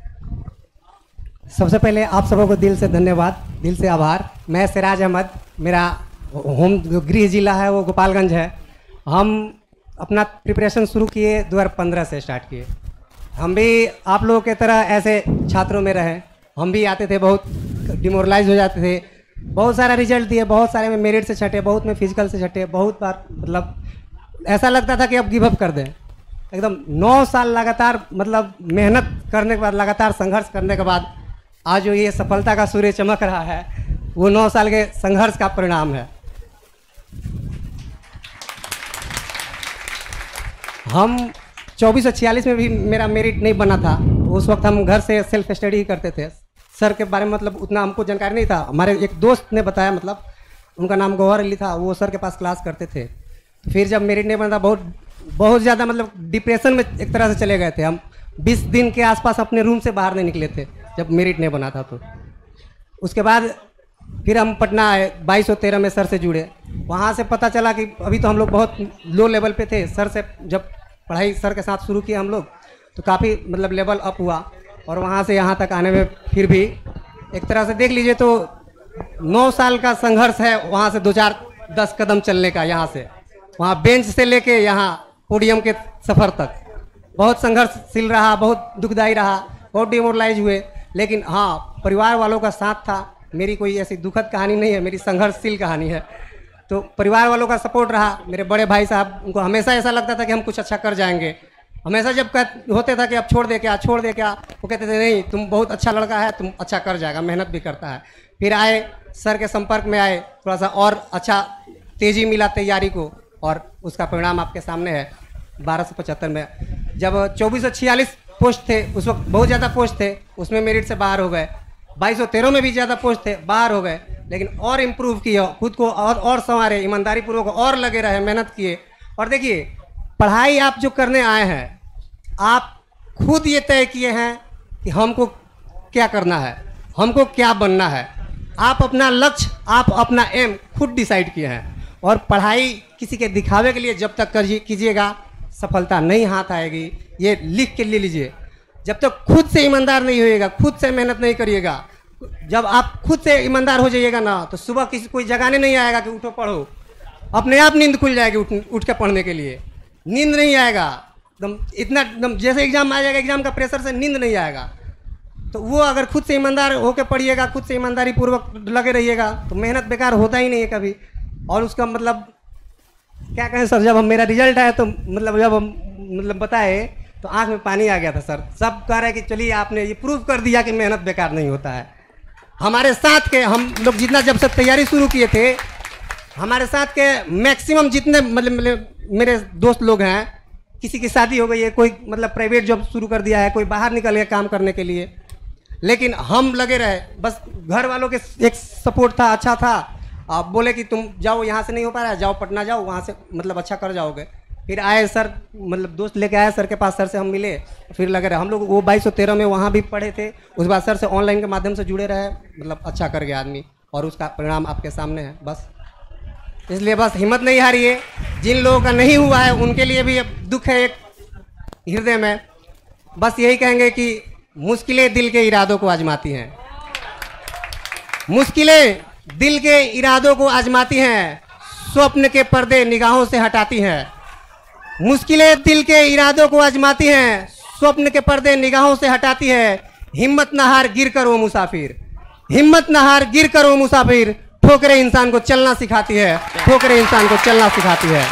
सबसे पहले आप सबों को दिल से धन्यवाद, दिल से आभार। मैं सिराज अहमद, मेरा होम गृह जिला है वो गोपालगंज है। हम अपना प्रिपरेशन शुरू किए दो हज़ार पंद्रह से स्टार्ट किए। हम भी आप लोगों की तरह ऐसे छात्रों में रहे। हम भी आते थे, बहुत डिमोरलाइज हो जाते थे, बहुत सारा रिजल्ट दिए, बहुत सारे में मेरिट से छटे, बहुत में फिजिकल से छटे, बहुत बार मतलब ऐसा लगता था कि अब गिव अप कर दें। एकदम नौ साल लगातार मतलब मेहनत करने के बाद, लगातार संघर्ष करने के बाद आज जो ये सफलता का सूर्य चमक रहा है वो नौ साल के संघर्ष का परिणाम है। हम चौबीस सौ छियालीस में भी मेरा मेरिट नहीं बना था। उस वक्त हम घर से सेल्फ स्टडी ही करते थे। सर के बारे में मतलब उतना हमको जानकारी नहीं था। हमारे एक दोस्त ने बताया, मतलब उनका नाम गौहर अली था, वो सर के पास क्लास करते थे। फिर जब मेरिट नहीं बना, बहुत बहुत ज़्यादा मतलब डिप्रेशन में एक तरह से चले गए थे हम। बीस दिन के आसपास अपने रूम से बाहर नहीं निकले थे जब मेरिट नहीं बना था। तो उसके बाद फिर हम पटना आए, बाईस सौ तेरह में सर से जुड़े। वहाँ से पता चला कि अभी तो हम लोग बहुत लो लेवल पे थे। सर से जब पढ़ाई सर के साथ शुरू किया हम लोग, तो काफ़ी मतलब लेवल अप हुआ। और वहाँ से यहाँ तक आने में फिर भी एक तरह से देख लीजिए तो नौ साल का संघर्ष है, वहाँ से दो चार दस कदम चलने का। यहाँ से वहाँ बेंच से लेके यहाँ पोडियम के सफ़र तक बहुत संघर्षशील रहा, बहुत दुखदायी रहा, बहुत डिमोरलाइज हुए। लेकिन हाँ, परिवार वालों का साथ था। मेरी कोई ऐसी दुखद कहानी नहीं है, मेरी संघर्षशील कहानी है। तो परिवार वालों का सपोर्ट रहा। मेरे बड़े भाई साहब, उनको हमेशा ऐसा लगता था कि हम कुछ अच्छा कर जाएंगे। हमेशा जब कह होते था कि अब छोड़ दे क्या छोड़ दे क्या, वो कहते थे नहीं, तुम बहुत अच्छा लड़का है, तुम अच्छा कर जाएगा, मेहनत भी करता है। फिर आए, सर के संपर्क में आए, थोड़ा सा और अच्छा तेज़ी मिला तैयारी को, और उसका परिणाम आपके सामने है। बारह सौ पचहत्तर में जब चौबीस सौ छियालीस पोस्ट थे, उस वक्त बहुत ज़्यादा पोस्ट थे, उसमें मेरिट से बाहर हो गए। बाईस सौ तेरह में भी ज़्यादा पोस्ट थे, बाहर हो गए। लेकिन और इम्प्रूव किए खुद को, और और संवारे, ईमानदारी पूर्वक और लगे रहे, मेहनत किए। और देखिए, पढ़ाई आप जो करने आए हैं, आप खुद ये तय किए हैं कि हमको क्या करना है, हमको क्या बनना है। आप अपना लक्ष्य, आप अपना एम खुद डिसाइड किए हैं। और पढ़ाई किसी के दिखावे के लिए जब तक करिए कीजिएगा, सफलता नहीं हाथ आएगी। ये लिख के ले लीजिए। जब तक खुद से ईमानदार नहीं होइएगा, खुद से मेहनत नहीं करिएगा, जब आप खुद से ईमानदार हो जाइएगा ना, तो सुबह किसी कोई जगाने नहीं आएगा कि उठो पढ़ो। अपने आप नींद खुल जाएगी उठ उठ के पढ़ने के लिए। नींद नहीं आएगा एकदम, इतना एकदम जैसे एग्जाम आ जाएगा, एग्जाम का प्रेशर से नींद नहीं आएगा। तो वो अगर खुद से ईमानदार होकर पढ़िएगा, खुद से ईमानदारी पूर्वक लगे रहिएगा, तो मेहनत बेकार होता ही नहीं है कभी। और उसका मतलब क्या कहें सर, जब हम मेरा रिजल्ट आया तो मतलब जब हम मतलब बताए तो आंख में पानी आ गया था सर। सब कह रहे हैं कि चलिए आपने ये प्रूव कर दिया कि मेहनत बेकार नहीं होता है। हमारे साथ के हम लोग जितना जब से तैयारी शुरू किए थे, हमारे साथ के मैक्सिमम जितने मतलब मेरे दोस्त लोग हैं, किसी की शादी हो गई है, कोई मतलब प्राइवेट जॉब शुरू कर दिया है, कोई बाहर निकल गया काम करने के लिए। लेकिन हम लगे रहे, बस घर वालों के एक सपोर्ट था, अच्छा था। आप बोले कि तुम जाओ, यहाँ से नहीं हो पा रहा है, जाओ पटना जाओ, वहाँ से मतलब अच्छा कर जाओगे। फिर आए सर, मतलब दोस्त लेके आए सर के पास, सर से हम मिले, फिर लगे रहे। हम लोग वो बाईस सौ तेरह में वहाँ भी पढ़े थे, उस बाद सर से ऑनलाइन के माध्यम से जुड़े रहे, मतलब अच्छा कर गया आदमी। और उसका परिणाम आपके सामने है। बस इसलिए बस हिम्मत नहीं हारिए। जिन लोगों का नहीं हुआ है उनके लिए भी अब दुख है एक हृदय में। बस यही कहेंगे कि मुश्किलें दिल के इरादों को आजमाती हैं, मुश्किलें दिल के इरादों को आजमाती हैं, स्वप्न के पर्दे निगाहों से हटाती हैं। मुश्किलें दिल के इरादों को आजमाती हैं, स्वप्न के पर्दे निगाहों से हटाती है। हिम्मत न हार गिर कर वो मुसाफिर, हिम्मत न हार गिर कर वो मुसाफिर, ठोकरें इंसान को चलना सिखाती है, ठोकरें इंसान को चलना सिखाती है।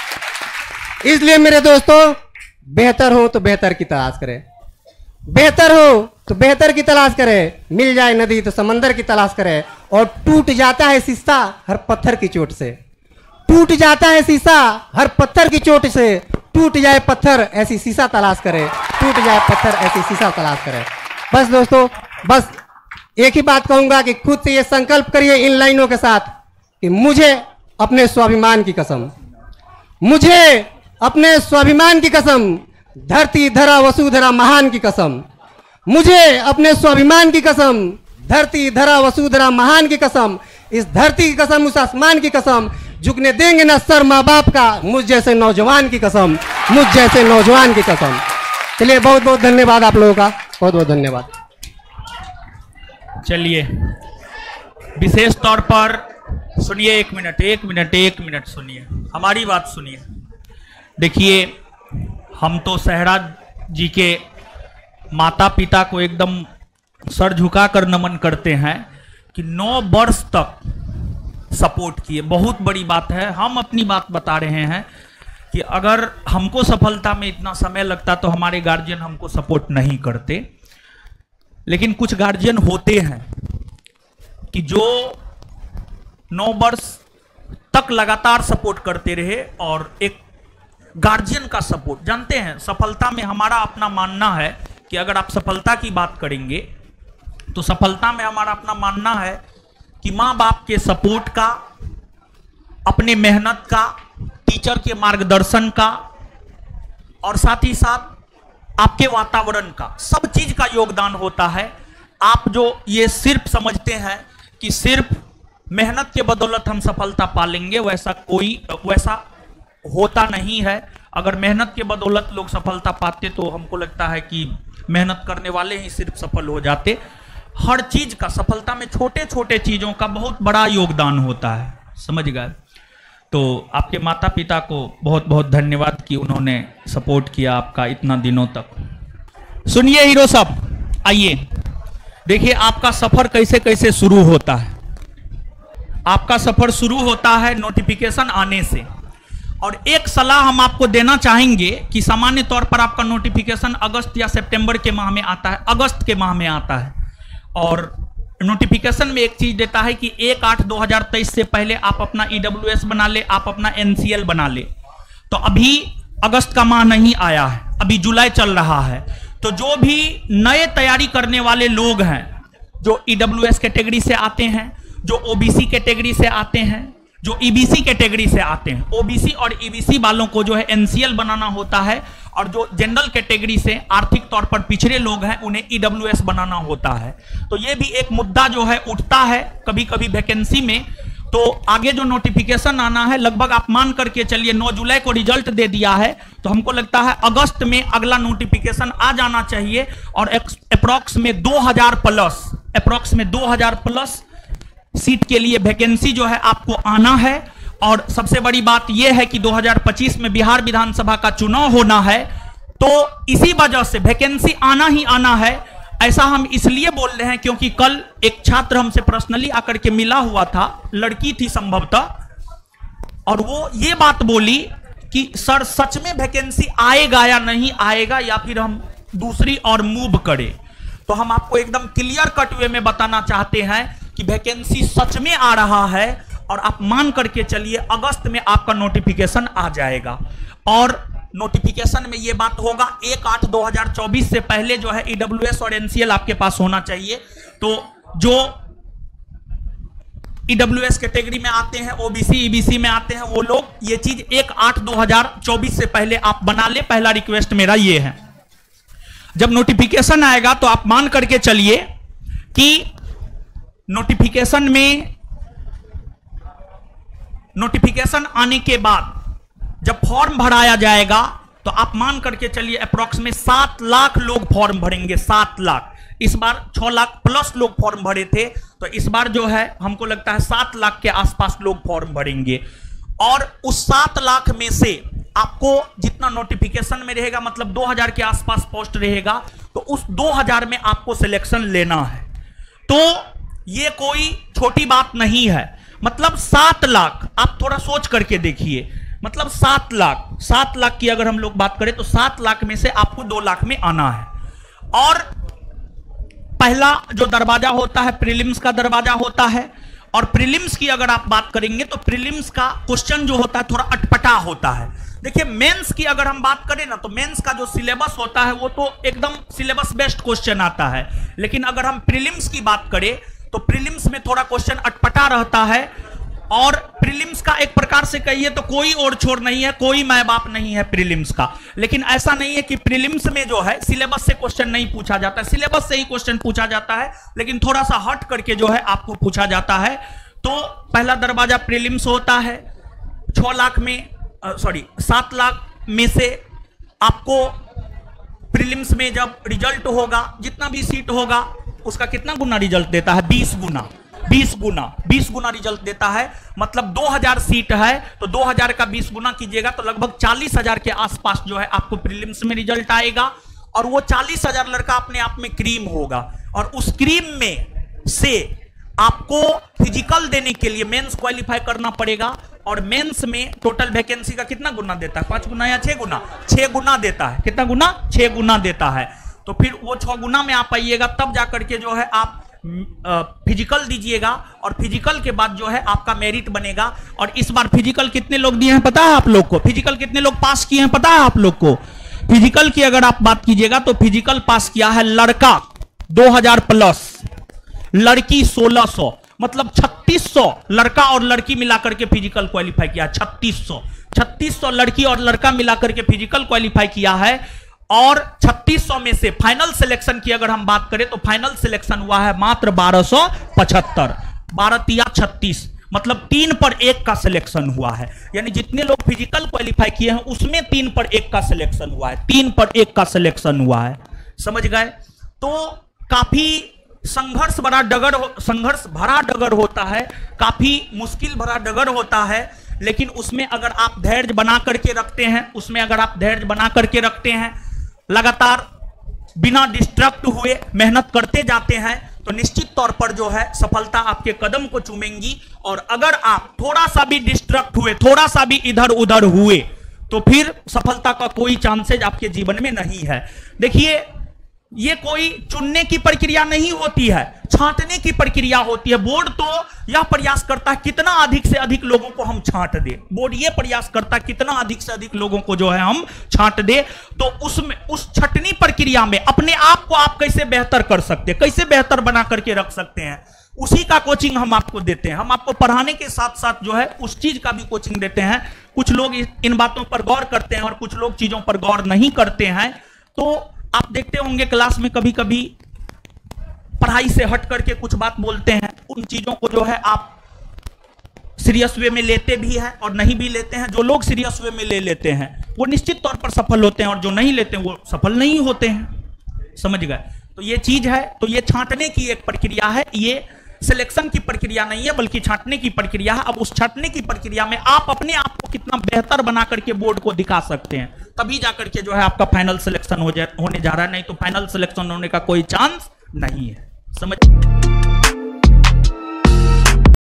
इसलिए मेरे दोस्तों, बेहतर हो तो बेहतर की तलाश करें, बेहतर हो तो बेहतर की तलाश करें। मिल जाए नदी तो समंदर की तलाश करें। और टूट जाता है शीशा हर पत्थर की चोट से, टूट जाता है शीशा हर पत्थर की चोट से। टूट जाए पत्थर ऐसी शीशा तलाश करे, टूट जाए पत्थर ऐसी शीशा तलाश करे। बस दोस्तों, बस एक ही बात कहूंगा कि खुद से ये संकल्प करिए इन लाइनों के साथ कि मुझे अपने स्वाभिमान की कसम, मुझे अपने स्वाभिमान की कसम, धरती धरा वसुधरा महान की कसम, मुझे अपने स्वाभिमान की कसम, धरती धरा वसुधरा महान की कसम, इस धरती की कसम, उस आसमान की कसम, झुकने देंगे ना सर माँ बाप का, मुझ जैसे नौजवान की कसम, मुझ जैसे नौजवान की कसम। चलिए, बहुत बहुत धन्यवाद आप लोगों का, बहुत बहुत धन्यवाद। चलिए, विशेष तौर पर सुनिए, एक मिनट एक मिनट एक मिनट सुनिए, हमारी बात सुनिए। देखिए, हम तो सहरा जी के माता पिता को एकदम सर झुकाकर नमन करते हैं कि नौ वर्ष तक सपोर्ट किए। बहुत बड़ी बात है। हम अपनी बात बता रहे हैं कि अगर हमको सफलता में इतना समय लगता तो हमारे गार्जियन हमको सपोर्ट नहीं करते। लेकिन कुछ गार्जियन होते हैं कि जो नौ वर्ष तक लगातार सपोर्ट करते रहे। और एक गार्जियन का सपोर्ट, जानते हैं, सफलता में हमारा अपना मानना है कि अगर आप सफलता की बात करेंगे तो सफलता में हमारा अपना मानना है कि माँ बाप के सपोर्ट का अपने मेहनत का, टीचर के मार्गदर्शन का और साथ ही साथ आपके वातावरण का, सब चीज का योगदान होता है। आप जो ये सिर्फ समझते हैं कि सिर्फ मेहनत के बदौलत हम सफलता पा लेंगे, वैसा कोई वैसा होता नहीं है। अगर मेहनत के बदौलत लोग सफलता पाते तो हमको लगता है कि मेहनत करने वाले ही सिर्फ सफल हो जाते। हर चीज का, सफलता में छोटे छोटे चीजों का बहुत बड़ा योगदान होता है, समझ गए। तो आपके माता पिता को बहुत बहुत धन्यवाद कि उन्होंने सपोर्ट किया आपका इतना दिनों तक। सुनिए हीरो साहब, आइए देखिए आपका सफर कैसे कैसे शुरू होता है। आपका सफर शुरू होता है नोटिफिकेशन आने से, और एक सलाह हम आपको देना चाहेंगे कि सामान्य तौर पर आपका नोटिफिकेशन अगस्त या सितंबर के माह में आता है, अगस्त के माह में आता है। और नोटिफिकेशन में एक चीज देता है कि एक आठ दो हजार तेईस से पहले आप अपना ईडब्ल्यूएस बना ले, आप अपना एनसीएल बना ले। तो अभी अगस्त का माह नहीं आया है, अभी जुलाई चल रहा है। तो जो भी नए तैयारी करने वाले लोग हैं, जो ईडब्ल्यूएस कैटेगरी से आते हैं, जो ओबीसी कैटेगरी से आते हैं, जो ईबीसी कैटेगरी से आते हैं, ओबीसी और ईबीसी वालों को जो है एनसीएल बनाना होता है, और जो जनरल कैटेगरी से आर्थिक तौर पर पिछड़े लोग हैं उन्हें ईडब्ल्यूएस बनाना होता है। तो ये भी एक मुद्दा जो है उठता है कभी कभी वैकेंसी में। तो आगे जो नोटिफिकेशन आना है, लगभग आप मान करके चलिए नौ जुलाई को रिजल्ट दे दिया है, तो हमको लगता है अगस्त में अगला नोटिफिकेशन आ जाना चाहिए। और अप्रॉक्स में दो हजार प्लस अप्रॉक्स में दो हजार प्लस सीट के लिए वैकेंसी जो है आपको आना है। और सबसे बड़ी बात यह है कि दो हजार पच्चीस में बिहार विधानसभा का चुनाव होना है, तो इसी वजह से वैकेंसी आना ही आना है। ऐसा हम इसलिए बोल रहे हैं क्योंकि कल एक छात्र हमसे पर्सनली आकर के मिला हुआ था, लड़की थी संभवतः, और वो ये बात बोली कि सर सच में वैकेंसी आएगा या नहीं आएगा, या फिर हम दूसरी और मूव करें। तो हम आपको एकदम क्लियर कट वे में बताना चाहते हैं कि वैकेंसी सच में आ रहा है, और आप मान करके चलिए अगस्त में आपका नोटिफिकेशन आ जाएगा। और नोटिफिकेशन में यह बात होगा एक आठ दो हजार चौबीस से पहले जो है ईडब्ल्यूएस और एनसीएल आपके पास होना चाहिए। तो जो ईडब्ल्यूएस कैटेगरी में आते हैं, ओबीसी ईबीसी में आते हैं, वो लोग ये चीज एक आठ दो हजार चौबीस से पहले आप बना ले। पहला रिक्वेस्ट मेरा ये है, जब नोटिफिकेशन आएगा तो आप मान करके चलिए कि नोटिफिकेशन में नोटिफिकेशन आने के बाद जब फॉर्म भराया जाएगा तो आप मान करके चलिए अप्रॉक्स में सात लाख लोग फॉर्म भरेंगे। सात लाख, इस बार छह लाख प्लस लोग फॉर्म भरे थे, तो इस बार जो है हमको लगता है सात लाख के आसपास लोग फॉर्म भरेंगे। और उस सात लाख में से आपको जितना नोटिफिकेशन में रहेगा, मतलब दो हजार के आसपास पोस्ट रहेगा, तो उस दो हजार में आपको सिलेक्शन लेना है। तो ये कोई छोटी बात नहीं है, मतलब सात लाख, आप थोड़ा सोच करके देखिए, मतलब सात लाख सात लाख की अगर हम लोग बात करें तो सात लाख में से आपको दो लाख में आना है। और पहला जो दरवाजा होता है प्रीलिम्स का दरवाजा होता है, और प्रीलिम्स की अगर आप बात करेंगे तो प्रीलिम्स का क्वेश्चन जो होता है थोड़ा अटपटा होता है। देखिए मेंस की अगर हम बात करें ना, तो मेंस का जो सिलेबस होता है वो तो एकदम सिलेबस बेस्ड क्वेश्चन आता है, लेकिन अगर हम प्रीलिम्स की बात करें तो प्रीलिम्स में थोड़ा क्वेश्चन अटपटा रहता है। और प्रीलिम्स का एक प्रकार से कहिए तो कोई और छोर नहीं है, कोई माय बाप नहीं है प्रीलिम्स का। लेकिन ऐसा नहीं है कि प्रीलिम्स में जो है सिलेबस से क्वेश्चन नहीं पूछा जाता है, सिलेबस से ही क्वेश्चन पूछा जाता है, लेकिन थोड़ा सा हट करके जो है आपको पूछा जाता है। तो पहला दरवाजा प्रीलिम्स होता है। छह लाख में सॉरी सात लाख में से आपको प्रीलिम्स में जब रिजल्ट होगा, जितना भी सीट होगा उसका कितना गुना रिजल्ट देता है? बीस गुना बीस गुना बीस गुना रिजल्ट देता है। मतलब दो हजार सीट है तो दो हजार का बीस गुना कीजिएगा तो लगभग चालीस हजार के आसपास जो है आपको प्रीलिम्स में रिजल्ट आएगा। और वो चालीस हजार लड़का अपने आप में क्रीम होगा, और उस क्रीम में से आपको फिजिकल देने के लिए मेंस क्वालिफाई करना पड़ेगा। और मेंस में टोटल वैकेंसी का कितना गुना देता है? पांच गुना या छह गुना? छह गुना देता है। कितना गुना? छह गुना देता है। तो फिर वो छह गुना में आप आइएगा, तब जाकर के जो है आप फिजिकल दीजिएगा, और फिजिकल के बाद जो है आपका मेरिट बनेगा। और इस बार फिजिकल कितने लोग दिए हैं पता है आप लोग को? फिजिकल कितने लोग पास किए हैं पता है आप लोग को? फिजिकल की अगर आप बात कीजिएगा तो फिजिकल पास किया है लड़का दो हजार प्लस, लड़की सोलह सौ, मतलब छत्तीस सौ लड़का और लड़की मिलाकर के फिजिकल क्वालिफाई किया। छत्तीस सौ छत्तीस सौ लड़की और लड़का मिलाकर के फिजिकल क्वालिफाई किया है। और छत्तीस सौ में से फाइनल सिलेक्शन की अगर हम बात करें तो फाइनल सिलेक्शन हुआ है मात्र बारह सौ पचहत्तर। बारह तिया छत्तीस, मतलब तीन पर एक का सिलेक्शन हुआ है। यानी जितने लोग फिजिकल क्वालिफाई किए हैं उसमें तीन पर एक का सिलेक्शन हुआ है। तीन पर एक का सिलेक्शन हुआ है, समझ गए। तो काफी संघर्ष भरा डगर संघर्ष भरा डगर होता है, काफी मुश्किल भरा डगर होता है, लेकिन उसमें अगर आप धैर्य बना करके रखते हैं उसमें अगर आप धैर्य बना करके रखते हैं, लगातार बिना डिस्ट्रैक्ट हुए मेहनत करते जाते हैं तो निश्चित तौर पर जो है सफलता आपके कदम को चूमेंगी। और अगर आप थोड़ा सा भी डिस्ट्रैक्ट हुए, थोड़ा सा भी इधर उधर हुए, तो फिर सफलता का कोई चांसेज आपके जीवन में नहीं है। देखिए, ये कोई चुनने की प्रक्रिया नहीं होती है, छांटने की प्रक्रिया होती है। बोर्ड तो यह प्रयास करता है कितना अधिक से अधिक लोगों को हम छांट दे। बोर्ड ये प्रयास करता है कितना अधिक से अधिक लोगों को जो है हम छांट दे। तो उसमें उस छटनी प्रक्रिया में अपने आप को आप कैसे बेहतर कर सकते हैं, कैसे बेहतर बना करके रख सकते हैं, उसी का कोचिंग हम आपको देते हैं। हम आपको पढ़ाने के साथ साथ जो है उस चीज का भी कोचिंग देते हैं। कुछ लोग इन बातों पर गौर करते हैं और कुछ लोग चीजों पर गौर नहीं करते हैं। तो आप देखते होंगे क्लास में कभी कभी पढ़ाई से हट करके कुछ बात बोलते हैं, उन चीजों को जो है आप सीरियस वे में लेते भी हैं और नहीं भी लेते हैं। जो लोग सीरियस वे में ले लेते हैं वो निश्चित तौर पर सफल होते हैं और जो नहीं लेते हैं वो सफल नहीं होते हैं, समझ गए। तो ये चीज है, तो ये छांटने की एक प्रक्रिया है, ये सिलेक्शन की प्रक्रिया नहीं है बल्कि छांटने की प्रक्रिया है। अब उस छांटने की प्रक्रिया में आप अपने आप को कितना बेहतर बना करके बोर्ड को दिखा सकते हैं, तभी जाकर के जो है आपका फाइनल सिलेक्शन हो जाए होने जा रहा है। नहीं तो फाइनल सिलेक्शन होने का कोई चांस नहीं है, समझ।